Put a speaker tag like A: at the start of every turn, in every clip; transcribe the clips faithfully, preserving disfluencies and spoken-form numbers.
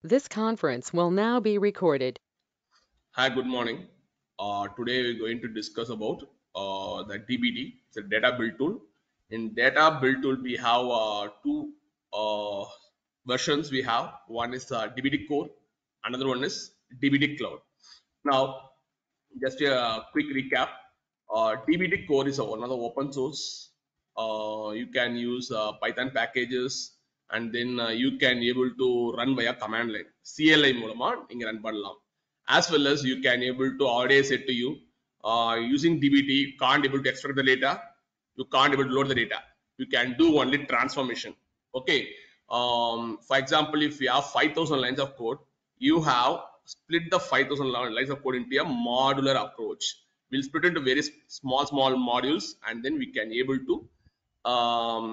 A: This conference will now be recorded.
B: Hi, good morning. Uh, today we're going to discuss about uh, the D B T. It's a data build tool. In data build tool, we have uh, two uh, versions. We have one is uh, D B T Core, another one is D B T Cloud. Now, just a quick recap. Uh, D B T Core is one of the open source. Uh, you can use uh, Python packages, and then uh, you can able to run via command line. C L I மூலமா நீங்க run பண்ணலாம். As well as you can able to already say to you uh, using D B T you can't able to extract the data, you can't able to load the data. You can do only transformation. Okay. Um, for example, if you have five thousand lines of code, you have split the five thousand lines of code into a modular approach. We'll split into very small small modules, and then we can able to um,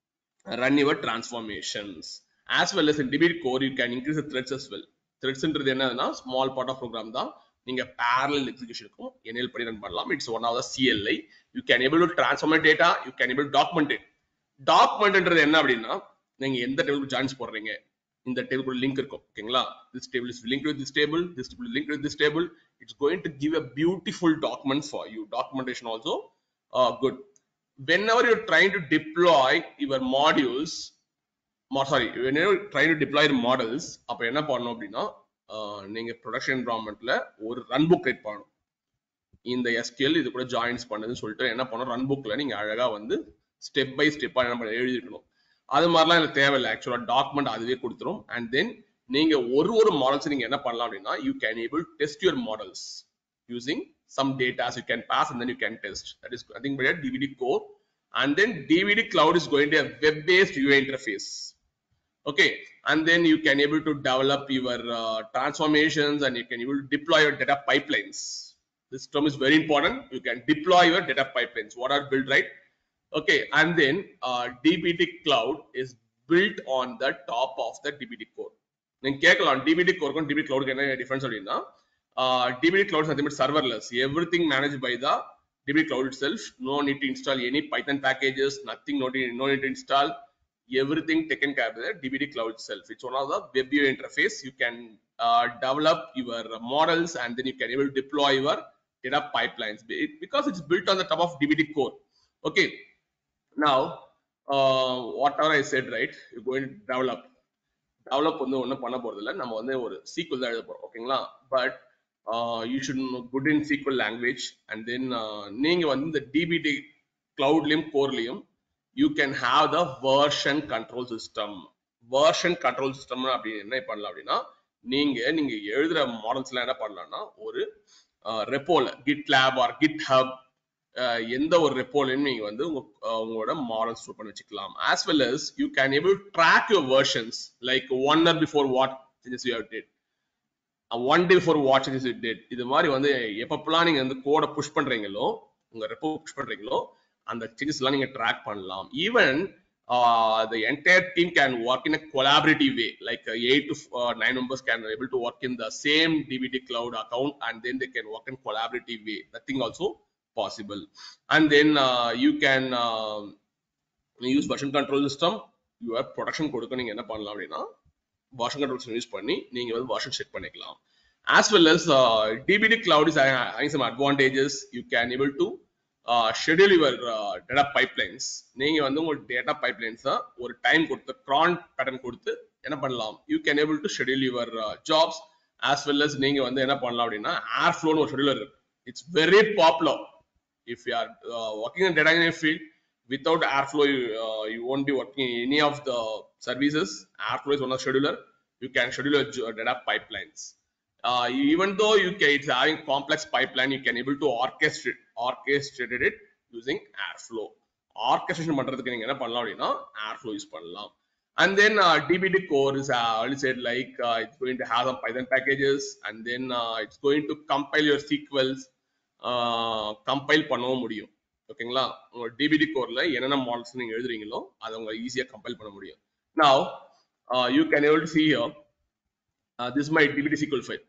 B: run your transformations. As well as in D B T core you can increase the threads as well. Threads ன்றது என்னன்னா small part of program தான், நீங்க parallel execution க்கும் enable பண்ணி run பண்ணலாம். It's one of the C L I. You can able to transform data, you can able to document it. Document ன்றது என்ன அப்படின்னா நீங்க எந்த டேபிளுக்கு ஜாயின்ஸ் போடுறீங்க, இந்த டேபிளுக்கு லிங்க் இருக்கும். ஓகேங்களா? This table is linked with this table, this table is linked with this table. It's going to give a beautiful document for you. Documentation also uh, good. Whenever you're trying to deploy your modules, sorry, whenever you're trying to deploy your models, அப்ப என்ன பண்ணணும் அப்படின்னா நீங்க production என்விரான்மெண்ட்ல ஒரு run book create பண்ணணும். இந்த SQL இது கூட ஜாயின்ஸ் பண்ணதுன்னு சொல்லிட்டு என்ன பண்ணணும், ரன் புக்ல நீங்க அழகா வந்து ஸ்டெப் பை ஸ்டெப்பா என்ன பண்ண எழுதிக்கணும். அது மாதிரிலாம் எனக்கு தேவையில்லை. ஆக்சுவலா டாக்குமெண்ட் அதுவே கொடுத்துரும். அண்ட் தென் நீங்க ஒரு ஒரு மாடல்ஸ் நீங்க என்ன பண்ணலாம் அப்படின்னா you can able test your models using some data you can pass and then you can test. That is I think D B T core. And then D B T cloud is going to a web based U I interface. Okay, and then you can able to develop your uh, transformations, and you can able to deploy your data pipelines. This term is very important. You can deploy your data pipelines, what are built, right? Okay, and then uh, D B T cloud is built on the top of the D B T core. நீங்க கேட்கலாம் D B T core க்கும் D B T cloud என்ன difference அப்படின்னா uh, D B T cloud is nothing but serverless, everything managed by the D B T cloud itself. No need to install any Python packages, nothing, no need, no need to install, everything taken care of by the D B T cloud itself. It's one of the web U I interface. You can uh, develop your models, and then you can able to deploy your data pipelines because it's built on the top of D B T core. Okay, now uh, whatever I said, right, you're going to develop develop வந்து ஒன்றும் பண்ண போறது இல்லை, நம்ம வந்து ஒரு sequel தான் எழுத போறோம். ஓகேங்களா? But you should know good in sequel language. And then நீங்க வந்து இந்த D B T கிளவுட்லயும் கோர்லயும் you can have the version control system. Version control system அப்படின்னு என்ன பண்ணலாம் அப்படின்னா நீங்க நீங்க எழுதுற மாடல்ஸ் எல்லாம் என்ன பண்ணலாம்னா ஒரு ரெப்போல GitLab ஆர் GitHub எந்த ஒரு ரெப்போலையும் நீங்க வந்து உங்களோட மாடல் ஸ்டோர் பண்ணி வச்சுக்கலாம். as well as you can able to track your versions like one hour before what changes you have did, one day before what changes you did. இது மாதிரி வந்து எப்பப்பெல்லாம் நீங்க வந்து கோட புஷ் பண்றீங்களோ, உங்க ரெப்போ புஷ் பண்றீங்களோ அந்த சேஞ்சஸ் எல்லாம் நீங்க ட்ராக் பண்ணலாம். Even uh, the entire team can work in a collaborative way, like uh, eight to uh, nine members can be able to work in the same D B T cloud account, and then they can work in collaborative way. That thing also possible. And then uh, you can uh, use version control system. Your production கொடுக்க நீங்க என்ன பண்ணலாம் அப்படின்னா version control system use பண்ணி நீங்க வந்து version set பண்ணிக்கலாம். As well as uh, D B T cloud is having some advantages. You can able to uh, schedule your uh, data pipelines. நீங்க வந்து உங்க data pipelines ஒரு டைம் கொடுத்து cron pattern கொடுத்து என்ன பண்ணலாம், you can able to schedule your uh, jobs. As well as நீங்க வந்து என்ன பண்ணலாம் அப்படின்னா Airflow ஒரு scheduler இருக்கு. It's very popular. If you are uh, working in data engineering field, without Airflow you, uh, you won't be working in any of the services. Airflow is one of the scheduler. You can schedule your data pipelines. Uh, even though you can, it's having complex pipeline, you can able to orchestrate orchestrate it using Airflow. Orchestration பண்றதுக்கு நீங்க என்ன பண்ணலாம் அப்படின்னா Airflow use பண்ணலாம். And then uh, D B T core is uh, already said like uh, it's going to have some Python packages, and then uh, it's going to compile your S Q Ls, compile பண்ணவும் முடியும். ஓகேங்களா? உங்க D B T கோர்ல என்னென்ன models நீங்க எழுதுறீங்களோ அதை உங்க ஈஸியா compile பண்ண முடியும். Now uh, you can able to see here uh, this is my D B T S Q L file.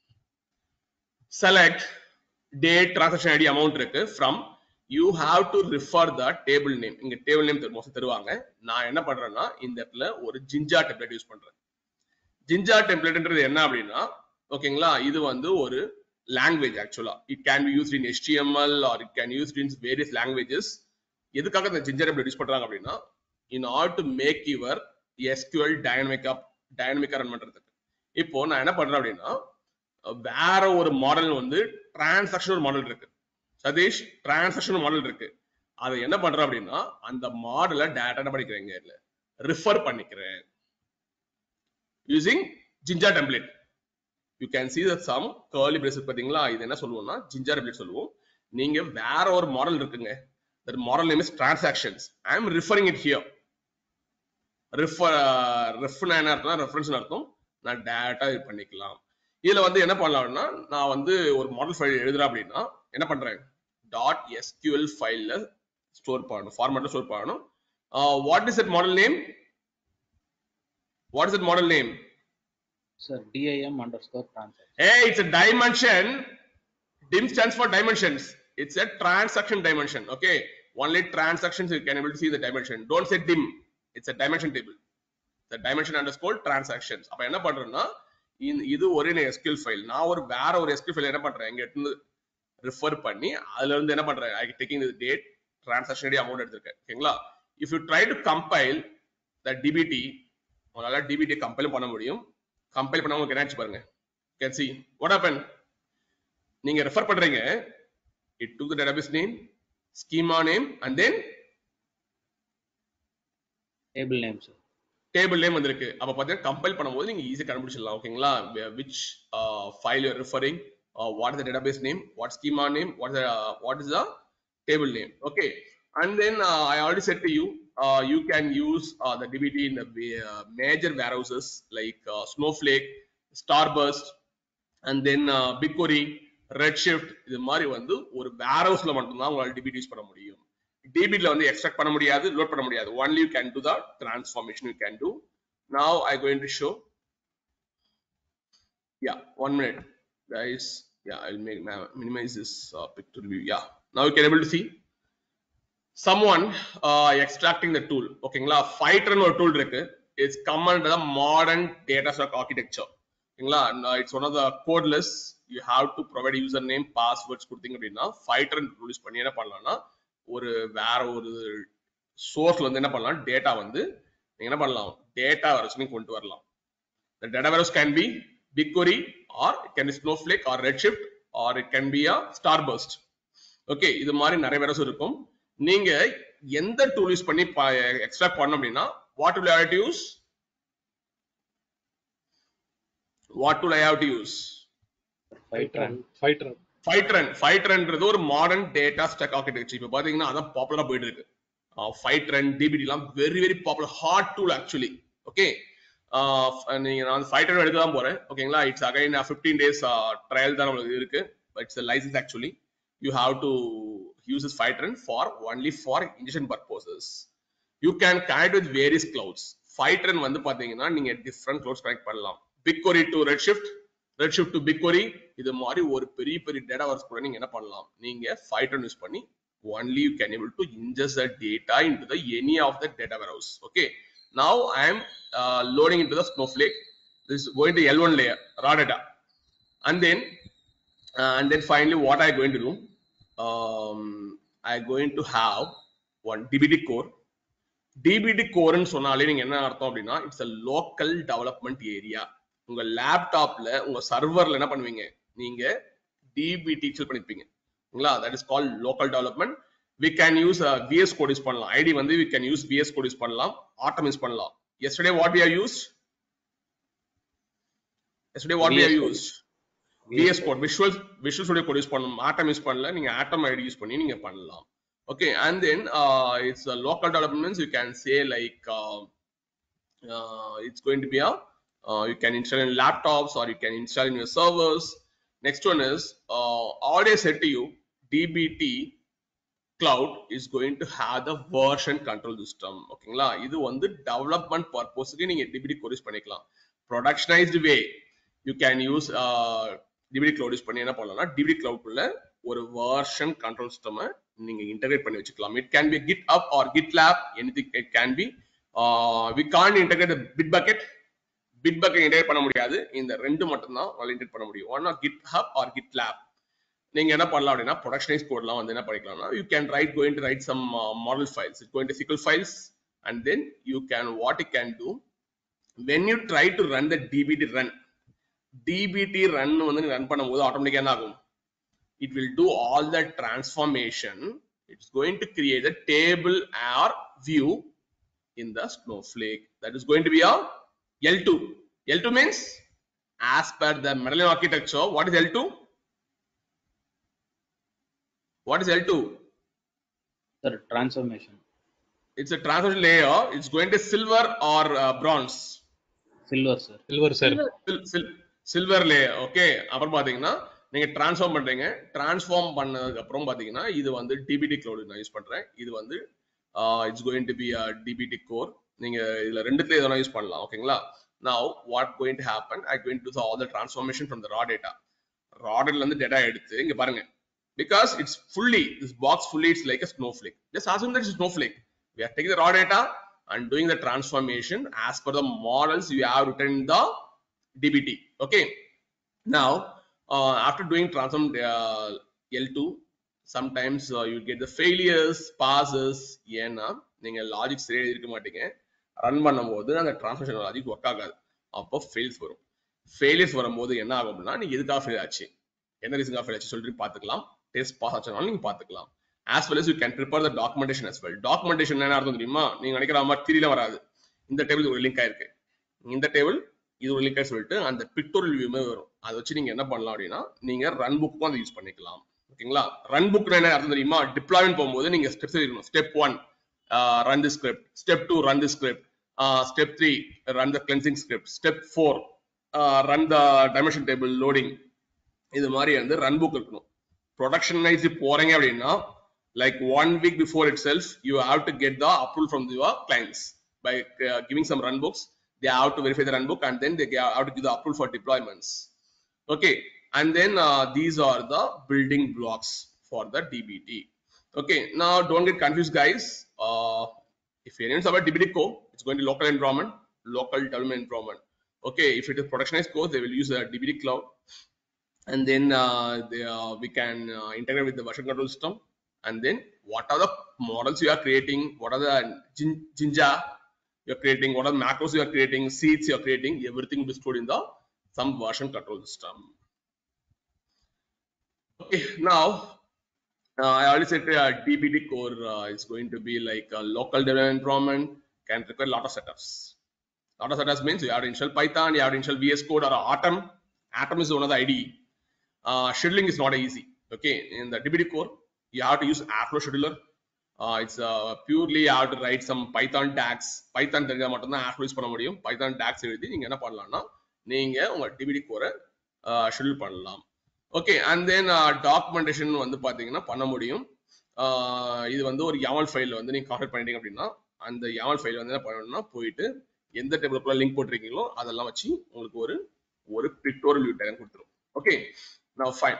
B: Select date, transaction I D, amount இருக்கு. From you have to refer the table name. இங்க table name mostly தருவாங்க. நான் என்ன பண்றேன்னா இந்த இடத்துல ஒரு Jinja template use பண்றேன். ஜிஞ்சர் டெம்ப்ளேட்ன்றது என்ன அப்படின்னா ஓகேங்களா இது வந்து ஒரு language actually it can be used in H T M L or it can be used in various languages. எதுக்காக இந்த ஜிஞ்சர் டெம்ப்ளேட் யூஸ் பண்றாங்க அப்படின்னா in order to make your S Q L dynamic up dynamic run பண்றதுக்கு. இப்போ நான் என்ன பண்றேன் அப்படின்னா வேற ஒரு மாடல் வந்து டிரான்சாக்ஷனல் மாடல் இருக்கு சதீஷ் டிரான்சாக்ஷனல் மாடல் இருக்கு அதை என்ன பண்றேன் அப்படின்னா அந்த மாடலை டேட்டா என்ன பண்ணிக்கிறேங்க இல்ல ரிஃபர் பண்ணிக்கிறேன் using Jinja template. You can see that some curly braces பாத்தீங்களா இது என்ன சொல்லுவோம்னா ஜிஞ்சர் டெம்ப்ளேட் சொல்லுவோம். நீங்க வேற ஒரு மாடல் இருக்குங்க that model name is transactions. I am referring it here. refer refer என்ன அர்த்தம் ரெஃபரன்ஸ் அர்த்தம் நான் டேட்டா இது பண்ணிக்கலாம். இதுல வந்து என்ன பண்ணலாம்னா நான் வந்து ஒரு மாடல் ஃபைல் எழுதுறேன் அப்படின்னா என்ன பண்றேன் டாட் எஸ்கியூஎல் ஃபைல்ல ஸ்டோர் பண்ணணும் ஃபார்மேட்ல ஸ்டோர் பண்ணணும். What is that model name what is that model name
C: sir dim underscore transaction.
B: Hey, it's a dimension. Dim stands for dimensions. It's a transaction dimension. Okay, only transactions you can able to see the dimension. Don't say dim. It's a dimension table. The dimension underscore transactions. அப்ப என்ன பண்றேன்னா இது ஒரு S Q L file நான் ஒரு வேற ஒரு S Q L file என்ன பண்றேன் இங்க இருந்து ரெஃபர் பண்ணி அதுல இருந்து என்ன பண்றேன் I taking the date transaction amount எடுத்துக்கேன் ஓகேங்களா. If you try to compile the D B T உங்களால D B T கம்பைல் பண்ண முடியும். கம்பைல் பண்ணா உங்களுக்கு என்ன பாருங்க can see what happened நீங்க ரெஃபர் பண்றீங்க it took the database name schema name and then
C: table name sir
B: table name வந்திருக்கு. அப்ப பாத்தீங்கன்னா கம்பைல் பண்ணும்போது நீங்க ஈஸியா கண்டுபிடிச்சிடலாம் ஓகேங்களா which uh, file you are referring uh, what is the database name what schema name what is the uh, what is the table name. Okay, and then uh, I already said to you uh, you can use uh, the D B T in the uh, major warehouses like uh, Snowflake, Starburst and then uh, BigQuery, Redshift. இது மாதிரி வந்து ஒரு warehouseல மட்டும் தான் உங்களால D B T use பண்ண முடியும். D B T ல வந்து எக்ஸ்ட்ராக்ட் பண்ண முடியாது லோட் பண்ண முடியாது. only you can do the transformation you can do. Now I going to show yeah one minute guys. Yeah, I'll make minimize this uh, picture view. Yeah, now you can able to see someone uh, extracting the tool ஓகேங்களா. fighter ஒரு tool இருக்கு. It's come under the modern data stock architecture ஓகேங்களா. It's one of the codeless. You have to provide username passwords கொடுத்தீங்க அப்படின்னா fighter tool use பண்ணி என்ன பண்ணலாம்னா ஒரு வேற ஒரு சோர்ஸ்ல வந்து என்ன பண்ணலாம் டேட்டா வந்து நீங்க என்ன பண்ணலாம் டேட்டா வரஸ்னு கொண்டு வரலாம். The data warehouse can be BigQuery or it can be Snowflake or Redshift or it can be a Starburst. Okay, இது மாதிரி நிறைய warehouse இருக்கும். நீங்க எந்த டூல் யூஸ் பண்ணி எக்ஸ்ட்ராக்ட் பண்ணணும் அப்படின்னா what tool I have to use what tool I have to use
C: Fivetran
D: Fivetran
B: Fivetran Fivetranன்றது ஒரு மாடர்ன் டேட்டா ஸ்டாக் ஆர்க்கிடெக்சர். இப்போ பாத்தீங்கன்னா அதான் பாப்புலரா போயிட்டு இருக்கு. Fivetran D B T எல்லாம் very very popular hot tool actually. Okay, நீங்க நான் Fivetran எடுக்க தான் போறேன் ஓகேங்களா. It's again fifteen days trial தான் உங்களுக்கு இருக்கு. But it's a license actually. You have to use this Fivetran for only for ingestion purposes. You can connect with various clouds. Fivetran வந்து பாத்தீங்கன்னா நீங்க different clouds connect பண்ணலாம். BigQuery to Redshift, Redshift to BigQuery. இது மாதிரி ஒரு பெரிய பெரிய data Wars கூட நீங்க என்ன பண்ணலாம் நீங்க Fivetran யூஸ் பண்ணி only you can able to ingest the data into the any of the data warehouse. Okay, now I am uh, loading into the Snowflake. This is going to L one layer raw data and then uh, and then finally what I going to do um, I going to have one D B T core. D B T core ன்னு சொன்னாலே நீங்க என்ன அர்த்தம் அப்படின்னா it's a local development area. உங்க லேப்டாப்ல உங்க சர்வர்ல என்ன பண்ணுவீங்க நீங்க D B T இன்ஸ்டால் பண்ணிருப்பீங்க ஓகேங்களா. that is called local development. we can use uh, V S code use பண்ணலாம். ஐடி வந்து we can use V S code use பண்ணலாம். Atom யூஸ் பண்ணலாம். yesterday what we have used yesterday what we have used V S code visual visual studio code use பண்ணலாம். Atom use பண்ணல நீங்க Atom ID use பண்ணி நீங்க பண்ணலாம். Okay, and then uh, it's a local developments. You can say like uh, uh, it's going to be a uh, you can install in laptops or you can install in your servers. Next one is uh, already said to you D B T cloud is going to have the version control system. ஓகேங்களா. இது வந்து development purpose-க்கு நீங்க D B T code use பண்ணிக்கலாம். Productionized way you can use uh, D B T cloud use பண்ணி என்ன பண்ணலாம்னா D B T cloud குள்ள ஒரு version control system நீங்க integrate பண்ணி வச்சுக்கலாம். It can be GitHub or GitLab, anything it can be. Uh, we can't integrate the Bitbucket. Bitbucket integrate பண்ண முடியாது. இந்த ரெண்டு மட்டும் தான் உங்களால இன்டெகிரேட் பண்ண முடியும். On GitHub or GitLab. நீங்க என்ன பண்ணலாம் அப்படின்னா ப்ரொடக்ஷனைஸ் கோட்லாம் வந்து என்ன பண்ணிக்கலாம்னா you can write going to write some uh, model files. It's going to S Q L files and then you can what you can do when you try to run the D B T run D B T run வந்து run பண்ணும்போது ஆட்டோமேட்டிக்கா என்ன ஆகும்? It will do all the transformation. It's going to create a table or view in the Snowflake. That is going to be a L two. L two means as per the Medallion architecture. What is L two? What is L two?
C: Sir, transformation.
B: It's a transformation layer. It's going to silver or uh, bronze.
C: Silver, sir.
D: Silver, sir.
B: Sil- sil- silver layer. Okay. அப்புறம் பாத்தீங்கன்னா நீங்க transform பண்றீங்க. Transform பண்ணதுக்கு அப்புறம் பாத்தீங்கன்னா இது வந்து D B T cloud நான் யூஸ் பண்றேன். இது வந்து it's going to be a D B T core. நீங்க இதுல ரெண்டுத்துல எதனா யூஸ் பண்ணலாம். ஓகேங்களா? Now what going to happen? I'm going to do all the transformation from the raw data. raw data ல இருந்து டேட்டா எடுத்து இங்க பாருங்க. Because it's fully this box fully it's like a snowflake. Just assume that it's a snowflake. We are taking the raw data and doing the transformation as per the models you have written in the D B T. Okay. Now uh, after doing transform uh, L two, sometimes uh, you get the failures, passes. ஏன்னா நீங்க logic சரியா இருக்க மாட்டீங்க. Run பண்ணும்போது அந்த transformation logic work ஆகாது. அப்போ fails வரும். ஃபெயிலியர்ஸ் வரும்போது என்ன ஆகும்னா நீங்க எதுக்காக ஃபெயில் ஆச்சு, என்ன ரீசனுக்காக ஃபெயில் ஆச்சு சொல்லிட்டு பார்த்துக்கலாம். டெஸ்ட் பாஸ் ஆச்சுனாலும் நீங்க பார்த்துக்கலாம். as well as you can prepare the documentation as well. documentation என்ன அர்த்தம் தெரியுமா? நீங்க நினைக்கிற மாதிரி திரியில வராது. இந்த டேபிள் ஒரு லிங்க் ஆயிருக்கு, இந்த டேபிள் இது ஒரு லிங்க் ஆகி சொல்லிட்டு அந்த பிக்டோரியல் வியூமே வரும். அதை வச்சு நீங்க என்ன பண்ணலாம் அப்படின்னா நீங்க ரன் புக்கும் அதை யூஸ் பண்ணிக்கலாம். ஓகேங்களா? ரன் புக் என்ன அர்த்தம் தெரியுமா? டிப்ளாய்மெண்ட் போகும்போது நீங்க ஸ்டெப்ஸ் எழுதணும். Step one run the script, step two run the script, step three run the cleansing script, step four run the dimension table loading. இது மாதிரி வந்து ரன் புக் இருக்கணும். ப்ரொடக்ஷனைஸ் போறீங்க அப்படின்னா like one week before itself you have to get the approval from your clients by uh, giving some run books. They have to verify the run book and then they have to give the approval for deployments. Okay, and then uh, these are the building blocks for the D B T. Okay, now don't get confused guys. Uh, if you know about D B T core, it's going to local environment, local development environment. Okay, if it is productionized core, they will use a D B T cloud, and then uh, they, uh, we can uh, integrate with the version control system. And then what are the models you are creating, what are the Jinja you are creating, what are the macros you are creating, seeds you are creating, everything will be stored in the some version control system. Okay, now uh, I already said uh, D B T core uh, is going to be like a local development environment, can require a lot of setups. Lot of setups means you have to install Python, you have to install V S Code or Atom. Atom is one of the I D E. Uh, scheduling is not easy. Okay, in the D B T core you have to use Airflow scheduler. Uh, it's uh, purely you have to write some Python tags. Python தெரிஞ்சா மட்டும் தான் Airflow use பண்ண முடியும். Python tags எழுதி நீங்க என்ன பண்ணலாம்னா நீங்க உங்க D B T core schedule பண்ணலாம். ஓகே, அண்ட் தென் டாக்குமெண்டேஷன் வந்து பாத்தீங்கன்னா பண்ண முடியும். இது வந்து ஒரு YAML ஃபைல் வந்து நீங்க கான்ஃபிகர் பண்ணிட்டீங்க அப்படின்னா அந்த YAML ஃபைல் வந்து என்ன பண்ணணும்னா போயிட்டு எந்த டேபிளுக்குள்ள லிங்க் போட்டிருக்கீங்களோ அதெல்லாம் வச்சு உங்களுக்கு ஒரு ஒரு பிக்டோரியல் வியூ டயக்ராம் கொடுத்துரும். Okay, now fine.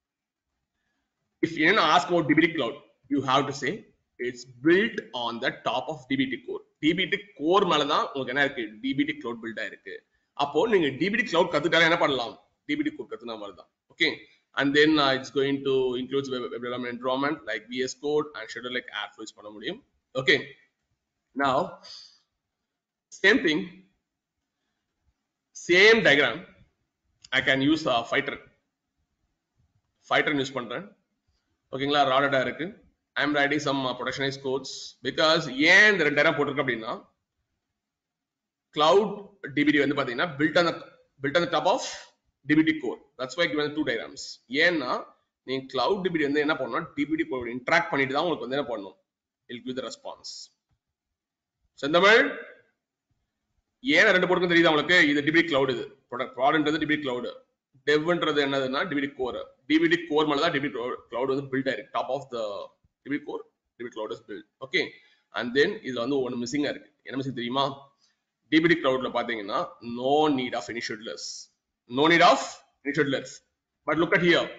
B: If you ask about D B T cloud, you have to say it's built on the top of D B T core. D B T core மேல தான் உங்களுக்கு என்ன இருக்கு, D B T cloud build ஆயிருக்கு. அப்போ நீங்க D B T cloud கத்துட்டாலே என்ன பண்ணலாம், D B T core கத்துனா மாதிரி தான். Okay, and then uh, it's going to include web development environment like V S Code and schedule like Airflow use பண்ண முடியும். Okay, now same thing, same diagram I can use a fighter. Fighter use பண்றேன். ஓகேங்களா, raw data இருக்கு. I am writing some uh, productionized codes because ஏன் இந்த ரெண்டு data போட்டுருக்கு அப்படின்னா cloud D B T வந்து பாத்தீங்கன்னா built on the built on the top of D B T core. That's why I given two diagrams. ஏன்னா நீங்க cloud D B T வந்து என்ன பண்ணனும், D B T core interact பண்ணிட்டு தான் உங்களுக்கு வந்து என்ன பண்ணனும், it'll give the response. செந்தமிழ் ஏன் ரெண்டு போட்டுருக்கு தெரியுதா உங்களுக்கு? இது D B T cloud, இது ப்ராடன்ட்ன்றது D B T cloud, devன்றது என்னதுன்னா D B T core. D B T core மேல தான் D B T cloud வந்து built ஆயிருக்கு. Top of the D B T core, D B T cloud is built. Okay, and then இதுல வந்து ஒன்னு மிஸ்ஸிங்கா இருக்கு. என்ன மிஸ்ஸிங் தெரியுமா? D B T cloudல பாத்தீங்கன்னா no need of any schedulers. No need of any schedulers. But look at here.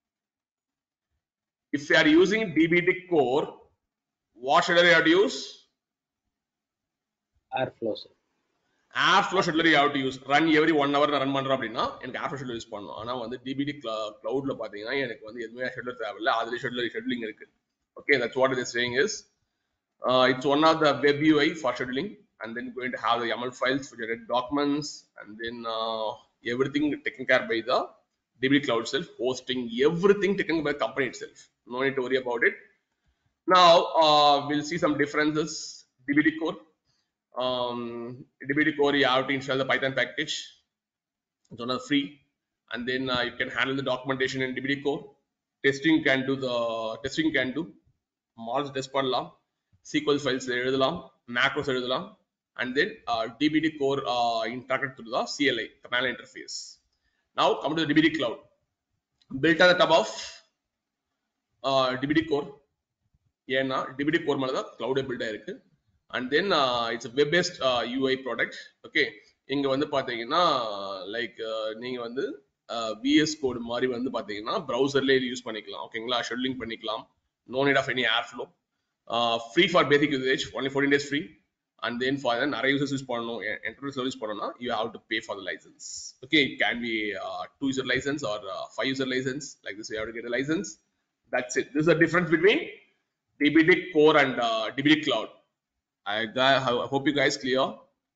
B: If you are using D B T core, what scheduler you have to use?
C: Airflow, sir.
B: Airflow scheduler you have to use. Run every one hour run பண்றோம் அப்படின்னா எனக்கு Airflow scheduler use பண்ணணும். ஆனா வந்து D B T cloudல பாத்தீங்கன்னா எனக்கு வந்து எதுவுமே scheduler தேவையில்ல. அதுல scheduler scheduling இருக்கு. Okay, that's what it is saying is uh, it's one of the web U I for scheduling, and then going to have the YAML files for generate documents, and then uh, everything taken care by the D B T cloud itself, hosting everything taken by the company itself. No need to worry about it. Now uh, we'll see some differences. D B T core. Um, D B T core, you have to install the Python package. It's one of the free, and then uh, you can handle the documentation in D B T core. Testing can do the testing can do. Models test பண்ணலாம், S Q L files எழுதலாம், macros எழுதலாம், and then uh, D B T core uh, interacted through the C L I command line interface. Now come to the D B T cloud, built on the top of uh, D B T core. ஏன்னா D B T core மேல தான் cloud built ஆயிருக்கு. And then uh, it's a web based uh, U I product. Okay, இங்க வந்து பாத்தீங்கன்னா like நீங்க வந்து V S Code மாதிரி வந்து பாத்தீங்கன்னா browserல யூஸ் பண்ணிக்கலாம். ஓகேங்களா, ஷெட்யூலிங் பண்ணிக்கலாம். No need of any Airflow. Uh, free for basic usage, only fourteen days free. And then for the நிறைய users யூஸ் பண்ணணும், enterprise service பண்ணணும்னா you have to pay for the license. Okay, it can be uh, two user license or uh, five user license. Like this, you have to get a license. That's it. This is the difference between D B T core and uh, D B T cloud. I, I hope you guys clear.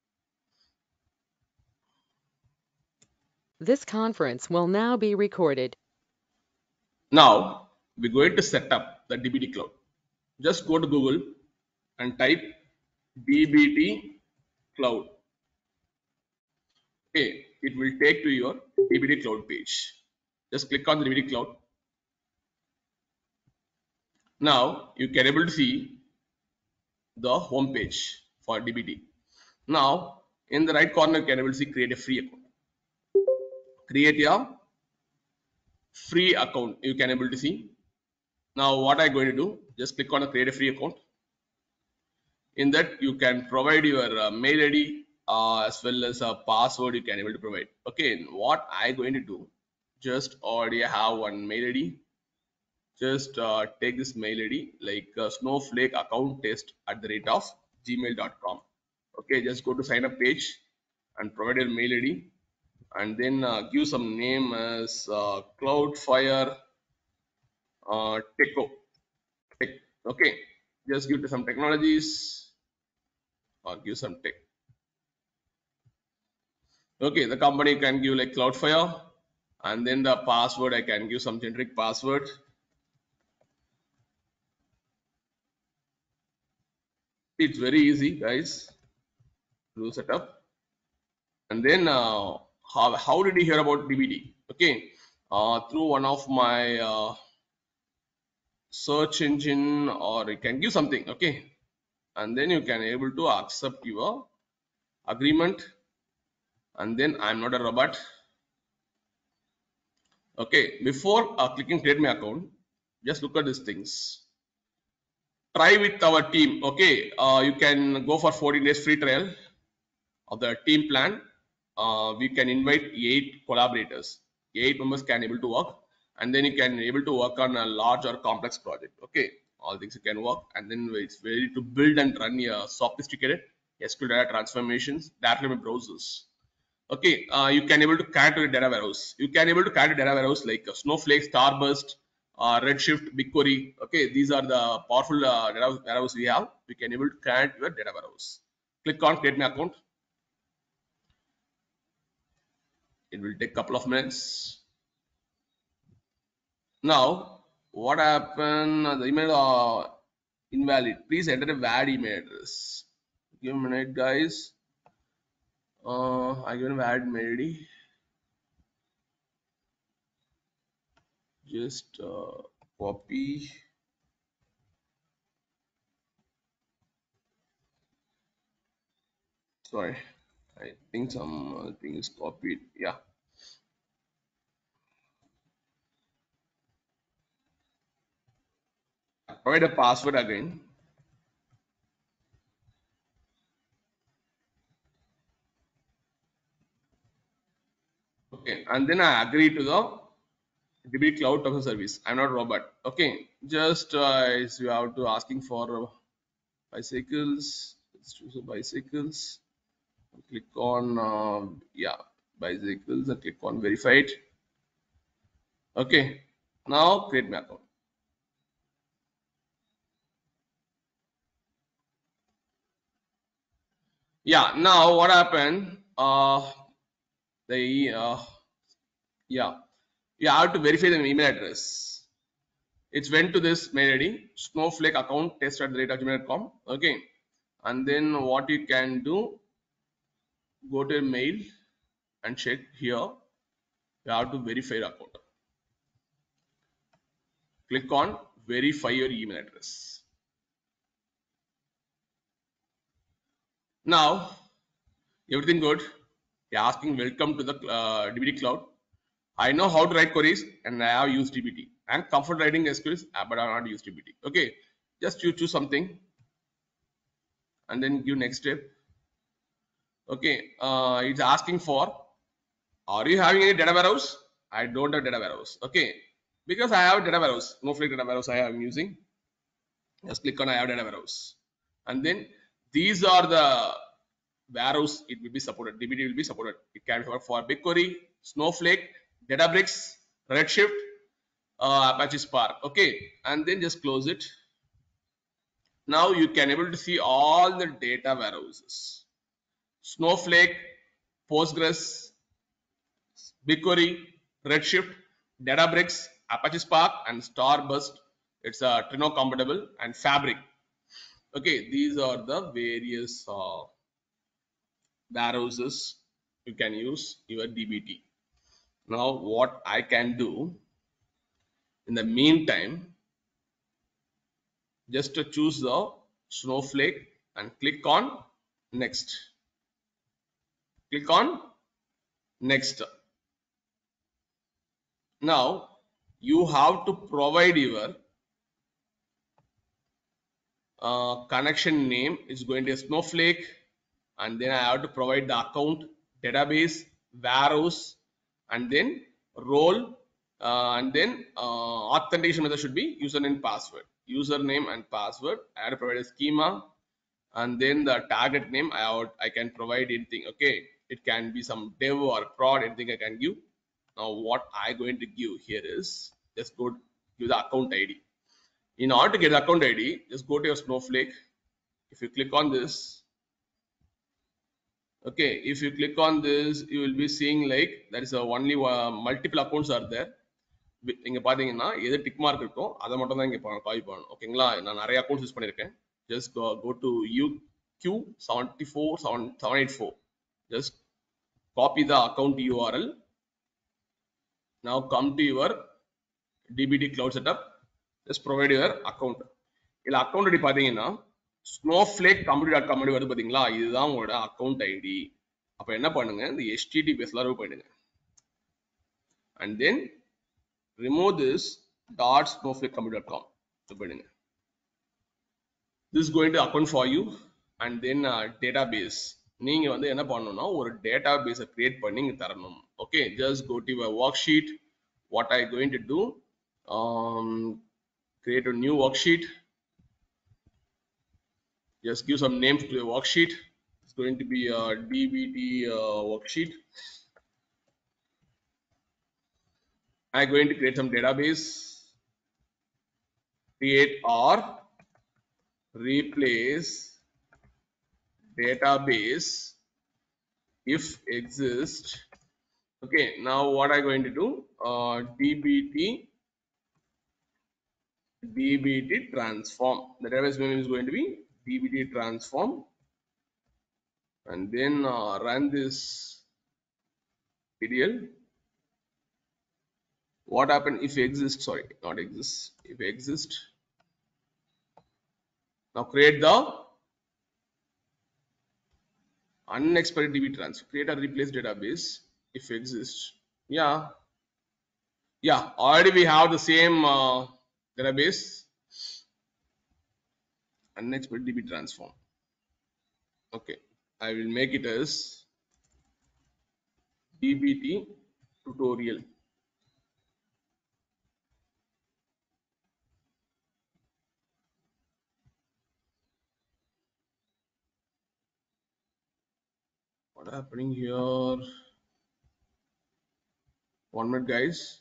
A: This conference will now be recorded.
B: Now we're going to set up the D B T cloud. Just go to Google and type D B T cloud. Okay, it will take to your D B T cloud page. Just click on the D B T cloud. Now you can able to see the home page for D B T. Now in the right corner you can able to see create a free account. Create a free account, you can able to see. Now what I'm going to do, just click on a create a free account. In that you can provide your uh, mail I D uh, as well as a password you can able to provide. Okay, what I'm going to do, just already have one mail I D. Just uh, take this mail I D like uh, snowflake account test at the rate of gmail dot com. Okay, just go to sign up page and provide your mail I D, and then uh, give some name as uh, Cloudflare uh, Techo. Tech. Okay, just give to some technologies or give some tech. Okay, the company can give like Cloudflare, and then the password I can give some generic password. It's very easy, guys, to set up. And then uh, how, how did you hear about D B T? Okay, uh, through one of my uh, search engine, or you can give something. Okay, and then you can able to accept your agreement, and then I'm not a robot. Okay, before uh, clicking create my account, just look at these things. Try with our team. Okay, uh, you can go for fourteen days free trial of the team plan. Uh, we can invite eight collaborators. Eight members can able to work, and then you can able to work on a large or complex project. Okay, all things you can work, and then it's ready to build and run your sophisticated S Q L data transformations directly with browsers. Okay, uh, you can able to connect to the data warehouse. You can able to connect to data warehouse like uh, Snowflake, Starburst, uh, Redshift, BigQuery. Okay, these are the powerful uh, data warehouse we have. We can able to connect your data warehouse. Click on create my account. It will take a couple of minutes. Now what happened, the email uh, invalid, please enter a valid email address. Give me a minute, guys. uh, I give a valid email I D. Just uh, copy. Sorry, I think some uh, thing is copied. Yeah. Provide a password again. Okay, and then I agree to the D B T cloud terms of service. I'm not a robot. Okay, just uh, you have to asking for uh, bicycles. Let's choose bicycles. Click on uh, yeah bicycles and click on verified. Okay, now create my account. Yeah, now what happened? Uh, the uh, yeah, you have to verify the email address. It's went to this mail I D, snowflake account test at the rate of gmail dot com. Okay, and then what you can do, go to your mail and check here. You have to verify your account. Click on verify your email address. Now everything good. You're asking welcome to the uh, D B T cloud. I know how to write queries and I have used D B T. I'm comfortable writing S Q Ls, but I have not used D B T. Okay, just you choose something and then give next step. Okay, uh, it's asking for, are you having any data warehouse? I don't have data warehouse. Okay, because I have data warehouse, Snowflake data warehouse I am using. Just click on I have data warehouse. And then these are the warehouse it will be supported. D B T will be supported. It can be for BigQuery, Snowflake, Databricks, Redshift, uh, Apache Spark. Okay, and then just close it. Now you can able to see all the data warehouses. Snowflake, Postgres, BigQuery, Redshift, Databricks, Apache Spark, and Starburst. It's a uh, Trino compatible and Fabric. Okay, these are the various uh, warehouses you can use your D B T. Now, what I can do in the meantime, just to choose the Snowflake and click on next. Click on next. Now, you have to provide your uh, connection name is going to be Snowflake, and then I have to provide the account, database, warehouse, and then role, uh, and then uh, authentication method should be username password. Username and password. I have to provide a schema, and then the target name. I have, I can provide anything. Okay, it can be some dev or prod, anything I can give. Now what I going to give here is just go give the account I D. In order to get the account I D, just go to your Snowflake. If you click on this, okay, if you click on this, you will be seeing like there is a only uh, multiple accounts are there. இங்க பாத்தீங்கன்னா எது tick mark இருக்கோ அதை மட்டும் தான் இங்க copy பண்ணணும். ஓகேங்களா, நான் நிறைய அக்கௌண்ட்ஸ் யூஸ் பண்ணிருக்கேன். Just go, go to U Q seven four seven eight four. Just copy the account U R L. Now come to your D B T cloud setup. Just provide your account. இல்ல account ID பாத்தீங்கன்னா Snowflake computer dot com வருது பாத்தீங்களா, இதுதான் உங்களோட account ID. அப்ப என்ன பண்ணுங்க, இந்த H T T P S எல்லாரும் போயிடுங்க. And then remove this dot snowflake computer dot com. போயிடுங்க. This is going to account for you. And then uh, database. நீங்க வந்து என்ன பண்ணணும்னா ஒரு database கிரியேட் பண்ணி இங்க தரணும். Okay, just go to your worksheet. What I going to do? Um, create a new worksheet. Just give some names to the worksheet. It's going to be a D B T uh, worksheet. I'm going to create some database. Create or replace database if exist. Okay, now what I'm going to do? Uh, D B T D B T transform. The database name is going to be D B T transform, and then uh, run this P D L. What happened if exist? Sorry, not exist. If exist, now create the unexpired D B T transfer. Create or replace database if exist. Yeah, yeah. Already we have the same uh, database. Unexpired D B T transform. Okay, I will make it as D B T tutorial. What happening here? One minute, guys.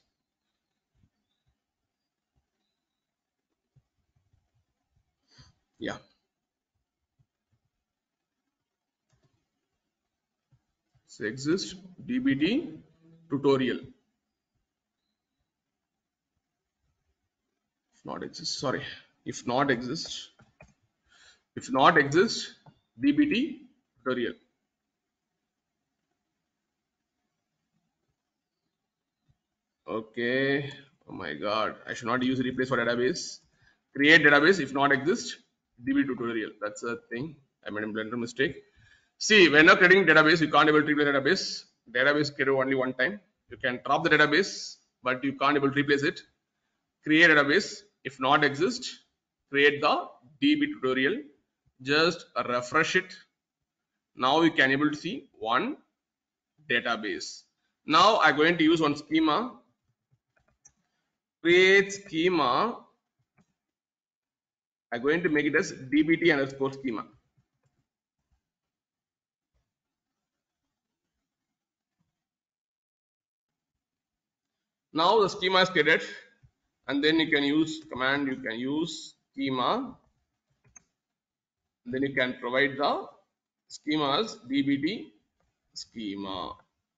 B: Yeah. So exist D B T tutorial. If not exist, sorry. If not exist, if not exist, D B T tutorial. Okay. Oh my God. I should not use replace for database. Create database if not exist. D B T tutorial. That's a thing. I made a blender mistake. See, when you're creating database, you can't able to replace database. Database create only one time. You can drop the database, but you can't able to replace it. Create database. If not exist, create the D B tutorial. Just refresh it. Now you can able to see one database. Now I'm going to use one schema. Create schema. I'm going to make it as D B T underscore schema. Now the schema is created, and then you can use command. You can use schema. Then you can provide the schema as D B T schema.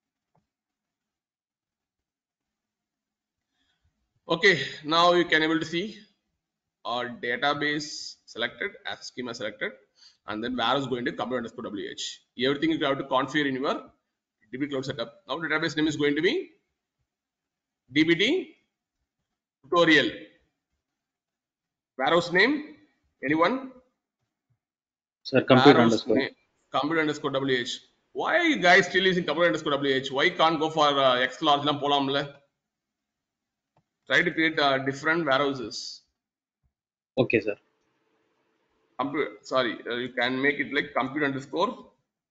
B: Okay, now you can able to see our database selected as schema selected, and then where is going to compute underscore W H. Everything you have to configure in your D B T cloud setup. Now database name is going to be D B T tutorial. Warehouse name, anyone?
C: Sir, compute
B: Warehouse
C: underscore.
B: name, compute underscore W H. Why are you guys still using compute underscore W H? Why can't go for uh, X large lam polamla? Try to create uh, different warehouses.
C: Okay, sir.
B: Compute, sorry, uh, you can make it like compute underscore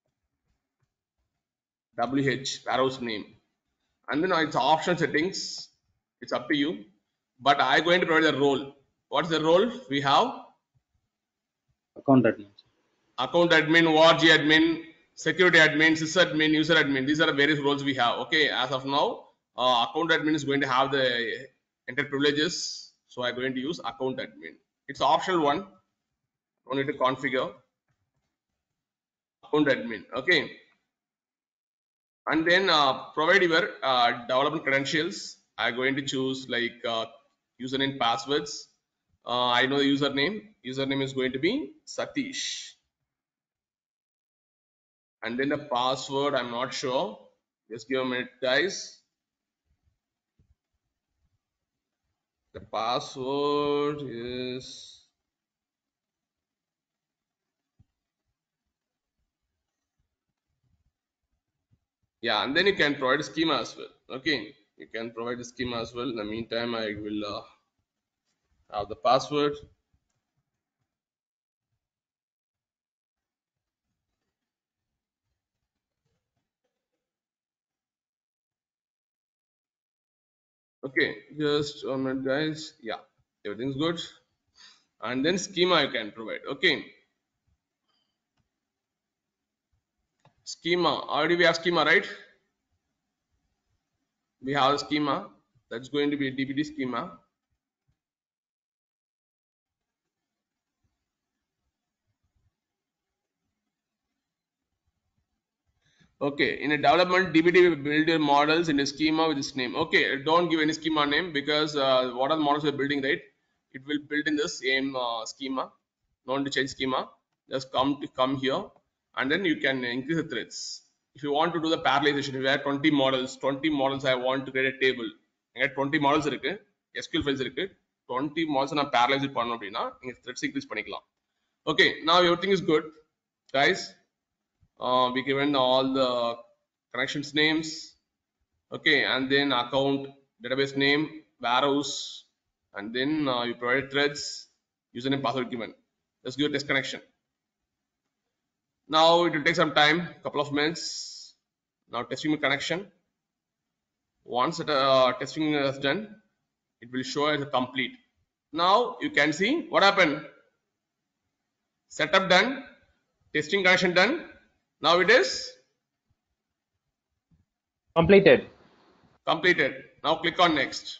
B: W H warehouse name, and then uh, it's option settings. It's up to you, but I'm going to provide the role. What's the role? We have
C: Account admin.
B: account admin, O R G admin, security admin, sysadmin, user admin. These are the various roles we have. Okay, as of now, uh, account admin is going to have the enter privileges, so I'm going to use account admin. It's optional one. Don't need to configure account admin. Okay, and then uh, provide your uh, development credentials. I'm going to choose like uh, username, passwords. Uh, I know the username. Username is going to be Satish. And then the password, I'm not sure. Just give a minute, guys. The password is yeah, and then you can provide schema as well. Okay, you can provide the schema as well. In the meantime, I will uh, have the password. Okay, just one minute, guys. Yeah, everything's good. And then schema you can provide. Okay, schema. Already we have schema, right? We have a schema. That's going to be a D B T schema. Okay, in a development, D B T will build your models in a schema with this name. Okay, don't give any schema name because uh, what are the models we're building, right? It will build in the same uh, schema. Don't to change schema. Just come to come here, and then you can increase the threads. If you want to do the parallelization, if you have twenty models, twenty models, I want to create a table. I have twenty models இருக்கு, S Q L files இருக்கு, twenty models நான் parallelize பண்ணனும் அப்படினா நீங்க threads increase பண்ணிக்கலாம். Okay, now everything is good, guys. Uh, we given all the connections names, okay, and then account, database name, warehouse, and then uh, you provide threads, username, password given. Let's give a test connection. Now it will take some time, couple of minutes. Now testing the connection. Once the uh, testing is done, it will show as a complete. Now you can see what happened. Setup done, testing connection done. Now it is
D: Completed.
B: Completed. Now click on next.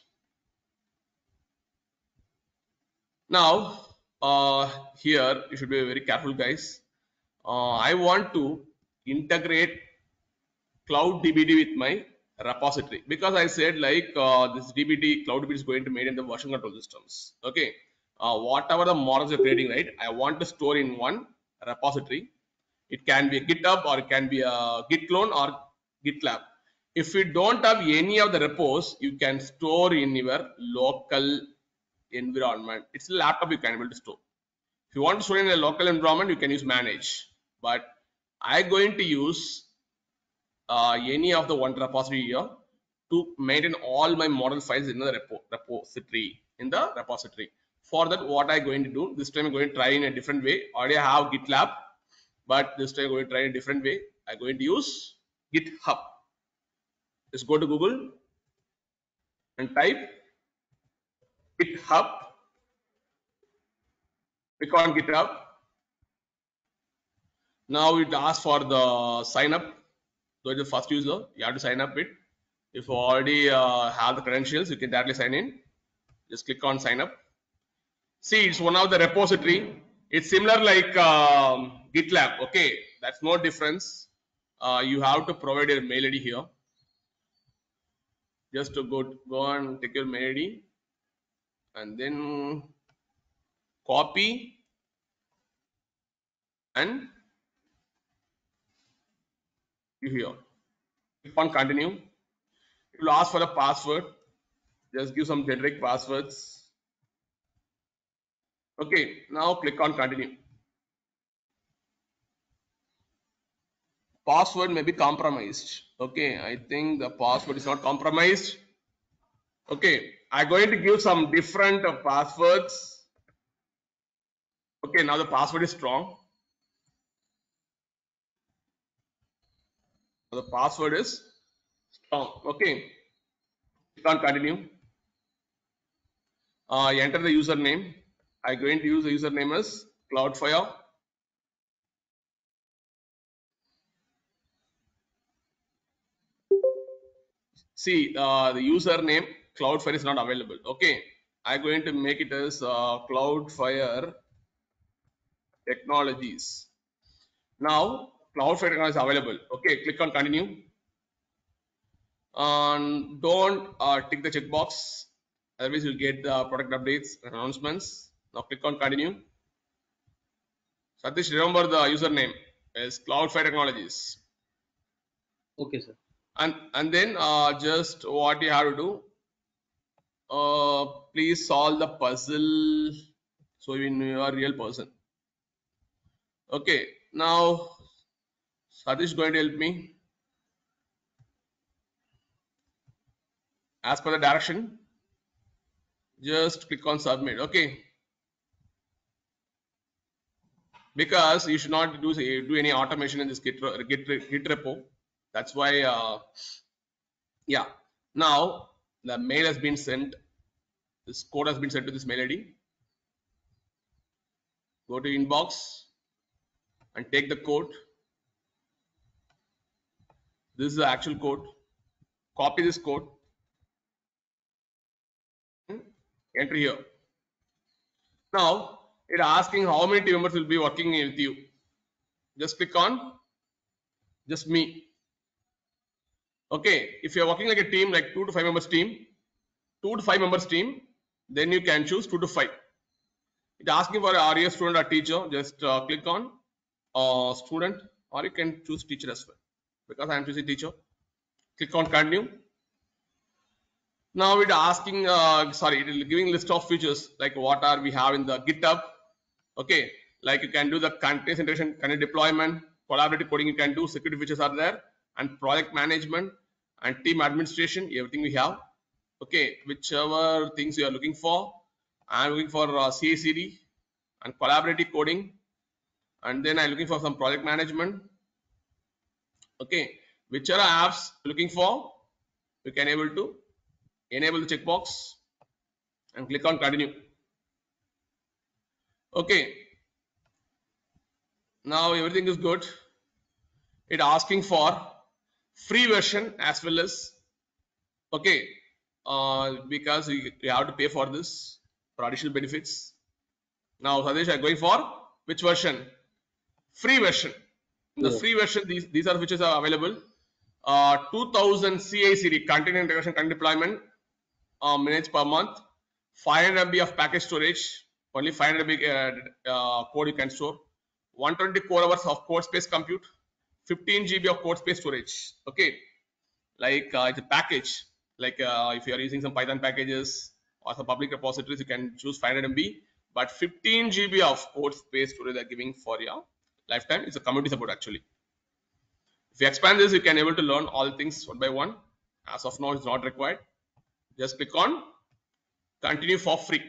B: Now uh, here you should be very careful, guys. Uh, I want to integrate Cloud D B D with my repository because I said like uh, this D B D Cloud D B D is going to maintain the version control systems. Okay, uh, whatever the models you're creating, right? I want to store in one repository. It can be a GitHub or it can be a Git clone or GitLab. If you don't have any of the repos, you can store in your local environment. It's a laptop you can able to store. If you want to store in a local environment, you can use manage. But I'm going to use uh, any of the one repository here to maintain all my model files in the repo, repository. In the repository. For that, what I'm going to do this time, I'm going to try in a different way. Already I have GitLab, but this time I'm going to try in a different way. I'm going to use GitHub. Just go to Google and type GitHub. Click on GitHub. Now it asks for the sign up. So the first user, you have to sign up it. If you already uh, have the credentials, you can directly sign in. Just click on sign up. See, it's one of the repository. It's similar like um, GitLab. Okay, that's no difference. Uh, you have to provide your mail I D here. Just to go go and take your mail I D and then copy and give here. Click on continue. It will ask for the password. Just give some generic passwords. Okay, now click on continue. Password may be compromised. Okay, I think the password is not compromised. Okay, I'm going to give some different uh, passwords. Okay, now the password is strong. Now the password is strong. Okay, click on continue. Uh, enter the username. I'm going to use the username as Cloudflare. See, uh, the username Cloudflare is not available. Okay, I'm going to make it as uh, Cloudflare Technologies. Now, Cloudflare Technologies is available. Okay, click on continue. And don't uh, tick the checkbox, otherwise you'll get the product updates and announcements. Now click on continue. Satish, remember the username is Cloudflare Technologies.
C: Okay, sir.
B: And and then uh, just what you have to do, uh, please solve the puzzle so you know you are a real person. Okay, now Satish is going to help me. As per the direction, just click on submit. Okay, because you should not do do any automation in this git git, git repo. That's why uh, yeah, now the mail has been sent. This code has been sent to this mail I D. Go to inbox and take the code. This is the actual code. Copy this code. Enter here. Now it asking how many team members will be working with you. Just click on just me. Okay, if you are working like a team, like two to five members team, two to five members team, then you can choose two to five. It asking for are you a student or teacher? Just uh, click on uh, student, or you can choose teacher as well. Because I am choosing teacher. Click on continue. Now it asking, uh, sorry, it is giving list of features like what are we have in the GitHub. Okay, like you can do the continuous integration, continuous deployment, collaborative coding you can do, security features are there, and project management and team administration, everything we have. Okay, whichever things you are looking for. I'm looking for uh, C I C D and collaborative coding, and then I'm looking for some project management. Okay, whichever apps looking for, you can able to enable the checkbox and click on continue. Okay, now everything is good. It asking for free version as well as, okay, uh, because you, you have to pay for this for additional benefits. Now Sadesh, I'm going for which version? Free version. In the
C: Yes.
B: free version, these these are features are available. Uh, two thousand C I C D container integration, content deployment uh, minutes per month, five hundred M B of package storage, only five hundred M B uh, uh, code you can store, one hundred twenty core hours of code space compute, fifteen G B of code space storage. Okay, like uh, it's a package. Like uh, if you are using some Python packages or some public repositories, you can choose five hundred M B, but fifteen G B of code space storage they are giving for your lifetime. It's a community support actually. If you expand this, you can able to learn all things one by one. As of now, it's not required. Just click on continue for free.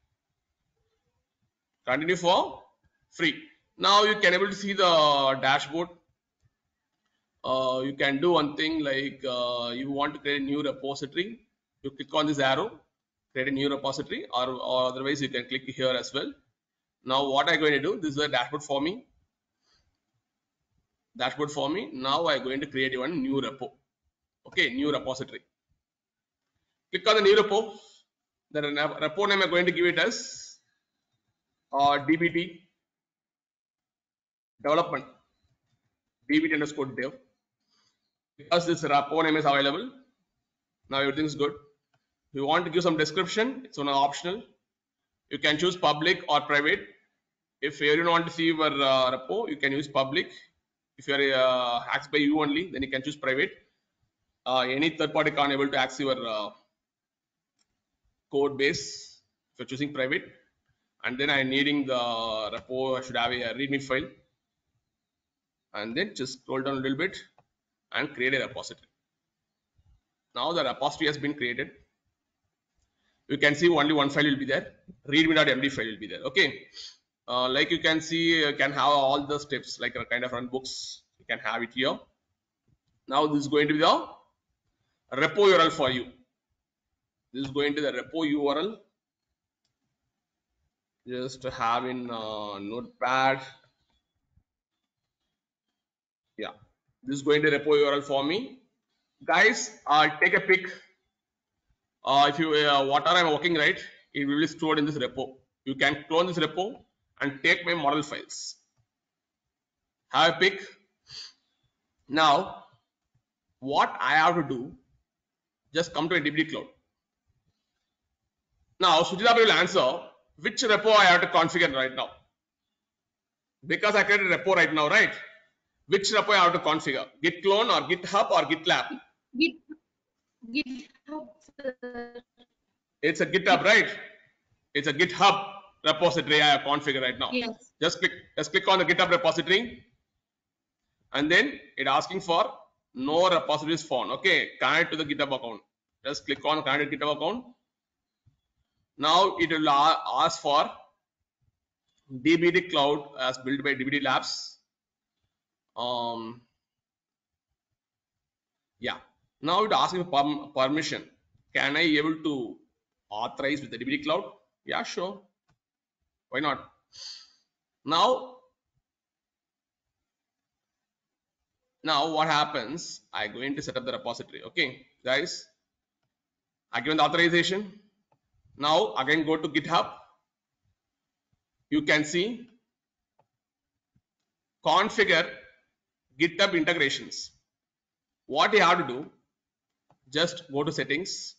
B: Continue for free. Now you can able to see the dashboard. Uh, you can do one thing like uh, you want to create a new repository. You click on this arrow, create a new repository, or, or otherwise you can click here as well. Now what I'm going to do, this is a dashboard for me. Dashboard for me. Now I'm going to create one new repo. Okay, new repository. Click on the new repo. The repo name I'm going to give it as uh, D B T development, D B T underscore dev. Because this repo name is available, now everything is good. If you want to give some description, it's on optional. You can choose public or private. If you don't want to see your uh, repo, you can use public. If you are uh, accessed by you only, then you can choose private. Uh, any third party can't able to access your uh, code base if you're choosing private. And then I'm needing the repo, I should have a readme file. And then just scroll down a little bit and create a repository. Now the repository has been created. You can see only one file will be there. readme.md file will be there. Okay. Uh, like you can see, you can have all the steps like a kind of run books. You can have it here. Now this is going to be the repo U R L for you. This is going to the repo U R L. Just to have in uh, Notepad. Yeah. This is going to repo U R L for me. Guys, uh, take a pic. Uh, if you uh, what are I'm working right, it will be stored in this repo. You can clone this repo and take my model files. Have a pic. Now, what I have to do, just come to a D B T Cloud. Now, Sujita will answer which repo I have to configure right now. Because I created a repo right now, right? Which repo I have to configure? Git clone or GitHub or GitLab?
D: Git, GitHub. Sir.
B: It's a GitHub, right? It's a GitHub repository I have configured right now.
D: Yes.
B: Just click, just click on the GitHub repository, and then it asking for no repositories found. Okay, connect to the GitHub account. Just click on connect to GitHub account. Now it will ask for D B T Cloud as built by D B T Labs. Um, yeah. Now it asks for permission. Can I able to authorize with the D B T Cloud? Yeah, sure. Why not? Now, now what happens? I'm going to set up the repository. Okay, guys. I given the authorization. Now again go to GitHub. You can see configure GitHub integrations. What you have to do? Just go to settings.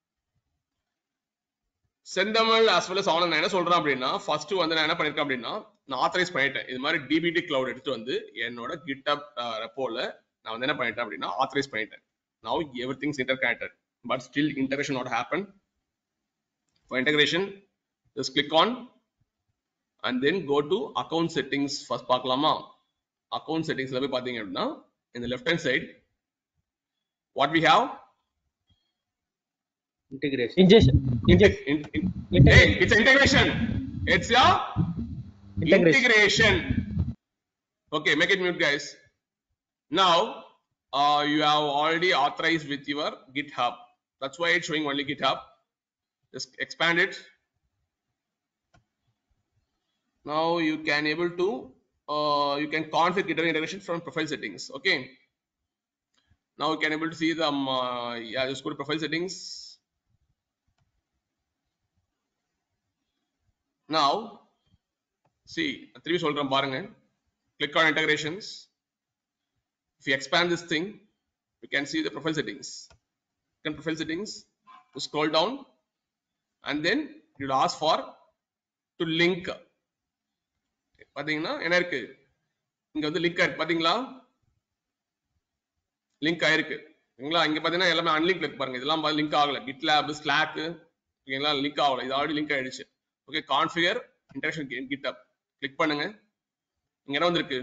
B: செந்தமிழ் as well as on நான் என்ன சொல்றேன் அப்படின்னா first வந்து நான் என்ன பண்ணிருக்கேன் அப்படின்னா நான் ஆத்தரைஸ் பண்ணிட்டேன். இது மாதிரி D B T Cloud எடுத்து வந்து என்னோட GitHub ரெப்போல நான் வந்து என்ன பண்ணிட்டேன் அப்படின்னா ஆத்தரைஸ் பண்ணிட்டேன். Now everything is interconnected, but still integration not happen. For integration, just click on and then go to account settings. First பார்க்கலாமா? Account settings ல போய் பாத்தீங்க அப்படின்னா in the left hand side what we have?
C: Integration.
E: Ingestion.
B: Integ in, in,
E: Integration.
B: hey, it's integration. It's your
E: Integration.
B: integration. Okay, make it mute, guys. Now, uh, you have already authorized with your GitHub. That's why it's showing only GitHub. Just expand it. Now you can able to uh, you can configure GitHub integration from profile settings. Okay. Now you can able to see the um, uh, yeah, just go to profile settings. Now see three solgram பாருங்க. Click on integrations. If you expand this thing, you can see the profile settings. Click on profile settings, you scroll down, and then you will ask for to link. பாத்தீங்கன்னா என்ன இருக்கு இங்க வந்து link இருக்கு பாத்தீங்களா link ஆயிருக்கு ஓகேங்களா இங்க பாத்தீங்கன்னா எல்லாமே அன்லிங்க் இருக்கு பாருங்க இதெல்லாம் லிங்க் ஆகல GitLab Slack ஓகேங்களா லிங்க் ஆகல இது ஆல்ரெடி லிங்க் ஆயிடுச்சு okay configure interaction GitHub click பண்ணுங்க இங்க என்ன வந்திருக்கு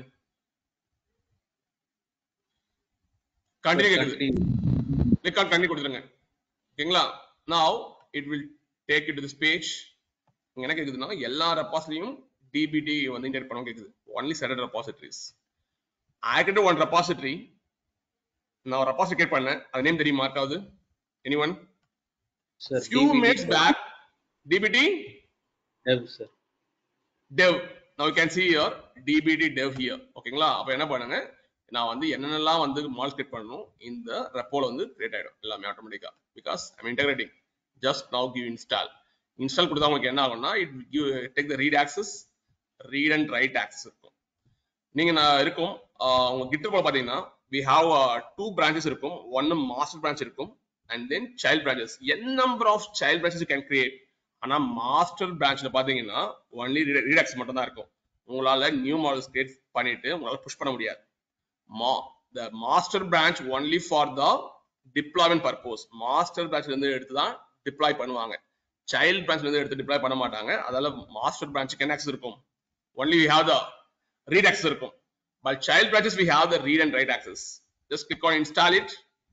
B: கண்டினியூ கேக்குது கிளிக் ஆன் கண்டினியூ கொடுத்துருங்க ஓகேங்களா now it will take you to this page இங்க என்ன கேக்குதுன்னா எல்லா ரெபாசிட்டரியும் dbt வந்து இன்டர் பண்ணனும் கேக்குது only certain repositories I can do one repository நான் ஒரு repository கிரியேட் பண்ணேன் அது நேம் தெரியுமா யாருக்காவது anyone
C: sir
B: few minutes back dbt
C: dev sir
B: dev now you can see here dbt dev here ஓகேங்களா அப்ப என்ன பண்ணுங்க நான் வந்து என்னென்னலாம் வந்து மால் கிரியேட் பண்ணனும் இந்த ரெப்போல வந்து கிரியேட் ஆயிடும் எல்லாமே ஆட்டோமேட்டிக்கா because I'm integrating just now give install install கொடுத்தா உங்களுக்கு என்ன ஆகும்னா it give take the read access read and write access இருக்கும் நீங்க நான் இருக்கும் உங்க GitHub பாத்தீங்கன்னா we have uh, two branches இருக்கும் one master branch இருக்கும் and then child branches n number of child branches you can create ஆனா master branchல பாத்தீங்கன்னா only read access மட்டும் தான் இருக்கும் உங்களால new models create பண்ணிட்டு உங்களால push பண்ண முடியாது Ma the master branch only for the deployment purpose master branch இருந்து எடுத்து தான் deploy பண்ணுவாங்க child branch இருந்து எடுத்து deploy பண்ண மாட்டாங்க அதால master branch க்கு என்ன access இருக்கும் only we have the read access இருக்கும் but child branches we have the read and write access just click on install it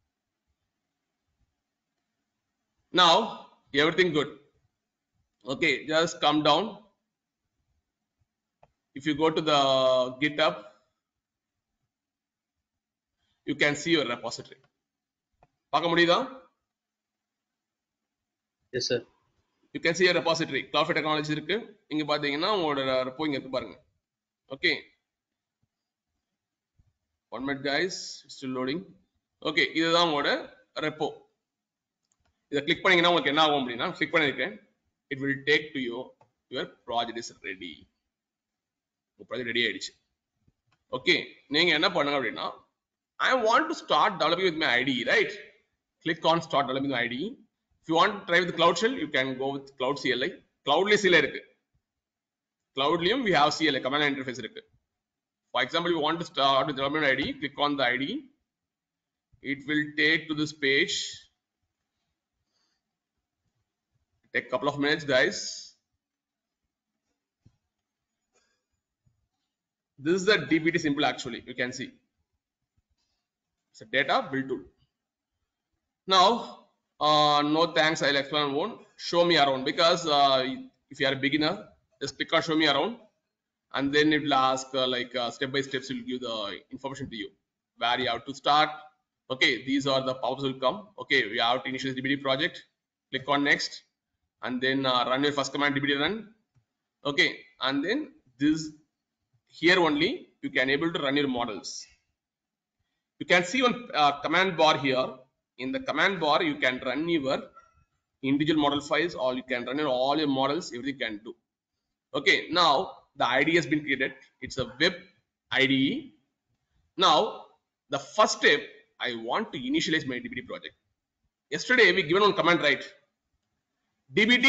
B: now everything good okay just come down if you go to the GitHub you can see your repository பார்க்க முடியுதா
C: yes sir
B: you can see your repository Cloudflare Technologies இருக்கு இங்க பாத்தீங்கன்னா உங்களோட repo இங்க இருக்கு பாருங்க okay one minute guys still loading okay இதுதான் உங்களோட repo இத கிளிக் பண்ணீங்கன்னா உங்களுக்கு என்ன ஆகும் அப்படினா கிளிக் பண்ணிருக்கேன் it will take to you your project is ready உங்க project ரெடி ஆயிடுச்சு okay நீங்க என்ன பண்ணுங்க அப்படினா I want to start developing with my I D E right click on start developing with I D E if you want to try with Cloud Shell you can go with Cloud C L I Cloudly C L I இருக்கு Cloudliyum we have C L I command line interface இருக்கு for example you want to start with development I D E click on the I D E it will take to this page take a couple of minutes guys this is the D B T simple actually you can see it's a data build tool now uh, no thanks I'll explain one show me around because uh, if you are a beginner just click on show me around and then it will ask uh, like uh, step by steps will give the information to you where you have to start okay these are the powers will come okay we have to initialize D B T project click on next and then uh, run your first command D B T run okay and then this here only you can able to run your models you can see one uh, command bar here in the command bar you can run your individual model files or you can run your all your models everything can do okay now the I D E has been created it's a web I D E now the first step I want to initialize my D B T project yesterday we given one command right D B T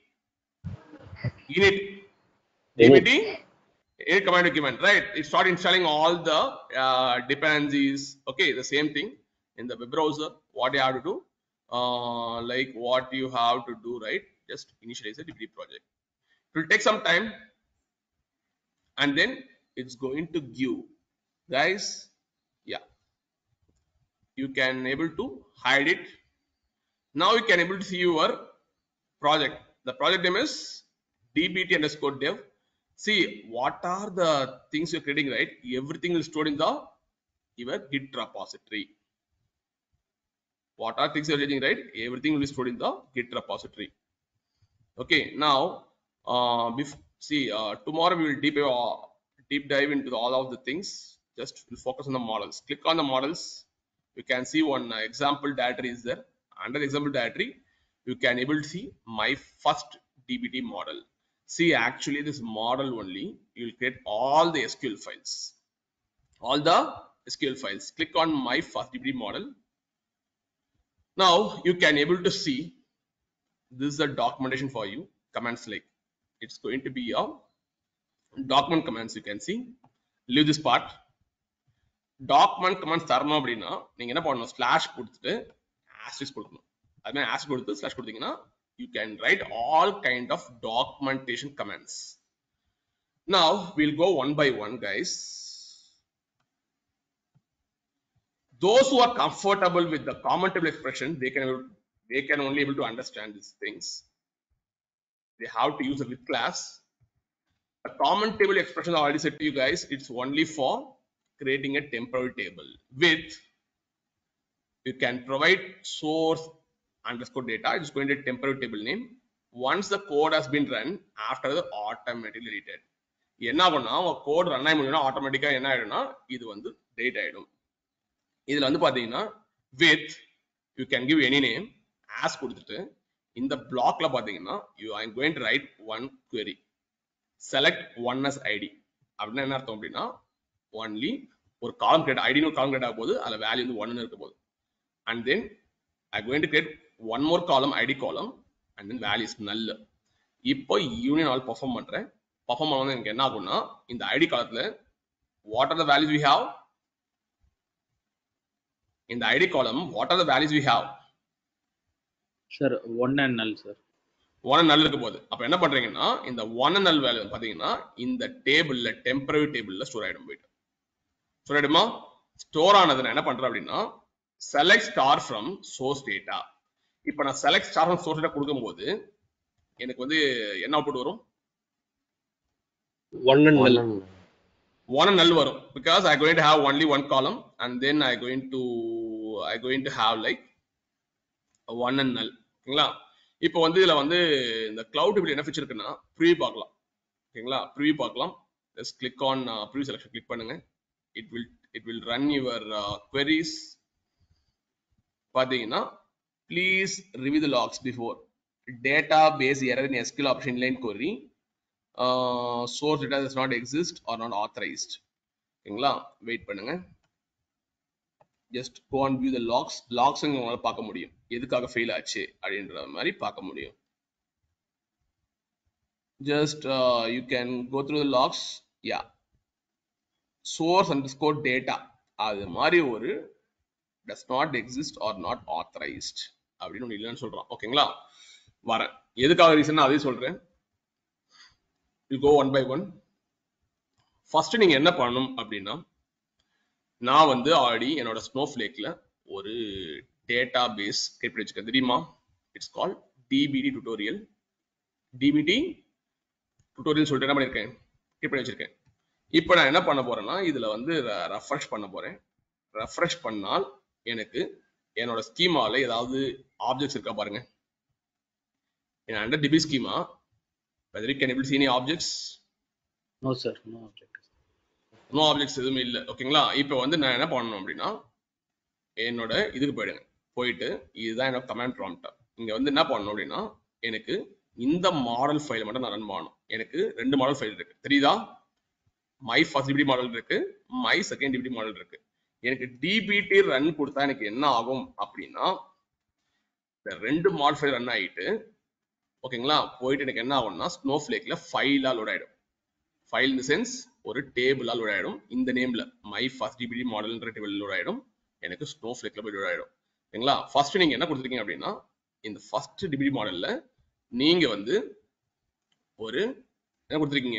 B: init D B T init command given right it start installing all the uh, dependencies okay the same thing in the web browser what you have to do uh, like what you have to do right just initialize the D B T project it will take some time and then it's going to give guys yeah you can able to hide it now you can able to see your project the project name is dbt underscore dev see what are the things you're creating right everything is stored in the your git repository what are things you're creating right everything will be stored in the git repository okay now uh before, see uh, tomorrow we will deep uh, deep dive into the, all of the things just we'll focus on the models click on the models you can see one uh, example directory is there. Under the example directory, you can able to see my first D B T model. See, actually this model only, you will create all the S Q L files, all the S Q L files. Click on my first D B T model. Now you can able to see this is the documentation for you. Commands like it's going to be a document commands. You can see. Leave this part. Document commands தரணும் அப்படின்னா நீங்க என்ன பண்ணணும், slash கொடுத்துட்டு ஆஸ்டரிஸ்க் கொடுக்கணும். அது மாதிரி ஆஸ்டரிஸ்க் கொடுத்து ஸ்லாஷ் கொடுத்தீங்கன்னா you can write all kind of documentation commands. Now we'll go one by one, guys. Those who are comfortable with the common table expression, they can they can only able to understand these things. They have to use a with class. A common table expression I already said to you guys, it's only for creating a temporary table. With, you can provide source underscore data, it's going to temporary table name. Once the code has been run, after the automatically deleted. என்ன ஆகும்னா உங்க code run ஆகி முடியும்னா ஆட்டோமேட்டிக்கா என்ன ஆயிடும்னா இது வந்து date ஆயிடும். இதுல வந்து பாத்தீங்கன்னா with you can give any name as கொடுத்துட்டு இந்த பிளாக்ல பாத்தீங்கன்னா you are going to write one query. Select one as I D. அப்படின்னா என்ன அர்த்தம் அப்படின்னா only ஒரு காலம் கிரியேட் ஐடின்னு ஒரு காலம் கிரியேட் ஆக போகுது, அதுல வேல்யூ வந்து ஒன்னு இருக்க போகுது. And then I going to create one more column, I D column, and then value is null. இப்போ யூனியன் ஆல் பெர்ஃபார்ம் பண்றேன். பெர்ஃபார்ம் பண்ணா எனக்கு என்ன ஆகும்னா இந்த ஐடி காலத்துல what are the values we have? In the I D column, what are the values we have?
C: Sir, one and null, sir.
B: one and null இருக்க போகுது. அப்ப என்ன பண்றீங்கன்னா இந்த one and null வேல்யூ பாத்தீங்கன்னா இந்த டேபிள்ல டெம்பரரி டேபிள்ல ஸ்டோர் ஆயிடும். போயிட்டு ஸ்டோர் ஆயிடுமா? ஸ்டோர் ஆனது நான் என்ன பண்றேன் அப்படின்னா select star from source data. இப்போ நான் select star from source data கொடுக்கும்போது எனக்கு வந்து என்ன அவுட்புட் வரும்?
C: One and null.
B: One and null வரும். Because I going to have only one column and then I going to I going to have like one and null. ஓகேங்களா? இப்போ வந்து இதுல வந்து இந்த cloud table என்ன ஃபீச்சர் இருக்குன்னா preview பார்க்கலாம். ஓகேங்களா? preview பார்க்கலாம். Just click on uh, preview selection click பண்ணுங்க. It will it will run your uh, queries. பாத்தீங்கன்னா please review the logs before database error in S Q L option inline query. Uh, source data does not exist or not authorized. ஓகேங்களா? Wait பண்ணுங்க. just go and view the logs. logs உங்களால பார்க்க முடியும் எதுக்காக fail ஆச்சு அப்படின்ற மாதிரி பார்க்க முடியும். just uh, you can go through the logs. yeah, source underscore data அது மாதிரி ஒரு does not exist or not authorized அப்படின்னு ஒன்று இல்லைன்னு சொல்றான். ஓகேங்களா? வரேன் எதுக்காக ரீசன் அதே சொல்றேன். you go one by one. First நீங்க என்ன பண்ணணும் அப்படின்னா நான் வந்து ஆல்ரெடி என்னோட ஸ்னோஃப்ளேக்ல ஒரு டேட்டா பேஸ் கிரியேட் பண்ணி வச்சிருக்கேன். தெரியுமா? It's call DBT tutorial. DBT tutorial சொல்லிட்டு என்ன பண்ணிருக்கேன், கிரியேட் பண்ணி வச்சிருக்கேன். இப்போ நான் என்ன பண்ண போறேன்னா இதுல வந்து ரெஃப்ரெஷ் பண்ண போறேன். ரெஃப்ரெஷ் பண்ணால் எனக்கு என்னோட ஸ்கீமால ஏதாவது ஆப்ஜெக்ட்ஸ் இருக்கா பாருங்க. Under DB schema whether you can able to see any objects?
C: No, sir. No objects.
B: No objects எதுவுமே இல்லை. ஓகேங்களா? இப்போ வந்து நான் என்ன பண்ணணும் அப்படின்னா என்னோட இதுக்கு போயிடுங்க. போயிட்டு இதுதான் என்னோட கமாண்ட் ப்ராம்ப்ட். இங்க வந்து என்ன பண்ணணும் அப்படின்னா எனக்கு இந்த மாடல் ஃபைல் மட்டும் நான் ரன் பண்ணணும். எனக்கு ரெண்டு மாடல் ஃபைல் இருக்கு. தெரியுதா? மை ஃபர்ஸ்ட் டிபிடி மாடல் இருக்கு, மை செகண்ட் டிபிடி மாடல் இருக்கு. எனக்கு டிபிடி ரன் கொடுத்தா எனக்கு என்ன ஆகும் அப்படின்னா இந்த ரெண்டு மாடல் ஃபைல் ரன் ஆகிட்டு ஓகேங்களா போயிட்டு எனக்கு என்ன ஆகும்னா ஸ்னோஃப்ளேக்ல ஃபைலா லோட் ஆயிடும். ஃபைல் இன் தி சென்ஸ் ஒரு டேபிளா லோட் ஆயிடும். இந்த நேம்ல மை ஃபர்ஸ்ட் டிபிடி மாடல்ன்ற டேபிள் லோட் ஆயிடும். எனக்கு ஸ்னோஃப்ளேக்ல போய் லோட் ஆயிடும். ஓகேங்களா? ஃபர்ஸ்ட் நீங்க என்ன கொடுத்துருக்கீங்க அப்படின்னா இந்த ஃபர்ஸ்ட் டிபிடி மாடல்ல நீங்க வந்து ஒரு என்ன கொடுத்துருக்கீங்க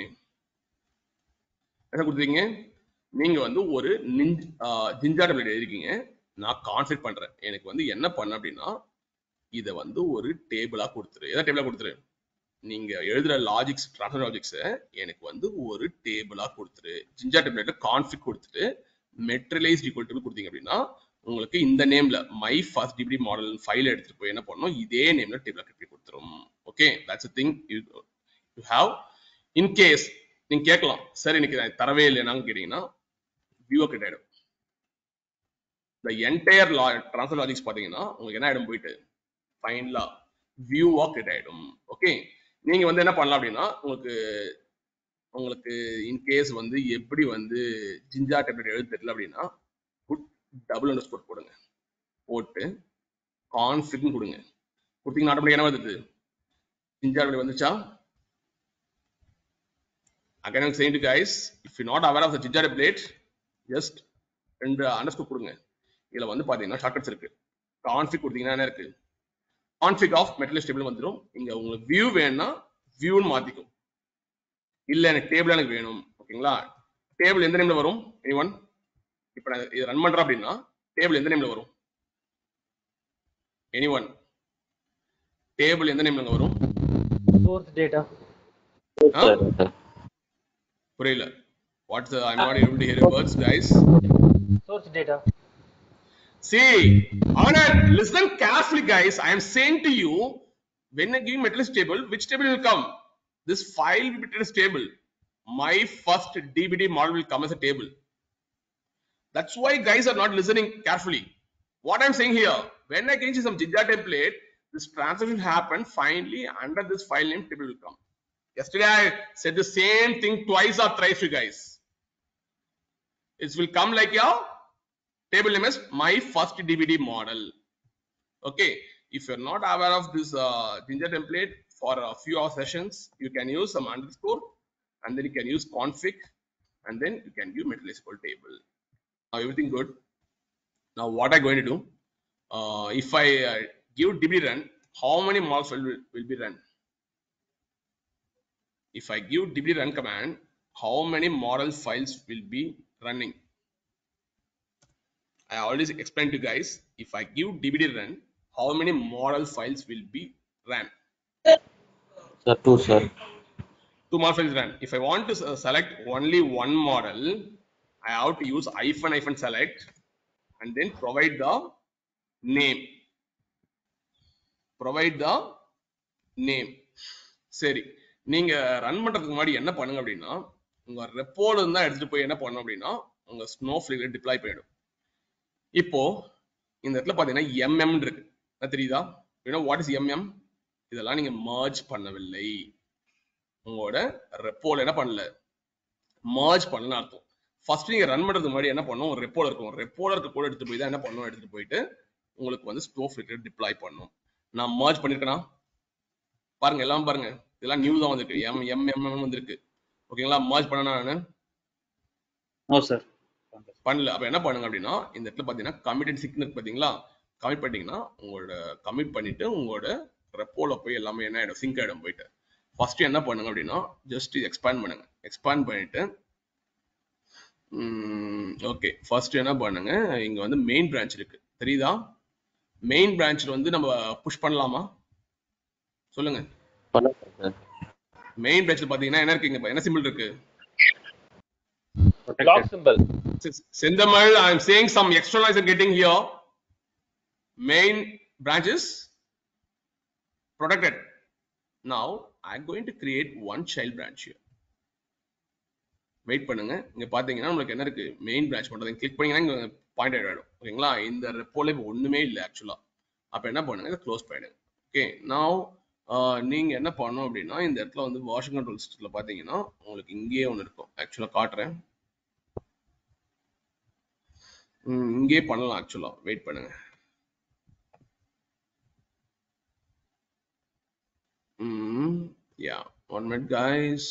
B: என்ன கொடுத்துருக்கீங்க நீங்க வந்து ஒரு ஜிஞ்சா டேபிள் எழுதிருக்கீங்க. நான் கான்ஃபிகர் பண்றேன். எனக்கு வந்து என்ன பண்ண அப்படின்னா இதை வந்து ஒரு டேபிளா கொடுத்துரு. எதாவது டேபிளா கொடுத்துரு. நீங்க எழுதுற லாஜிக்ஸ் டிரான்ஸ்ஃபர் லாஜிக்ஸ் எனக்கு வந்து ஒரு டேபிளா கொடுத்துரு. ஜிஞ்சா டேபிள்ல கான்ஃபிக் கொடுத்துட்டு மெட்ரியலைஸ்ட் ஈக்குவல் டு கொடுத்தீங்க அப்படின்னா உங்களுக்கு இந்த நேம்ல my first DBT model file எடுத்துட்டு போய் என்ன பண்ணணும் இதே நேம்ல டேபிளா கிரியேட் கொடுத்துரும். Okay, that's a thing you you have. in case நீங்க கேட்கலாம் சார் எனக்கு தரவே இல்லைனாங்க கேட்டீங்கன்னா வியூ கிரியேட் ஆயிடும். the entire law transfer logics பாத்தீங்கன்னா உங்களுக்கு என்ன ஆயிடும் போயிட்டு ஃபைனலா வியூவா கிரியேட் ஆயிடும். ஓகே, நீங்க வந்து என்ன பண்ணலாம் அப்படின்னா உங்களுக்கு உங்களுக்கு இன்கேஸ் வந்து எப்படி வந்து ஜிஞ்சா டேப்லெட் எழுத தெரியல அப்படின்னா புட் டபுள் அண்டர் ஸ்கோர் போடுங்க, போட்டு கான்ஃபிக்னு கொடுங்க. கொடுத்தீங்கன்னா ஆட்டோமேட்டிக் என்ன வருது ஜிஞ்சா டேப்லெட் வந்துச்சா? Again I'm saying to guys, if you're not aware of the Jinja template, just ரெண்டு அண்டர்ஸ்கோர் கொடுங்க. இதுல வந்து பாத்தீங்கன்னா ஷார்ட்கட்ஸ் இருக்கு. கான்ஃபிக் கொடுத்தீங்கன்னா என்ன இருக்கு, கான்ஃபிக் ஆஃப் மெட்டலிஸ்ட் டேபிள் வந்துடும். இங்க உங்களுக்கு வியூ வேணும்னா வியூன்னு மாத்திக்கும், இல்ல எனக்கு டேபிள் எனக்கு வேணும். ஓகேங்களா, டேபிள் எந்த நேம்ல வரும் எனிவன்? இப்போ நான் இதை ரன் பண்றேன் அப்படின்னா டேபிள் எந்த நேம்ல வரும் எனிவன்? டேபிள் எந்த நேம்ல வரும்?
C: source data.
B: புரியல. What's the, I'm not able to hear your words, guys.
C: Source data.
B: See, Anand, listen carefully, guys. I am saying to you, when I give metalist table, which table will come? This file will be treated as table. My first D B D model will come as a table. That's why guys are not listening carefully. What I'm saying here, when I change some Jinja template, this transaction happen. Finally, under this file name table will come. Yesterday I said the same thing twice or thrice to you guys. It will come like your table name is my first D B D model. Okay, if you're not aware of this uh, Jinja template for a few hour sessions, you can use some underscore and then you can use config and then you can use metalist table. Now everything good. Now what I'm going to do, uh, if I uh, give D B D run, how many models will, will be run? If I give D B D run command, how many model files will be running? I already explained to you guys, if I give D B D run, how many model files will be run?
E: Sir, two, sir.
B: Two model files run. If I want to uh, select only one model, I have to use hyphen hyphen select and then provide the name. Provide the name. சரி, நீங்க run பண்றதுக்கு முன்னாடி என்ன பண்ணுங்க அப்படின்னா உங்க ரெப்போல இருந்தா எடுத்துட்டு போய் என்ன பண்ணணும் அப்படின்னா உங்க ஸ்னோஃப்ளேக்ல டிப்ளாய் பண்ணிடும். இப்போ இந்த இடத்துல பாத்தீங்கன்னா எம்எம் இருக்கு, தெரியுதா? You know what is MM? இதெல்லாம் நீங்க மர்ஜ் பண்ணவில்லை, உங்களோட ரெப்போல என்ன பண்ணல, மர்ஜ் பண்ணலன்னு அர்த்தம். ஃபர்ஸ்ட் நீங்க ரன் பண்றதுக்கு முன்னாடி என்ன பண்ணணும், ஒரு ரெப்போல இருக்கும், ரெப்போல இருக்க கூட எடுத்துட்டு போய் தான் என்ன பண்ணணும், எடுத்துட்டு போயிட்டு உங்களுக்கு வந்து ஸ்னோஃப்ளேக்ல டிப்ளாய் பண்ணணும். நான் மர்ஜ் பண்ணிருக்கேனா பாருங்க, எல்லாம் பாருங்க, இதெல்லாம் நியூ தான் வந்திருக்கு, எம் எம் எம் வந்திருக்கு. ஓகேங்களா, மர்ஜ் பண்ணனா நானு
C: No sir.
B: பண்ணல. அப்ப என்ன பண்ணுங்க அப்படின்னா இந்த இடத்துல பாத்தீங்கன்னா கமிட்டட் சிக்னல் பாத்தீங்களா, கமிட் பண்ணிட்டீங்கன்னா உங்களோட கமிட் பண்ணிட்டு உங்களோட ரெப்போல போய் எல்லாமே என்ன ஆயிடும், சிங்க் ஆயிடும். போயிட்டு ஃபர்ஸ்ட் என்ன பண்ணுங்க அப்படின்னா ஜஸ்ட் எக்ஸ்பேண்ட் பண்ணுங்க. எக்ஸ்பேண்ட் பண்ணிட்டு ஓகே, ஃபர்ஸ்ட் என்ன பண்ணுங்க, இங்க வந்து மெயின் பிரான்ச் இருக்கு, தெரியுதா? மெயின் பிரான்ச்ல வந்து நம்ம புஷ் பண்ணலாமா சொல்லுங்க? மெயின் பிரான்ச்ல பாத்தீங்கன்னா என்ன இருக்கு, இங்க என்ன சிம்பிள் இருக்கு,
E: Lock symbol.
B: Sendamal, I am saying some extra noise are getting here. Main branch is protected. Now I am going to create one child branch here. Wait பண்ணுங்க, இங்க பாத்தீங்கன்னா உங்களுக்கு என்ன இருக்கு, மெயின் பிரான்ச் பண்றது கிளிக் பண்ணீங்கன்னா இங்க பாயிண்ட் ஆயிடும். ஓகேங்களா, இந்த ரெப்போல இப்போ ஒண்ணுமே இல்லை ஆக்சுவலா. அப்ப என்ன பண்ணுங்க, இதை க்ளோஸ் பண்ணிடுங்க. ஓகே, நவ் நீங்க என்ன பண்ணணும் அப்படின்னா இந்த இடத்துல வந்து வாஷிங் கண்ட்ரோல் சிஸ்டத்துல பாத்தீங்கன்னா உங்களுக்கு இங்கேயே ஒன்று இருக்கும். ஆக்சுவலா காட்டுறேன், இங்கே பண்ணலாம் ஆக்சுவலா. வெயிட் பண்ணுங்க, hmm yeah one minute guys.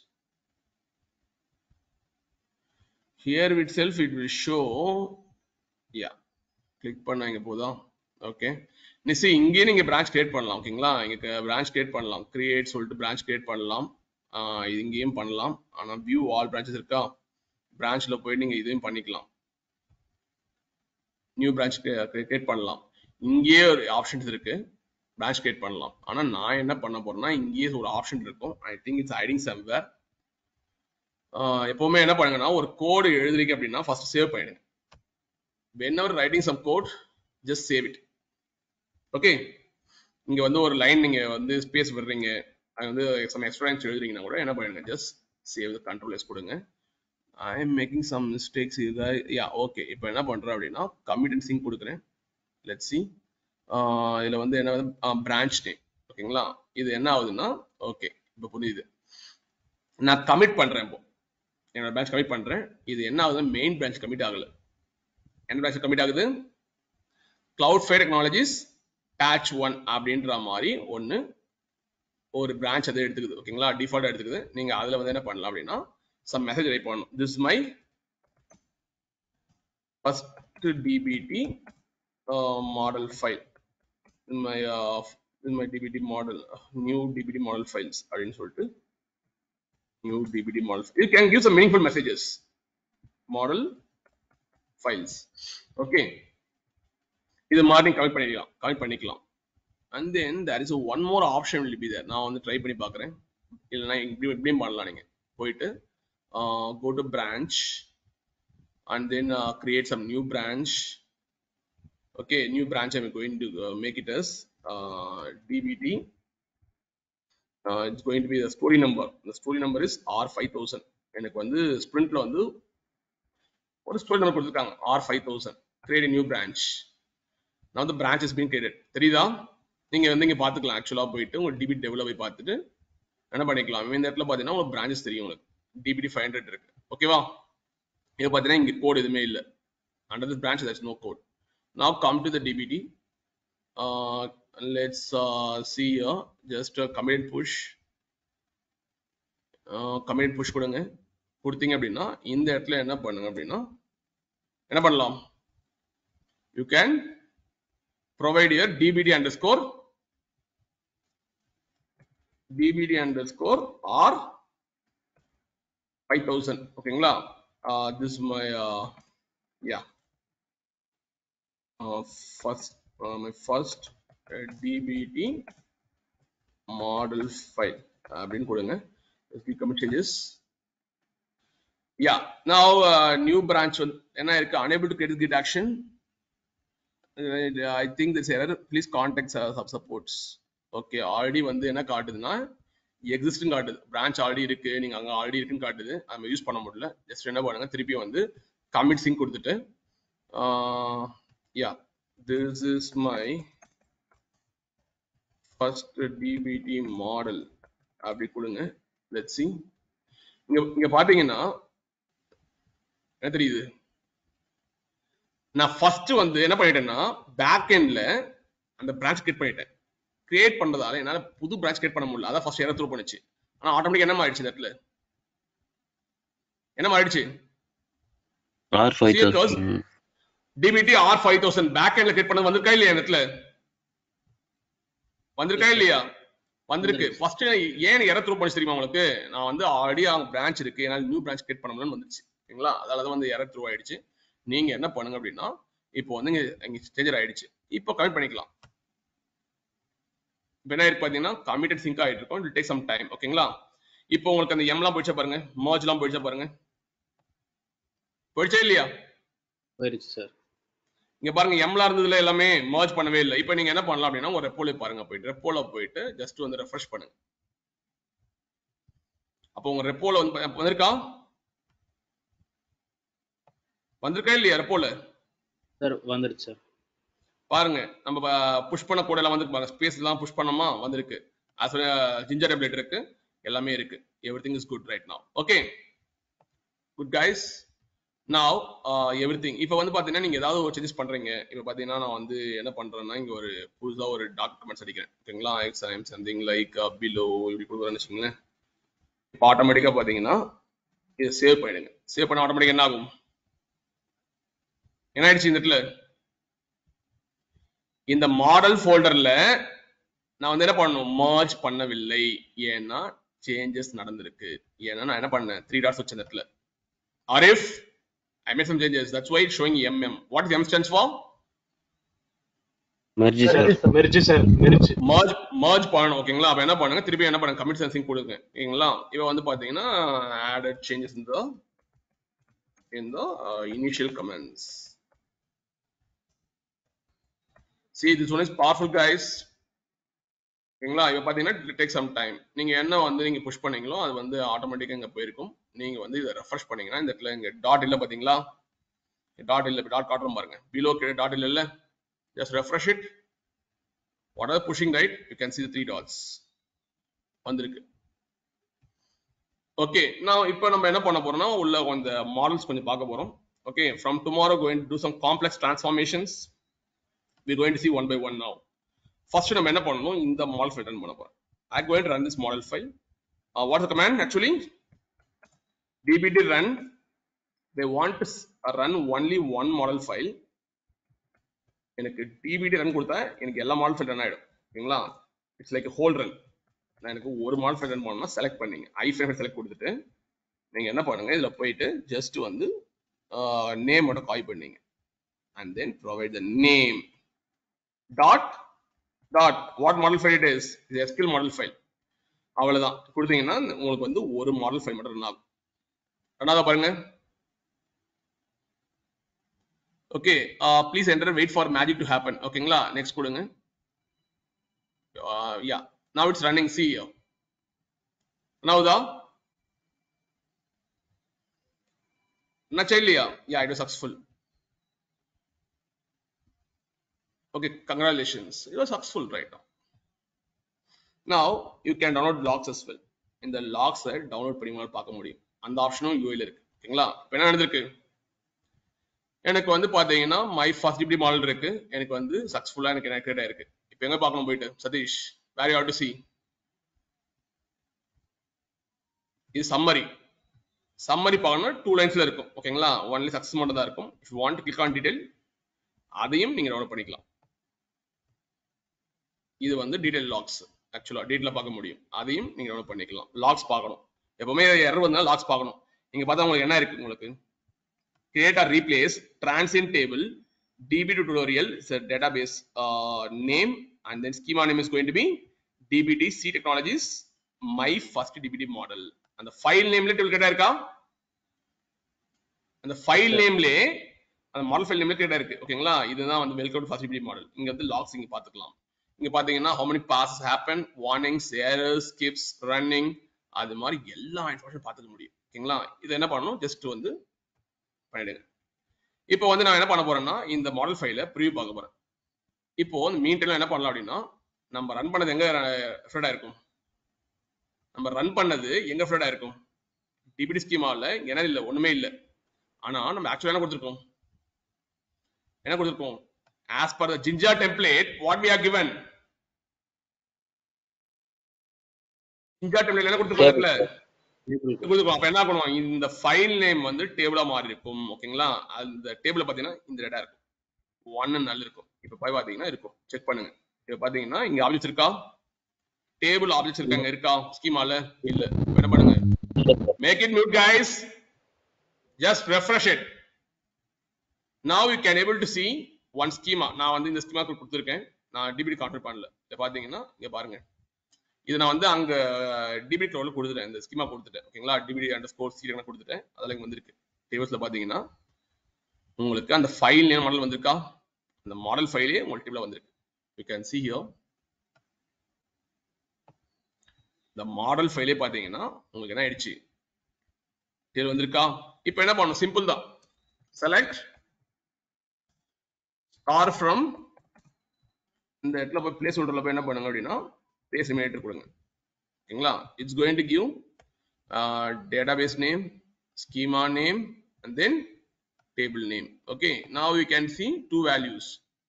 B: Here itself it will show, yeah, click பண்ணா இங்க போதா? ஓகே, நிசி இங்கே நீங்க பிரான்ச் கிரியேட் பண்ணலாம். ஓகேங்களா, இங்க பிரான்ச் கிரியேட் பண்ணலாம், கிரியேட் சொல்லிட்டு பிரான்ச் கிரியேட் பண்ணலாம். இது இங்கேயும் பண்ணலாம். ஆனா வியூ ஆல் பிரான்ச்சஸ் இருக்கா, பிரான்ச்ல போய் நீங்க இதையும் பண்ணிக்கலாம், நியூ பிரான்ச் கிரியேட் பண்ணலாம். இங்கேயே ஒரு ஆப்ஷன்ஸ் இருக்கு, பிரான்ச் கிரியேட் பண்ணலாம். ஆனா நான் என்ன பண்ண போறேன்னா இங்கேயே ஒரு ஆப்ஷன் இருக்கும், I think it's hiding somewhere. எப்பவுமே என்ன பண்ணுங்கன்னா ஒரு கோடு எழுதுறீங்க அப்படின்னா ஃபர்ஸ்ட் சேவ் பண்ணிடுங்க. whenever writing some code just save it. Okay, இங்க வந்து ஒரு லைன் நீங்க வந்து ஸ்பேஸ் விடுறீங்க, அது வந்து சம் எக்ஸ்ட்ரா லைன்ஸ் எழுதுறீங்கன்னா கூட என்ன பண்ணுங்க, just save the control S கொடுங்க. I am making some mistakes here guys. Yeah, okay. இப்போ என்ன பண்றேன் அப்படின்னா commit and sync கொடுக்குறேன். Let's see. ஆஹ் இதுல வந்து என்ன branch name. ஓகேங்களா? இது என்ன ஆகுதுன்னா ஓகே இப்போ புரியுது. நான் கமிட் பண்றேன் இப்போ என்னோட branch கமிட் பண்றேன். இது என்ன ஆகுது மெயின் branch கமிட் ஆகல. என்ன branch கமிட் ஆகுது? Cloudflare Technologies patch one அப்படின்ற மாதிரி ஒன்னு ஒரு branch அதை எடுத்துக்குது. ஓகேங்களா? டிஃபால்ட் எடுத்துக்குது. நீங்க அதுல வந்து என்ன பண்ணலாம் அப்படின்னா some message write பண்ணணும். This is my first D B T uh, model file. In my uh, in my D B T model, uh, new D B T model files. அப்படின்னு சொல்லிட்டு new D B T model. You can give some meaningful messages. Model files. Okay. இது மாதிரி commit பண்ணிக்கலாம். Commit பண்ணிக்கலாம். And then there is a one more option will be there. நான் வந்து try பண்ணி பார்க்குறேன். இல்லைன்னா இப்படி இப்படியும் பண்ணலாம் நீங்க. போயிட்டு uh, go to branch and then uh, create some new branch. Okay, new branch I'm going to uh, make it as uh, D B T. Uh, it's going to be the story number. The story number is R five thousand. எனக்கு வந்து ஸ்பிரிண்ட்ல வந்து ஒரு story number கொடுத்துருக்காங்க R five thousand. Create a new branch. Now the branch has been created. தெரியுதா? நீங்க வந்து இங்க பாத்துக்கலாம். ஆக்சுவலா போயிட்டு உங்க D B T டெவலப் போய் பார்த்துட்டு என்ன பண்ணிக்கலாம். இந்த இடத்துல பாத்தீங்கன்னா உங்களுக்கு branches தெரியும் உங்களுக்கு. D B T five hundred இருக்கு. ஓகேவா? இங்க பாத்தீங்கன்னா இங்க கோட் எதுவுமே இல்ல. Under this branch there's no code. Now come to the D B T. Uh, let's uh, see here. Just uh, commit and push. Uh, commit and push கொடுங்க. கொடுத்தீங்க அப்படின்னா இந்த இடத்துல என்ன பண்ணுங்க அப்படின்னா என்ன பண்ணலாம்? You can provide your D B T underscore D B T underscore R five thousand. ஓகேங்களா? Uh, this is my uh, yeah uh, first uh, my first uh, D B T model file அப்படின்னு கொடுங்க. Let's give commit changes. Yeah, now uh, new branch என்ன இருக்கு? Unable to create git action. I think this error. Please contact sub supports. Okay, already வந்து என்ன காட்டுதுன்னா existing காட்டுது. branch already இருக்கு. நீங்க அங்க already இருக்குன்னு காட்டுது. நம்ம யூஸ் பண்ண முடியல. ஜஸ்ட் என்ன பண்ணுங்க திருப்பி வந்து commit sync கொடுத்துட்டு uh, yeah, this is my first D B T model அப்படி கொடுங்க. Let's see. இங்க இங்க பாத்தீங்கன்னா என்ன தெரியுது? நான் ஃபர்ஸ்ட் வந்து என்ன பண்ணிட்டேன்னா பேக் எண்ட்ல அந்த பிரான்ச் கிரியேட் பண்ணிட்டேன். கிரியேட் பண்றதால என்னால புது பிரான்ச் கிரியேட் பண்ண முடியல. அதான் ஃபர்ஸ்ட் எரர் த்ரோ பண்ணுச்சு. ஆனா ஆட்டோமேட்டிக்கா என்ன ஆயிடுச்சு இந்த இடத்துல? என்ன ஆயிடுச்சு?
E: R five thousand.
B: D B T R five thousand back எண்ட்ல கிரியேட் பண்ணது வந்திருக்கா இல்லையா இந்த இடத்துல? வந்திருக்கா இல்லையா? வந்திருக்கு. ஃபர்ஸ்ட் ஏன் எரர் த்ரோ பண்ணுச்சு தெரியுமா உங்களுக்கு? நான் வந்து ஆல்ரெடி அவங்க பிரான்ச் இருக்கு. என்னால நியூ பிரான்ச் கிரியேட் பண்ண முடியலன்னு வந்துச்சு. ஓகேங்களா? அதனால தான் வந்து எரர் த்ரோ ஆயிடுச்சு. நீங்க என்ன பண்ணுங்க அப்படின்னா இப்போ வந்து இங்க ஸ்டேஜர் ஆயிடுச்சு. இப்போ கமிட் பண்ணிக்கலாம். இப்போ என்ன இருக்கு பாத்தீங்கன்னா கமிட்டட் சிங்க் ஆயிட்டு இருக்கும். It take some time. ஓகேங்களா? இப்போ உங்களுக்கு அந்த எம்லாம் போயிடுச்சா பாருங்க. மர்ஜ் எல்லாம் போயிடுச்சா பாருங்க. போயிடுச்சா இல்லையா?
C: போயிடுச்சு சார்.
B: இங்க பாருங்க எம்லாம் இருந்ததுல எல்லாமே மர்ஜ் பண்ணவே இல்லை. இப்போ நீங்க என்ன பண்ணலாம் அப்படின்னா ஒரு ரெப்போல பாருங்க. போயிட்டு ரெப்போல போயிட்டு ஜஸ்ட் வந்து ரெஃப்ரெஷ் பண்ணுங்க. அப்போ உங்க ரெப்போல வந்து வந்திருக்கா? வந்திருக்கா இல்லையா ரெப்போல?
C: சார் வந்துருச்சு சார்.
B: பாருங்க நம்ம புஷ் பண்ண கோட் எல்லாம் வந்து பாருங்க. ஸ்பேஸ் எல்லாம் புஷ் பண்ணோமா வந்திருக்கு. as a ginger tablet இருக்கு. எல்லாமே இருக்கு. everything is good right now. Okay, good guys. now uh, everything இப்போ வந்து பாத்தீங்கன்னா நீங்க ஏதாவது ஒரு சேஞ்சஸ் பண்றீங்க. இப்போ பாத்தீங்கன்னா நான் வந்து என்ன பண்றேன்னா இங்க ஒரு புதுசா ஒரு டாக்குமெண்ட்ஸ் அடிக்கிறேன். ஓகேங்களா? எக்ஸாம் சம்திங் லைக் பிலோ இப்படி கொடுக்குறேன்னு வச்சுக்கோங்களேன். இப்போ ஆட்டோமேட்டிக்கா பாத்தீங்கன்னா இதை சேவ் பண்ணிடுங்க. சேவ் பண்ண ஆட்டோமேட்டிக்கா என்ன ஆகும்? என்ன ஆயிடுச்சு இந்த இடத்துல? இந்த மாடல் ஃபோல்டர்ல நான் வந்து என்ன பண்ணணும்? மர்ஜ் பண்ணவில்லை. ஏன்னா சேஞ்சஸ் நடந்திருக்கு. ஏன்னா நான் என்ன பண்ணேன்? த்ரீ டாட்ஸ் வச்ச இடத்துல or if I made some changes, that's why it's showing M M. What is M stands for?
E: Merge sir.
C: merge sir. merge
B: merge merge பண்ணணும். ஓகேங்களா? அப்ப என்ன பண்ணுங்க? திருப்பி என்ன பண்ணுங்க? commit sensing கொடுங்க. ஓகேங்களா? இப்போ வந்து பாத்தீங்கன்னா added changes in the in the uh, initial comments. See, this one is powerful guys. ஓகேங்களா? இப்போ பார்த்தீங்கன்னா டேக் சம் டைம். நீங்க என்ன வந்து நீங்க புஷ் பண்ணீங்களோ அது வந்து ஆட்டோமேட்டிக்கா இங்க போயிருக்கும். நீங்க வந்து இதை ரெஃப்ரெஷ் பண்ணீங்கன்னா இந்த இடத்துல இங்க டாட் இல்ல பாத்தீங்களா? டாட் இல்ல டாட் காட்டுறோம் பாருங்க. பிலோ டாட் இல்ல இல்ல. Just refresh it. Whatever pushing right, you can see the three dots. வந்திருக்கு. Okay, now இப்போ நம்ம என்ன பண்ண போறோம்னா உள்ள அந்த மாடல்ஸ் கொஞ்சம் பார்க்க போறோம். Okay, from tomorrow going to do some complex transformations. We're going to see one by one now. First நம்ம என்ன பண்ணணும் இந்த மாடல் ஃபைல் ரன் பண்ண போறோம். I'm going to run this model file. Uh, what's the command actually? dbt run. They want to run only one model file. எனக்கு dbt run கொடுத்தா எனக்கு எல்லா மாடல் ஃபைல் ரன் ஆயிடும். ஓகேங்களா? It's like whole run. நான் எனக்கு ஒரு model file run பண்ணனும்னா செலக்ட் பண்ணீங்க. ஐ ஃப்ரேம் செலக்ட் கொடுத்துட்டு நீங்க என்ன பண்ணுங்க இதுல போயிட்டு ஜஸ்ட் வந்து நேம் மட்டும் காப்பி பண்ணீங்க. and then provide the name dot dot what model file it is is S Q L model file. அவ்வளவுதான் கொடுத்தீங்கன்னா உங்களுக்கு வந்து ஒரு மாடல் ஃபைல் மட்டும் ரன் ஆகும். ரெண்டாவது பாருங்க. Okay, please enter wait for magic to happen. ஓகேங்களா? நெக்ஸ்ட் கொடுங்க. Yeah, now it's running. See here. Now the Nachailia. Yeah, it was successful. Okay, congratulations. It was successful right now. Now you can download logs as well. In the logs side download பண்ணி உங்களால பார்க்க முடியும். அந்த ஆப்ஷனும் U I ல இருக்கு. ஓகேங்களா? இப்போ என்ன நடந்திருக்கு? எனக்கு வந்து பாத்தீங்கன்னா my first dbt மாடல் இருக்கு. எனக்கு வந்து சக்சஸ்ஃபுல்லா எனக்கு கிரியேட் ஆயிருக்கு. இப்போ எங்க பார்க்கணும் போயிட்டு Sathish where you have to see. இது சம்மரி. சம்மரி பார்க்கணும் டூ லைன்ஸ்ல இருக்கும். ஓகேங்களா? ஒன்லி சக்சஸ் மட்டும் தான் இருக்கும். if you want to click on detail அதையும் நீங்க டவுன்லோட் பண்ணிக்கலாம். இது வந்து டீடைல் லாக்ஸ். ஆக்சுவலா டீடைலா பார்க்க முடியும். அதையும் நீங்க டவுன்லோட் பண்ணிக்கலாம். லாக்ஸ் பார்க்கணும். எப்பவுமே எரர் வந்தா லாக்ஸ் பார்க்கணும். நீங்க பார்த்தா உங்களுக்கு என்ன இருக்கு உங்களுக்கு? create or replace transient table dbt tutorial is a database uh, name and then schema name is going to be dbt c technologies my first dbt model. அந்த ஃபைல் நேம்ல டேபிள் கேட்டா இருக்கா? அந்த ஃபைல் நேம்ல அந்த மாடல் ஃபைல் நேம்ல கேட்டா இருக்கு. ஓகேங்களா? இதுதான் வந்து welcome to first dbt model. இங்க வந்து லாக்ஸ் இங்க பாத்துக்கலாம். இங்க பாத்தீங்கன்னா how many passes happen, warnings, errors, skips, running, அது மாதிரி எல்லா இன்ஃபர்மேஷன் பாத்துக்க முடியும். ஓகேங்களா? இது என்ன பண்ணணும் ஜஸ்ட் வந்து பண்ணிடுங்க. இப்போ வந்து நான் என்ன பண்ண போறேன்னா இந்த மாடல் ஃபைலை ப்ரிவியூ பார்க்க போறேன். இப்போ மீன் டைம்ல என்ன பண்ணலாம் அப்படின்னா நம்ம ரன் பண்ணது எங்க ரெஃபரட் ஆயிருக்கும்? நம்ம ரன் பண்ணது எங்க ரெஃபரட் ஆயிருக்கும்? டிபிடி ஸ்கீமால என்ன இல்ல ஒண்ணுமே இல்ல. ஆனா நம்ம ஆக்சுவலா என்ன கொடுத்திருக்கோம்? என்ன கொடுத்திருக்கோம்? as per the Jinja template what we are given. Jinja template என்ன கொடுத்திருக்கோம்ல? கொடுத்துருக்கோம். அப்ப என்ன பண்ணுவோம்? இந்த ஃபைல் நேம் வந்து டேபிளா மாறி இருக்கும். ஓகேங்களா? அந்த டேபிள்ல பாத்தீங்கன்னா இந்த டேட்டா இருக்கும். ஒன்னு நல்ல இருக்கும். இப்ப போய் பாத்தீங்கன்னா இருக்கும். செக் பண்ணுங்க. இப்ப பாத்தீங்கன்னா இங்க ஆப்ஜெக்ட்ஸ் இருக்கா? டேபிள் ஆப்ஜெக்ட்ஸ் இருக்காங்க இருக்கா? ஸ்கீமால இல்ல. என்ன பண்ணுங்க? Make it mute guys. Just refresh it. Now you can able to see one schema. நான் வந்து இந்த ஸ்கீமா கொடுத்திருக்கேன். நான் dbt கான்ஃபிகர் பண்ணல. இத பாத்தீங்கன்னா இங்க பாருங்க. இது நான் வந்து அங்க dbt ரோல கொடுத்துட்டேன். இந்த ஸ்கீமா கொடுத்துட்டேன். ஓகேங்களா? dbt underscore c நான் கொடுத்துட்டேன். அதெல்லாம் இங்க வந்திருக்கு. டேபிள்ஸ்ல பாத்தீங்கன்னா உங்களுக்கு அந்த ஃபைல் நேம் மாடல் வந்திருக்கா? அந்த மாடல் ஃபைலே உங்களுக்கு டேபிள்ல வந்திருக்கு. You can see here. இந்த மாடல் ஃபைலே பாத்தீங்கன்னா உங்களுக்கு என்ன ஆயிடுச்சு? டேபிள் வந்திருக்கா? இப்போ என்ன பண்ணணும்? சிம்பிள் தான். Select star from இந்த இடத்துல போய் பிளேஸ் ஹோல்டர்ல போய் என்ன பண்ணுங்க அப்படின்னா பேஸ் இமேஜ் கொடுங்க. ஓகேங்களா? It's going to give database name, schema name and then table name. Okay, now you can see two values,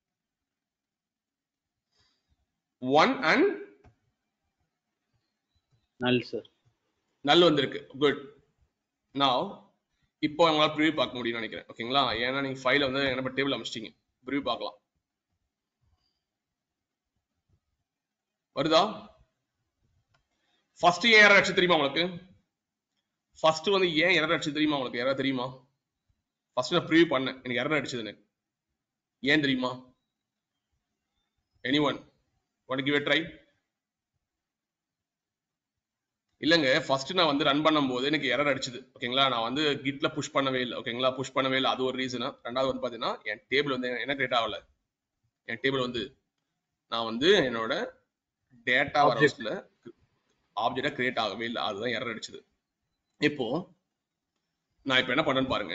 B: one and
C: null sir.
B: null வந்திருக்கு. good. now இப்போ உங்களால ப்ரிவியூ பார்க்க முடியும்னு நினைக்கிறேன். ஓகேங்களா? ஏன்னா நீங்க ஃபைல வந்து என்ன டேபிள் அமைச்சிட்டீங்க. ப்ரிவியூ பார்க்கலாம். வருதா? ஃபர்ஸ்ட் ஏன் எரர் அடிச்சு தெரியுமா உங்களுக்கு? ஃபர்ஸ்ட் வந்து ஏன் எரர் அடிச்சு தெரியுமா உங்களுக்கு? எரர் தெரியுமா? ஃபர்ஸ்ட் நான் ப்ரிவியூ பண்ணேன். எனக்கு எரர் அடிச்சது எனக்கு. ஏன் தெரியுமா? anyone want to give a try? இல்லங்க, ஃபர்ஸ்ட் நான் வந்து ரன் பண்ணும்போது எனக்கு எரர் அடிச்சது. ஓகேங்களா? நான் வந்து கிட்ல புஷ் பண்ணவே இல்லை. ஓகேங்களா? புஷ் பண்ணவே இல்லை. அது ஒரு ரீசன். ரெண்டாவது வந்து பாத்தீங்கன்னா என் டேபிள் வந்து என்ன கிரியேட் ஆகல. என் டேபிள் வந்து நான் வந்து என்னோட டேட்டா
C: Object.
B: வரஹவுஸ்ல ஆப்ஜெக்டா கிரியேட் ஆகவே இல்லை, அதுதான் எரர் அடிச்சது. இப்போ நான் இப்போ என்ன பண்றேன்னு பாருங்க,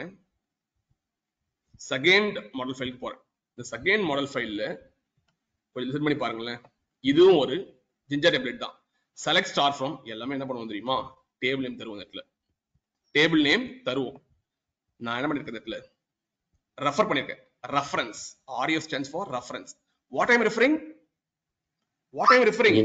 B: செகண்ட் மாடல் ஃபைலுக்கு போறேன். இந்த செகண்ட் மாடல் ஃபைல்ல கொஞ்சம் லிசன் பண்ணி பாருங்களேன். இதுவும் ஒரு ஜிஞ்சர் டெம்ப்ளேட் தான். செலக்ட் ஸ்டார் ஃப்ரம் எல்லாமே என்ன பண்ணுவோம் தெரியுமா, டேபிள் நேம் தருவோம். இடத்துல டேபிள் நேம் தருவோம். நான் என்ன பண்ணிருக்கேன் இடத்துல ரெஃபர் பண்ணிருக்கேன். Reference RF stands for reference. What I am referring what I am referring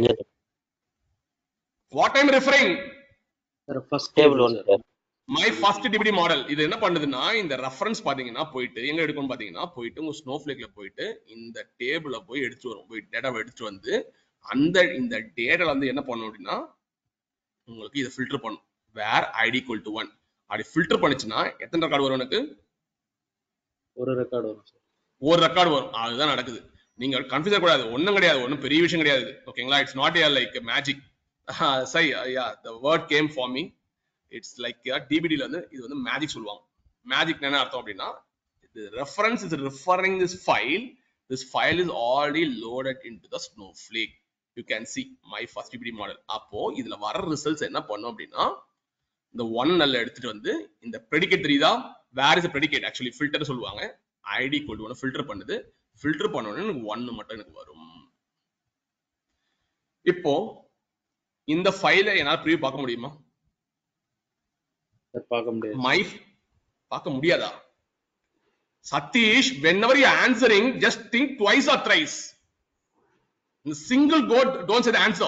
B: what I am referring
C: sir first
E: Table
C: table
E: one,
C: sir.
E: sir.
B: My first DBT model. இது என்ன பண்ணுதுன்னா, இந்த ரெஃபரன்ஸ் பாத்தீங்கன்னா போயிட்டு எங்க எடுக்கணும் பாத்தீங்கன்னா, போயிட்டு உங்க ஸ்னோஃப்ளேக்ல போயிட்டு இந்த டேபிள போய் எடுத்துட்டு வரும். போய் டேட்டாவை எடுத்துட்டு வந்து அந்த இந்த டேட்டால வந்து என்ன பண்ணும் அப்படின்னா, உங்களுக்கு இதை ஃபில்டர் பண்ணும். Where ID equal to one அப்படி ஃபில்டர் பண்ணுச்சுன்னா எத்தனை ரெக்கார்டு வரும்? எனக்கு
C: ஒரு ரெக்கார்ட் வரும் சார்.
B: ஒரு ரெக்கார்டு வரும். அதுதான் நடக்குது. நீங்க கன்ஃபியூஸ் கூடாது, ஒன்றும் கிடையாது, ஒன்றும் பெரிய விஷயம் கிடையாது. ஓகேங்களா? It's not a like magic. Sigh yeah the word came for me. It's like டிபிடில வந்து இது வந்து மேஜிக் சொல்லுவாங்க. மேஜிக் என்ன அர்த்தம் அப்படின்னா, the reference is referring this file. This file is already loaded into the Snowflake. You can see my first D B D model. அப்போ இதுல வர ரிசல்ட்ஸ் என்ன பண்ணும் அப்படின்னா, இந்த ஒன் நல்ல எடுத்துட்டு வந்து இந்த predicate தெரியுதா, where is predicate actually filter சொல்லுவாங்க. ID equal to one filter பண்ணுது. ஃபில்டர் பண்ண உடனே எனக்கு ஒன்னு மட்டும் எனக்கு வரும். இப்போ இந்த ஃபைலை என்னால ப்ரிவ்யூ பார்க்க முடியுமா?
C: சார் பார்க்க முடியாது.
B: மை பார்க்க முடியாதா? Satish, whenever you're answering, just think twice or thrice. In a single go, don't say the answer.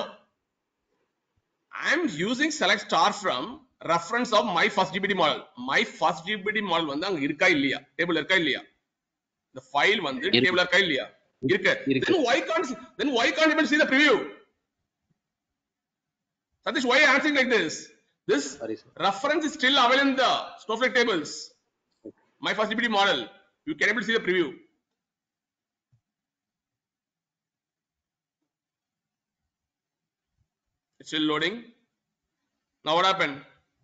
B: I'm using select star from reference of my first D B D model. My first D B D model வந்து அங்க இருக்கா இல்லையா, table இருக்கா இல்லையா, the file வந்து table இருக்கா இல்லையா, இருக்கு. Then why can't then why can't you even see the preview? Satish, why are you answering like this? This
C: Sorry, sir.
B: reference is still available in the Snowflake tables. My first D B D model. You can able to see the preview. It's still loading. Now what happened?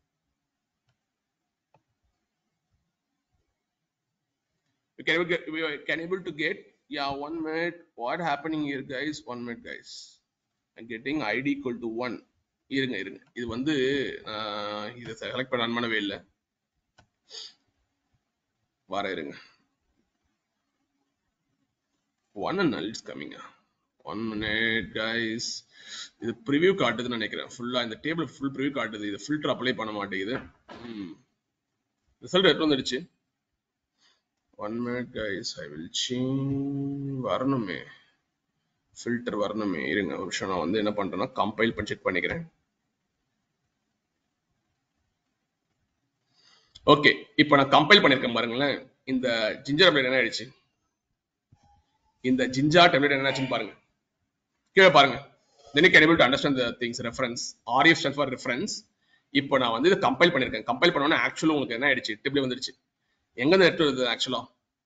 B: You can able, get, we can able to get, yeah, one minute. What happening here, guys? One minute, guys. I'm getting I D equal to one. இருங்க இருங்க, இது வந்து இதை select பண்ண run பண்ணவே இல்லை. வர இருங்க. One and it's coming. One minute, guys. இது preview காட்டுதுன்னு நினைக்கிறேன். ஃபுல்லா இந்த டேபிள் ஃபுல் preview காட்டுது. இது ஃபில்டர் அப்ளை பண்ண மாட்டேங்குது. ரிசல்ட் எட்டு வந்துடுச்சு. One minute, guys. I will change. வரணுமே, ஃபில்டர் வரணுமே. இருங்க ஒரு நிமிஷம், நான் வந்து என்ன பண்றேன்னா கம்பைல் பண்ணி செக் பண்ணிக்கிறேன். ஓகே, இப்போ நான் கம்பைல் பண்ணிருக்கேன் பாருங்களேன். இந்த ஜிஞ்சர் டெம்ப்ளேட் என்ன ஆயிடுச்சு, இந்த ஜிஞ்சா டெம்ப்ளேட் என்ன ஆச்சுன்னு பாருங்க. கீழே பாருங்க. then you can able to understand the things. reference ref stands for reference. இப்போ நான் வந்து இதை கம்பைல் பண்ணிருக்கேன். கம்பைல் பண்ண உடனே ஆக்சுவலா உங்களுக்கு என்ன ஆயிடுச்சு, டேபிள் வந்துருச்சு. எங்க இருந்து எடுத்து வருது ஆக்சுவலா?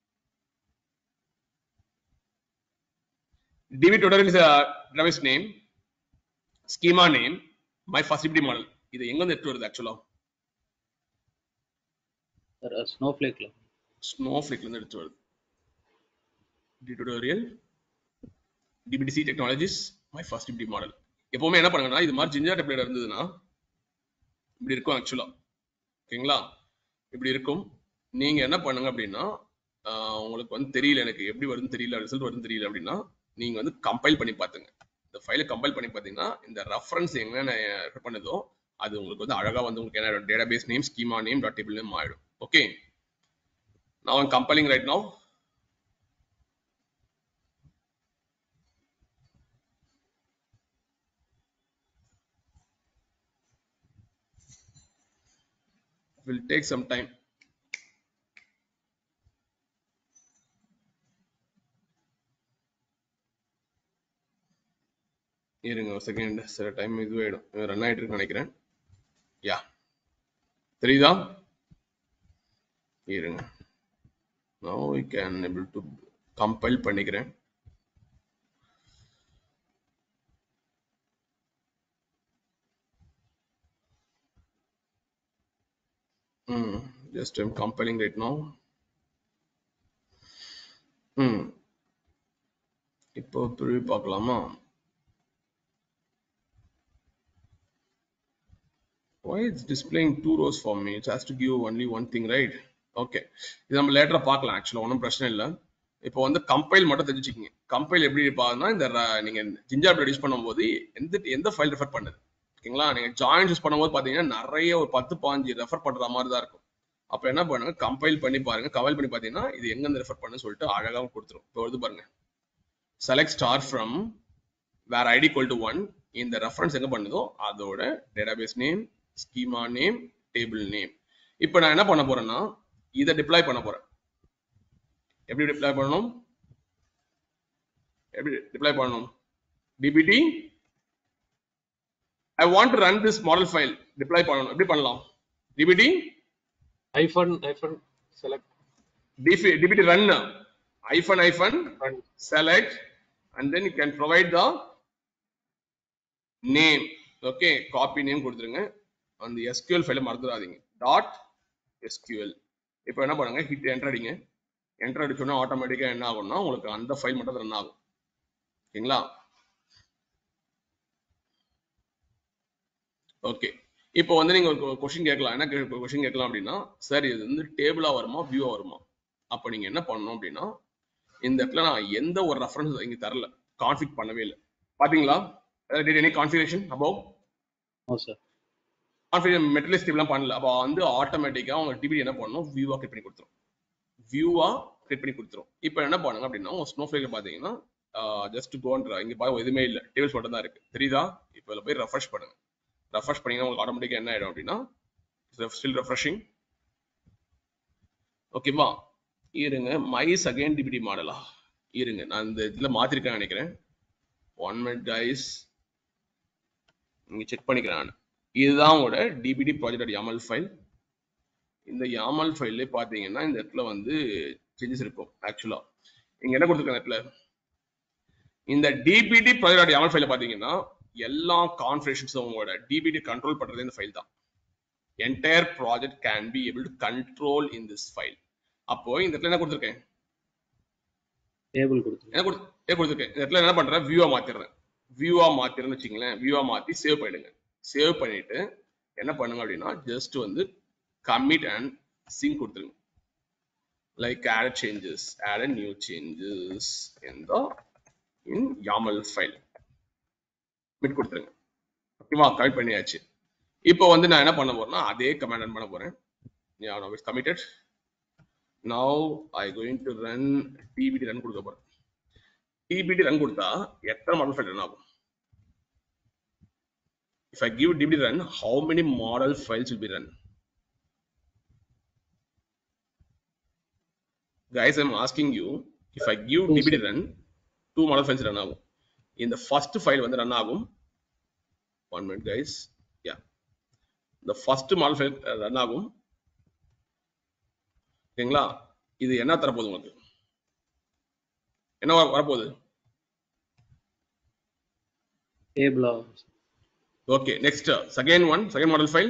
B: db tutorial is a database name, schema name, my first D B D model. இது எங்க இருந்து எடுத்து வருது ஆக்சுவலா?
C: சார் ஸ்னோஃப்ளேக்ல.
B: ஸ்னோஃப்ளேக்ல இருந்து எடுத்து வருது. db tutorial D B D C Technologies, my first D B D model. எப்பவுமே என்ன பண்ணுங்கன்னா, இது மாதிரி ஜிஞ்சர் டெம்ப்ளேட் இருந்ததுன்னா இப்படி இருக்கும் ஆக்சுவலா. ஓகேங்களா? இப்படி இருக்கும். நீங்க என்ன பண்ணுங்க அப்படின்னா, உங்களுக்கு வந்து தெரியல எனக்கு எப்படி வருதுன்னு தெரியல, ரிசல்ட் வருதுன்னு தெரியல அப்படின்னா, நீங்க வந்து கம்பைல் பண்ணி பாத்துங்க. இந்த ஃபைலை கம்பைல் பண்ணி பாத்தீங்கன்னா இந்த ரெஃபரன்ஸ் என்னென்ன பண்ணுதோ அது உங்களுக்கு வந்து அழகா வந்து உங்களுக்கு என்ன database name, schema name, dot table name ஆயிடும். Okay, now I'm compiling right now. Will take some time. இருங்க ஒரு செகண்ட், சில டைம் இது ஆயிடும், ரன் ஆயிட்டு இருக்கு நினைக்கிறேன். யா, தெரியுதா? இருங்க, now we can able to compile பண்ணிக்கிறேன். Hmm, just I'm compiling right now. Hmm, இப்போ ப்ரிவ்யூ பார்க்கலாமா? Why it's displaying two rows for me? It has to give only one thing, right? Okay, இது நம்ம லேட்டரா பார்க்கலாம். ஆக்சுவலா ஒன்றும் பிரச்சனை இல்லை. இப்போ வந்து கம்பைல் மட்டும் தெரிஞ்சுக்கிங்க. கம்பைல் எப்படி இருப்பாங்கன்னா இந்த நீங்க ஜிஞ்சர் யூஸ் பண்ணும்போது எந்த எந்த ஃபைல் ரெஃபர் பண்ணுது, ஓகேங்களா? நீங்க ஜாயின் யூஸ் பண்ணும்போது பாத்தீங்கன்னா நிறைய ஒரு பத்து பாஞ்சு ரெஃபர் பண்ற மாதிரி தான் இருக்கும். அப்ப என்ன பண்ணுங்க, கம்பைல் பண்ணி பாருங்க. கம்பைல் பண்ணி பாத்தீங்கன்னா இது எங்க இருந்து ரெஃபர் பண்ணு சொல்லிட்டு அழகாக கொடுத்துரும். இப்போ வந்து பாருங்க, select star from where ID equal to one. இந்த ரெஃபரன்ஸ் எங்க பண்ணுதோ அதோட database name, schema name, table name. இப்போ நான் என்ன பண்ண போறேன்னா இதை டிப்ளாய் பண்ண போறேன். எப்படி டிப்ளாய் பண்ணணும்? எப்படி டிப்ளாய் பண்ணணும்? DBT I want to run this model file. Deploy பண்ணணும். எப்படி பண்ணலாம்? DBT
C: hyphen hyphen select
B: dbt run hyphen hyphen run. Select and then you can provide the name. Okay, copy name கொடுத்துருங்க. அந்த SQL ஃபைலை மறந்துடாதீங்க. Dot SQL. இப்போ என்ன பண்ணுங்க, ஹிட் என்டர் அடிங்க. என்டர் அடிச்சோன்னா ஆட்டோமேட்டிக்கா என்ன ஆகும்னா உங்களுக்கு அந்த ஃபைல் மட்டும் ரன் ஆகும். ஓகேங்களா? ஓகே, இப்போ வந்து நீங்க ஒரு கொஸ்டின் கேட்கலாம். என்ன கொஸ்டின் கேட்கலாம் அப்படின்னா, சார் இது வந்து டேபிளா வருமா வியூவா வருமா? அப்போ நீங்க என்ன பண்ணணும் அப்படின்னா, இந்த இடத்துல நான் எந்த ஒரு ரெஃபரன்ஸ் இங்க தரல, கான்ஃபிக் பண்ணவே இல்லை. பாத்தீங்களா? did any configuration above?
C: no sir.
B: Configuration materials டேபிள்லாம் பண்ணல. அப்போ வந்து ஆட்டோமேட்டிக்கா உங்க டிபிடி என்ன பண்ணணும், வியூவா கிரியேட் பண்ணி கொடுத்துரும். வியூவா கிரியேட் பண்ணி கொடுத்துரும். இப்போ என்ன பண்ணுங்க அப்படின்னா, உங்க ஸ்னோஃப்ளேக்ல பாத்தீங்கன்னா ஜஸ்ட் கோன்ற இங்க பாருங்க எதுவுமே இல்லை, டேபிள்ஸ் மட்டும் தான் இருக்கு. தெரியுதா? இப்போ இதுல போய் ரெஃப்ரெஷ் பண்ணுங்க. ரெஃப்ரெஷ் பண்ணீங்கன்னா உங்களுக்கு ஆட்டோமேட்டிக்கா என்ன ஆயிடும் அப்படின்னா, ஸ்டில் ரெஃப்ரெஷிங். ஓகேவா? இருங்க, மைஸ் அகைன் டிபிடி மாடலா இருங்க, நான் இந்த இதுல மாத்திருக்கேன் நினைக்கிறேன். ஒன் மினிட் கைஸ், நீங்க செக் பண்ணிக்கிறேன் நான். இதுதான் உங்களோட டிபிடி ப்ராஜெக்ட் யாமல் ஃபைல். இந்த யாமல் ஃபைல்ல பாத்தீங்கன்னா இந்த இடத்துல வந்து சேஞ்சஸ் இருக்கும். ஆக்சுவலா இங்க என்ன கொடுத்துருக்காங்க இடத்துல, இந்த டிபிடி ப்ராஜெக்ட் யாமல் ஃபைல்ல பாத்தீங்கன்னா எல்லா கான்ஃபிகரேஷன்ஸும் உங்களோட டிபிடி கண்ட்ரோல் பண்றது இந்த ஃபைல் தான். Entire project can be able to control in this file. அப்போ இந்த இடத்துல என்ன கொடுத்துருக்கேன்,
C: டேபிள் கொடுத்துருக்கேன்.
B: என்ன கொடுத்துருக்கேன் இந்த இடத்துல என்ன பண்றேன், வியூவா மாத்திடுறேன். வியூவா மாத்திரன்னு வச்சுங்களேன், வியூவா மாத்தி சேவ் பண்ணிடுங்க. சேவ் பண்ணிட்டு என்ன பண்ணுங்க அப்படின்னா, ஜஸ்ட் வந்து கமிட் அண்ட் சிங்க் கொடுத்துருங்க. Like add changes, add new changes in the in YAML file. Commit கொடுத்துருங்க. ஓகேவா? கமிட் பண்ணியாச்சு. இப்போ வந்து நான் என்ன பண்ண போறேன்னா அதே கமாண்ட் ரன் பண்ண போறேன். Yeah, now it's committed. Now I going to run dbt run கொடுக்க போறேன். dbt run கொடுத்தா எத்தனை மாடல் ஃபைல் ரன் ஆகும்? If I give dbt run, how many model files will be run? Guys, I'm asking you, if I give
C: Two,
B: dbt
C: sir.
B: run, two model files run ஆகும். இந்த first file வந்து run ஆகும். One minute guys. Yeah. The first model file run ஆகும். ஓகேங்களா? இது என்ன தரப்போகுது உங்களுக்கு? என்ன வரப்போகுது?
C: டேபிளா?
B: Okay, next second one, second model file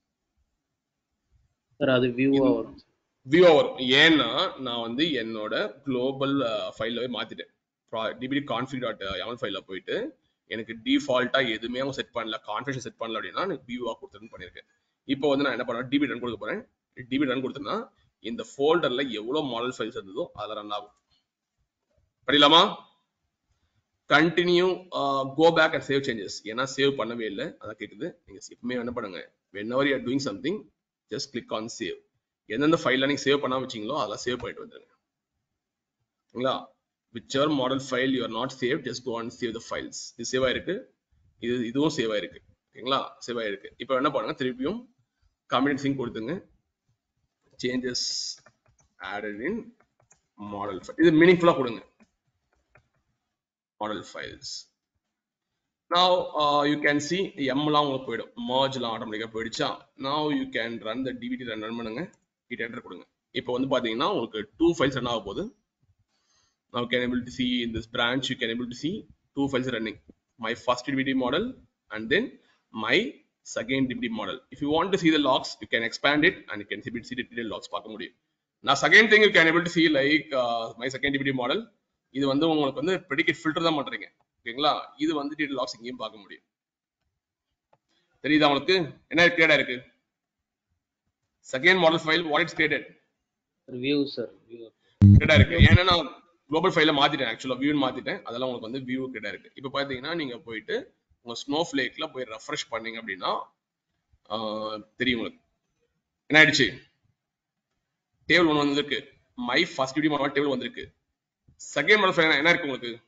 C: sir அது வியூவா வரும்.
B: வியூவா வரும். ஏன்னா நான் வந்து என்னோட குளோபல் ஃபைல்ல போய் மாத்திட்டேன். டிபிடி கான்ஃபிக் டாட் யாமல் ஃபைல்ல போயிட்டு எனக்கு டிஃபால்ட்டா எதுவுமே அவங்க செட் பண்ணல, கான்ஃபிகரேஷன் செட் பண்ணல அப்படின்னா எனக்கு வியூவா கொடுத்துருன்னு பண்ணிருக்கேன். இப்போ வந்து நான் என்ன பண்ணுறேன், டிபிடி ரன் கொடுக்க போறேன். டிபிடி ரன் கொடுத்தேன்னா இந்த ஃபோல்டர்ல எவ்வளவு மாடல் ஃபைல்ஸ் இருந்ததோ அதில் ரன் ஆகும். படிக்கலாமா? Continue go back and save changes. ஏன்னா சேவ் பண்ணவே இல்லை, அதான் கேட்குது. நீங்க எப்பவுமே என்ன பண்ணுங்க, whenever you are doing something just click on save. எந்தெந்த ஃபைல்ல நீங்க சேவ் பண்ணாம வச்சீங்களோ அதெல்லாம் சேவ் பண்ணிட்டு வந்துருங்க. சரிங்களா? whichever model file you are not saved, just go and save the files. இது சேவ் ஆயிருக்கு, இது இதுவும் சேவ் ஆயிருக்கு. ஓகேங்களா? சேவ் ஆயிருக்கு. இப்போ என்ன பண்ணுங்க, திருப்பியும் கமிட் சிங்க் கொடுத்துங்க. Changes added in model file. இது மீனிங்ஃபுல்லா கொடுங்க. model files. Now uh, you can see m லாம் உங்களுக்கு போய்டும், merge லாம் ஆட்டோமேட்டிக்கா போய்டுச்சா. Now you can run the dbt run run பண்ணுங்க, hit enter கொடுங்க. இப்போ வந்து பாத்தீங்கன்னா உங்களுக்கு two files run ஆக போகுது. Now you can able to see in this branch, you can able to see two files running. My first dbt model and then my second dbt model. If you want to see the logs, you can expand it and you can see see the detailed logs பார்க்க முடியும். Now second thing you can able to see like uh, my second dbt model. இது வந்து உங்களுக்கு வந்து predicate filter தான் பண்றீங்க. ஓகேங்களா? இது வந்து டீடைல் லாக்ஸ் இங்கேயும் பார்க்க முடியும். தெரியுதா உங்களுக்கு என்ன கிரியேட் ஆயிருக்கு second model file what it's created
C: view sir view
B: create ஆயிருக்கு ஏன்னா நான் குளோபல் ஃபைல மாத்திட்டேன் ஆக்சுவலா வியூ மாத்திட்டேன் அதெல்லாம் உங்களுக்கு வந்து வியூ கிரியேட் ஆயிருக்கு இப்போ பாத்தீங்கன்னா நீங்க போயிட்டு உங்க ஸ்னோஃப்ளேக்ல போய் ரெஃப்ரெஷ் பண்ணீங்க அப்படின்னா தெரியும் உங்களுக்கு என்ன ஆயிடுச்சு டேபிள் ஒன்று வந்திருக்கு my first DBT model table வந்திருக்கு செகண்ட் மாடல் ஃபைல் என்ன இருக்கு உங்களுக்கு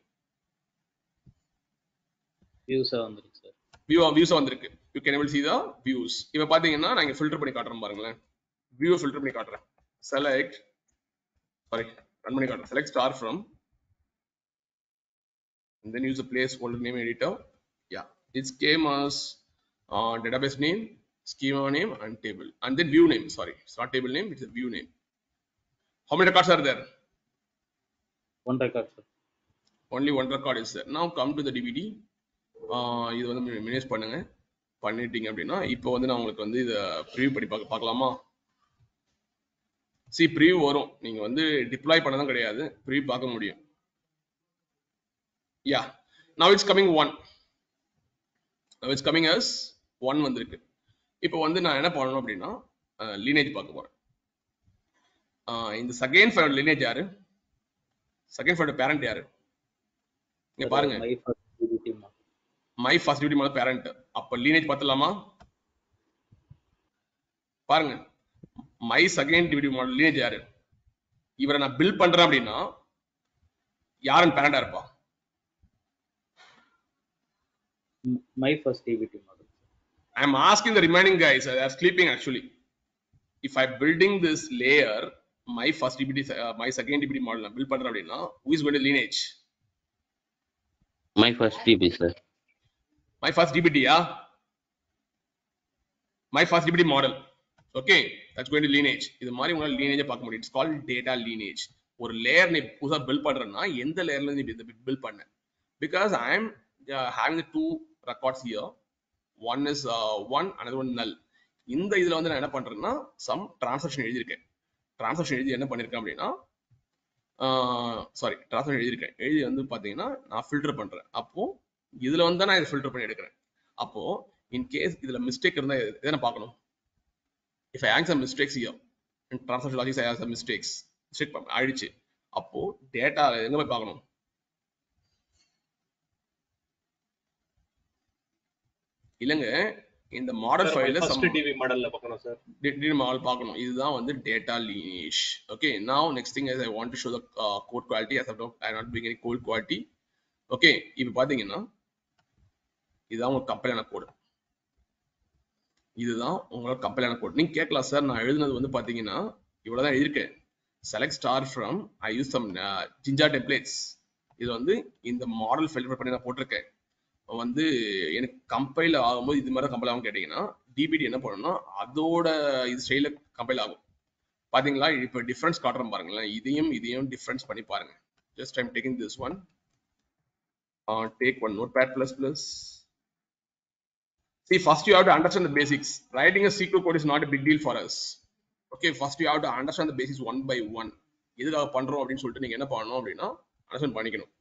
C: வியூஸா வந்திருக்கு சார்
B: வியூ வியூஸ் வந்திருக்கு you can able see the views இப்போ பாத்தீங்கன்னா நான் இங்க ஃபில்டர் பண்ணி காட்டுறேன் பாருங்களேன் வியூ ஃபில்டர் பண்ணி காட்டுறேன் select sorry ரன் பண்ணி காட்டுறேன் select star from and then use the placeholder name editor yeah it came as uh, database name schema name and table and then view name sorry it's not table name it's a view name how many records are there
C: one record sir
B: only one record is there now come to the dvd இது வந்து minimise பண்ணுங்க பண்ணிட்டீங்க அப்படின்னா இப்போ வந்து நான் உங்களுக்கு வந்து இதை ப்ரிவியூ பண்ணி பார்க்க பார்க்கலாமா சி ப்ரிவியூ வரும் நீங்க வந்து டிப்ளாய் பண்ணதான் கிடையாது ப்ரிவியூ பார்க்க முடியும் yeah now it's coming one now it's coming as one வந்திருக்கு இப்போ வந்து நான் என்ன பண்ணணும் அப்படின்னா லீனேஜ் பார்க்க போறேன் இந்த செகண்ட் ஃபைலோட லீனேஜ் யாரு செகண்ட் ஃபைலோட பேரண்ட் யாரு இங்க பாருங்க my first DBT model parent அப்ப லீனேஜ் பார்த்தலாமா பாருங்க my second DBT model lineage யாரு இவரை நான் பில்ட் பண்றேன் அப்படின்னா யாரன் பேரண்டா இருப்பா
C: my first DBT model
B: I am asking the remaining guys they are sleeping actually if I building this layer my first dbt uh, my second dbt model நான் build பண்றேன் அப்படின்னா who is going to lineage
E: My first D B, sir.
B: my first dbt yeah my first dbt model okay that's going to lineage இது மாதிரி உங்களால lineage பார்க்க முடியும் it's called data lineage ஒரு layer நீ புதுசா build பண்றேன்னா எந்த லேயர்ல நீ build பண்ண because I am uh, having the two records here one is uh, one another one null இந்த இதுல வந்து நான் என்ன பண்றேன்னா some transaction எழுதி இருக்கேன் transaction எழுதி என்ன பண்ணிருக்கேன் அப்படின்னா சாரி transaction எழுதி இருக்கேன் எழுதி வந்து பாத்தீங்கன்னா நான் ஃபில்டர் பண்றேன் அப்போ இதுல வந்து நான் இதை ஃபில்டர் பண்ணி எடுக்கிறேன் அப்போ இன் கேஸ் இதுல மிஸ்டேக் இருந்தா எதை பார்க்கணும் if I have some mistakes here in transaction logic I have some mistakes mistake ஆயிடுச்சு அப்போ டேட்டா எங்க போய் பார்க்கணும் இல்லங்க இந்த மாடல் ஃபைல்ல
F: ஃபர்ஸ்ட் டிவி மாடல்ல பார்க்கணும் சார்
B: டிவி மாடல் பார்க்கணும் இதுதான் வந்து data lineage okay now next thing is I want to show the uh, code quality as of now I am not doing any code quality okay இப்போ பாத்தீங்கன்னா இதுதான் உங்க கம்பைலான code இதுதான் உங்களோட கம்பைலான கோட் நீங்க கேட்கலாம் சார் நான் எழுதுனது வந்து பாத்தீங்கன்னா இவ்வளவுதான் எழுதிருக்கேன் select star from I use some uh, Jinja templates இது வந்து இந்த மாடல் ஃபில்டர் பண்ணி நான் போட்டிருக்கேன் வந்து எனக்கு கம்பைல் ஆகும்போது இது மாதிரி கம்பைல் ஆகும் கேட்டீங்கன்னா டிபிடி என்ன பண்ணணும்னா அதோட இது ஸ்டைல கம்பைல் ஆகும் பாத்தீங்களா இப்போ டிஃபரன்ஸ் காட்டுறேன் பாருங்களேன் இதையும் இதையும் டிஃபரன்ஸ் பண்ணி பாருங்க just I'm taking this one take one Notepad plus plus see first you have to understand the basics writing a S Q L code is not a big deal for us okay first you have to understand the basics one by one எதுக்காக பண்றோம் அப்படின்னு சொல்லிட்டு நீங்க என்ன பண்ணணும் அப்படின்னா understand பண்ணிக்கணும்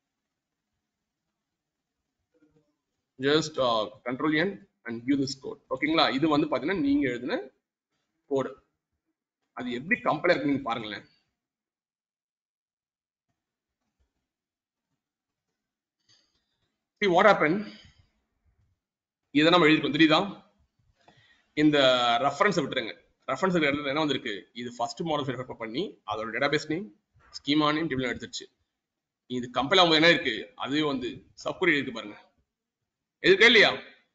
B: just uh, control n and view this code ஓகேங்களா இது வந்து பாத்தீங்கன்னா நீங்க எழுதின கோட் அது எப்படி கம்பைல் இருக்கு நீங்க பாருங்களேன் see what happened இதை நம்ம எழுதிருக்கோம் தெரியுதா இந்த ரெஃபரன்ஸ் விட்டுருங்க ரெஃபரன்ஸ் இடத்துல என்ன வந்திருக்கு இது ஃபர்ஸ்ட் மாடல் ரெஃபர் பண்ணி அதோட database name schema name table எடுத்துருச்சு இது கம்பைல் ஆகும்போது என்ன இருக்கு அதுவே வந்து சப்குரி இருக்கு பாருங்க எதுக்கு இல்லையா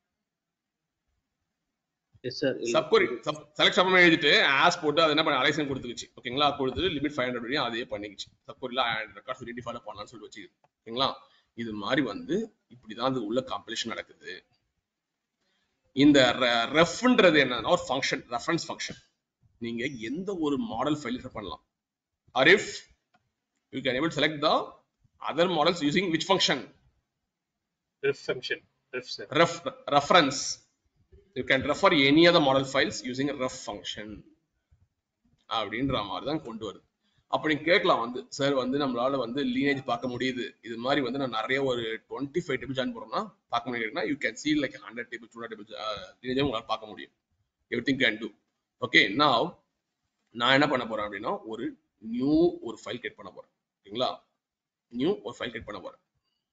C: எஸ் சார்
B: சப்குரி செலக்ட் சப்ம எழுதிட்டு ஆஸ் போட்டு அது என்ன பண்ண அலைசன் கொடுத்துருச்சு ஓகேங்களா கொடுத்து லிமிட் ஃபைவ் ஹண்ட்ரட் வரையும் அதே பண்ணிக்கிச்சு சப்குரில ரெக்கார்ட்ஸ் ரெடி ஃபாலோ பண்ணலாம்னு சொல்லி வச்சு ஓகேங்களா இது மாதிரி வந்து இப்படிதான் அது உள்ள காம்பைலேஷன் நடக்குது இந்த ரெஃப்ன்றது என்னன்னா ஒரு ஃபங்க்ஷன் ரெஃபரன்ஸ் ஃபங்க்ஷன் நீங்க எந்த ஒரு மாடல் ஃபைல் ரெஃபர் பண்ணலாம் or if you can able to select the other models using which function
F: ref function ref sir
B: ref reference you can refer any other model files using a ref function அப்படின்ற மாதிரி தான் கொண்டு வருது அப்ப நீங்க கேட்கலாம் வந்து சார் வந்து நம்மளால வந்து லீனேஜ் பார்க்க முடியுது, இது மாதிரி வந்து நான் நிறைய ஒரு டுவெண்ட்டி ஃபைவ் டேபிள் ஜாயின் போறோம்னா பார்க்க முடியுதுன்னா you can see like hundred table two hundred table lineage உங்களால பார்க்க முடியும். Everything can do. Okay, now நான் என்ன பண்ண போறேன் அப்படின்னா ஒரு நியூ ஒரு ஃபைல் கிரியேட் பண்ண போறேன். ஓகேங்களா, நியூ ஒரு ஃபைல் கிரியேட் பண்ண போறேன்.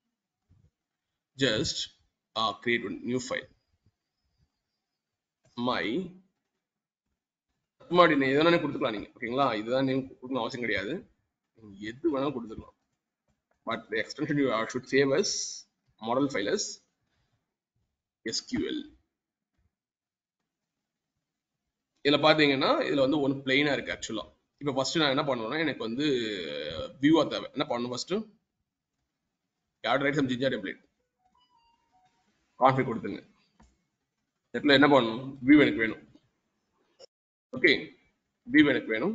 B: Just create one new file. My முன்னாடி நீ எதனாலே கொடுத்துக்கலாம் நீங்க. ஓகேங்களா, இதுதான் நீங்க கொடுக்கணும் அவசியம் கிடையாது, நீங்க எது வேணாலும் கொடுத்துக்கலாம். But the extension you should save as model file as S Q L. இதுல பாத்தீங்கன்னா இதுல வந்து ஒன் பிளைனா இருக்கு ஆக்சுவலா. இப்போ ஃபர்ஸ்ட் நான் என்ன பண்ணுவேன்னா எனக்கு வந்து வியூவா தேவை. என்ன பண்ணணும் first add write some ginger template config கொடுத்துங்க. இதுல என்ன பண்ணணும், வியூ எனக்கு வேணும். ஓகே, வியூ எனக்கு வேணும்.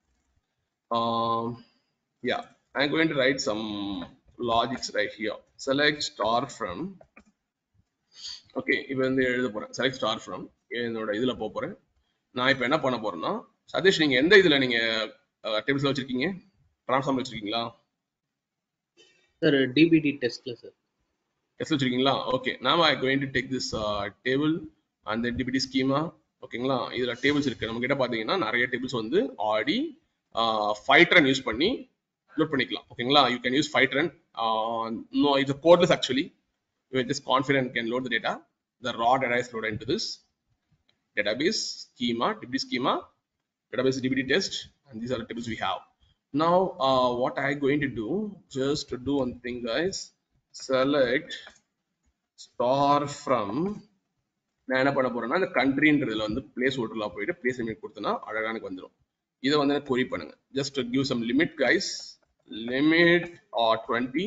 B: Yeah, I'm going to write some logics right here. Select star from. Okay, இப்போ வந்து எழுத போறேன் select star from. என்னோட இதுல போக போறேன். நான் இப்போ என்ன பண்ண போறேன்னா, சதீஷ் நீங்க எந்த இதுல நீங்க டேபிள்ஸ்ல வச்சிருக்கீங்க, ட்ரான்ஸ்ஃபார்ம் வச்சிருக்கீங்களா
C: சார்? டிபிடி டெஸ்ட்ல சார்.
B: டெஸ்ட் வச்சிருக்கீங்களா? ஓகே, நாம I going to take this table and then DBT schema. ஓகேங்களா, இதுல டேபிள்ஸ் இருக்கு நம்ம கிட்ட. பாத்தீங்கன்னா நிறைய டேபிள்ஸ் வந்து ஆல்ரெடி ஃபைட்ரன் யூஸ் பண்ணி லோட் பண்ணிக்கலாம். ஓகேங்களா, you can use Fivetran. No, இது codeless actually. You just confident can load the data. The raw data is loaded into this database schema, D B D schema, database D B D test, and these are the tables we have. Now, uh, what I going to do, just to do one thing, guys. Select star from. நான் என்ன பண்ண போறேன்னா இந்த கண்ட்ரின்றதுல வந்து place ஹோல்டர்ல போயிட்டு place limit கொடுத்தனா அழகா எனக்கு வந்துடும். இதை வந்து query பண்ணுங்க. Just to give some limit, guys. Limit or twenty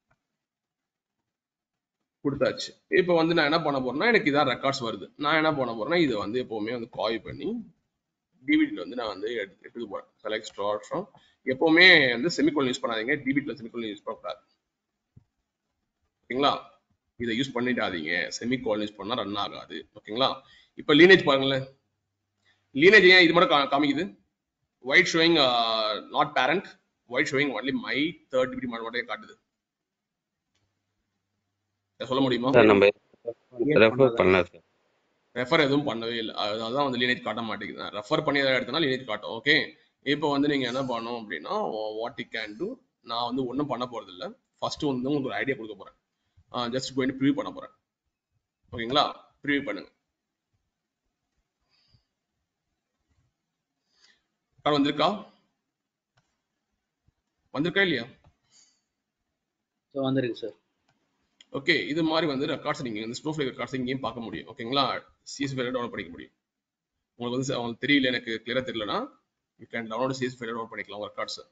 B: கொடுத்தாச்சு. இப்போ வந்து நான் என்ன பண்ண போறேன்னா எனக்கு இதான் ரெக்கார்ட்ஸ் வருது. நான் என்ன பண்ண போறேன்னா இதை வந்து எப்பவுமே வந்து காப்பி பண்ணி டிபிடில வந்து நான் வந்து எடுத்துக்க போறேன். Select star from. எப்பவுமே வந்து செமிகோலன் யூஸ் பண்ணாதீங்க, டிபிடில செமிகோலன் யூஸ் பண்ணக்கூடாது. ஓகேங்களா, இதை யூஸ் பண்ணிடாதீங்க, செமிகோலன் யூஸ் பண்ணா ரன் ஆகாது. ஓகேங்களா, இப்போ லீனேஜ் பாருங்களேன். லீனேஜ் ஏன் இது மட்டும் காமிக்குது? Why it showing not parent, why it showing only my third DBT மட்டும் காட்டுது. சொல்ல முடியுமா?
E: நம்ம ரெஃபர் பண்ணல சார்.
B: ரெஃபர் எதுவும் பண்ணவே இல்லை, அதான் வந்து லீனேஜ் காட்ட மாட்டேங்குது. ரெஃபர் பண்ணி எதாவது எடுத்தனா லீனேஜ் காட்டும். ஓகே, இப்போ வந்து நீங்க என்ன பண்ணணும் அப்படின்னா வாட் யூ கேன் டூ, நான் வந்து ஒன்றும் பண்ண போறது இல்லை. ஃபர்ஸ்ட் வந்து உங்களுக்கு ஒரு ஐடியா கொடுக்க போறேன். ஜஸ்ட் கோயிங் டு ப்ரிவியூ பண்ண போறேன். ஓகேங்களா, ப்ரிவியூ பண்ணுங்க. வந்திருக்கா வந்திருக்கா இல்லையா?
C: வந்திருக்கு சார்.
B: ஓகே, இது மாதிரி வந்து ரெக்கார்ட்ஸ் நீங்க இந்த ஸ்னோஃப்ளேக் ரெக்கார்ட்ஸ் இங்கேயும் பார்க்க முடியும். ஓகேங்களா, சிஎஸ் ஃபைல் டவுன்லோட் பண்ணிக்க முடியும். உங்களுக்கு வந்து உங்களுக்கு தெரியல, எனக்கு கிளியரா தெரியலனா you can download CS file download பண்ணிக்கலாம் ரெக்கார்ட்ஸ்.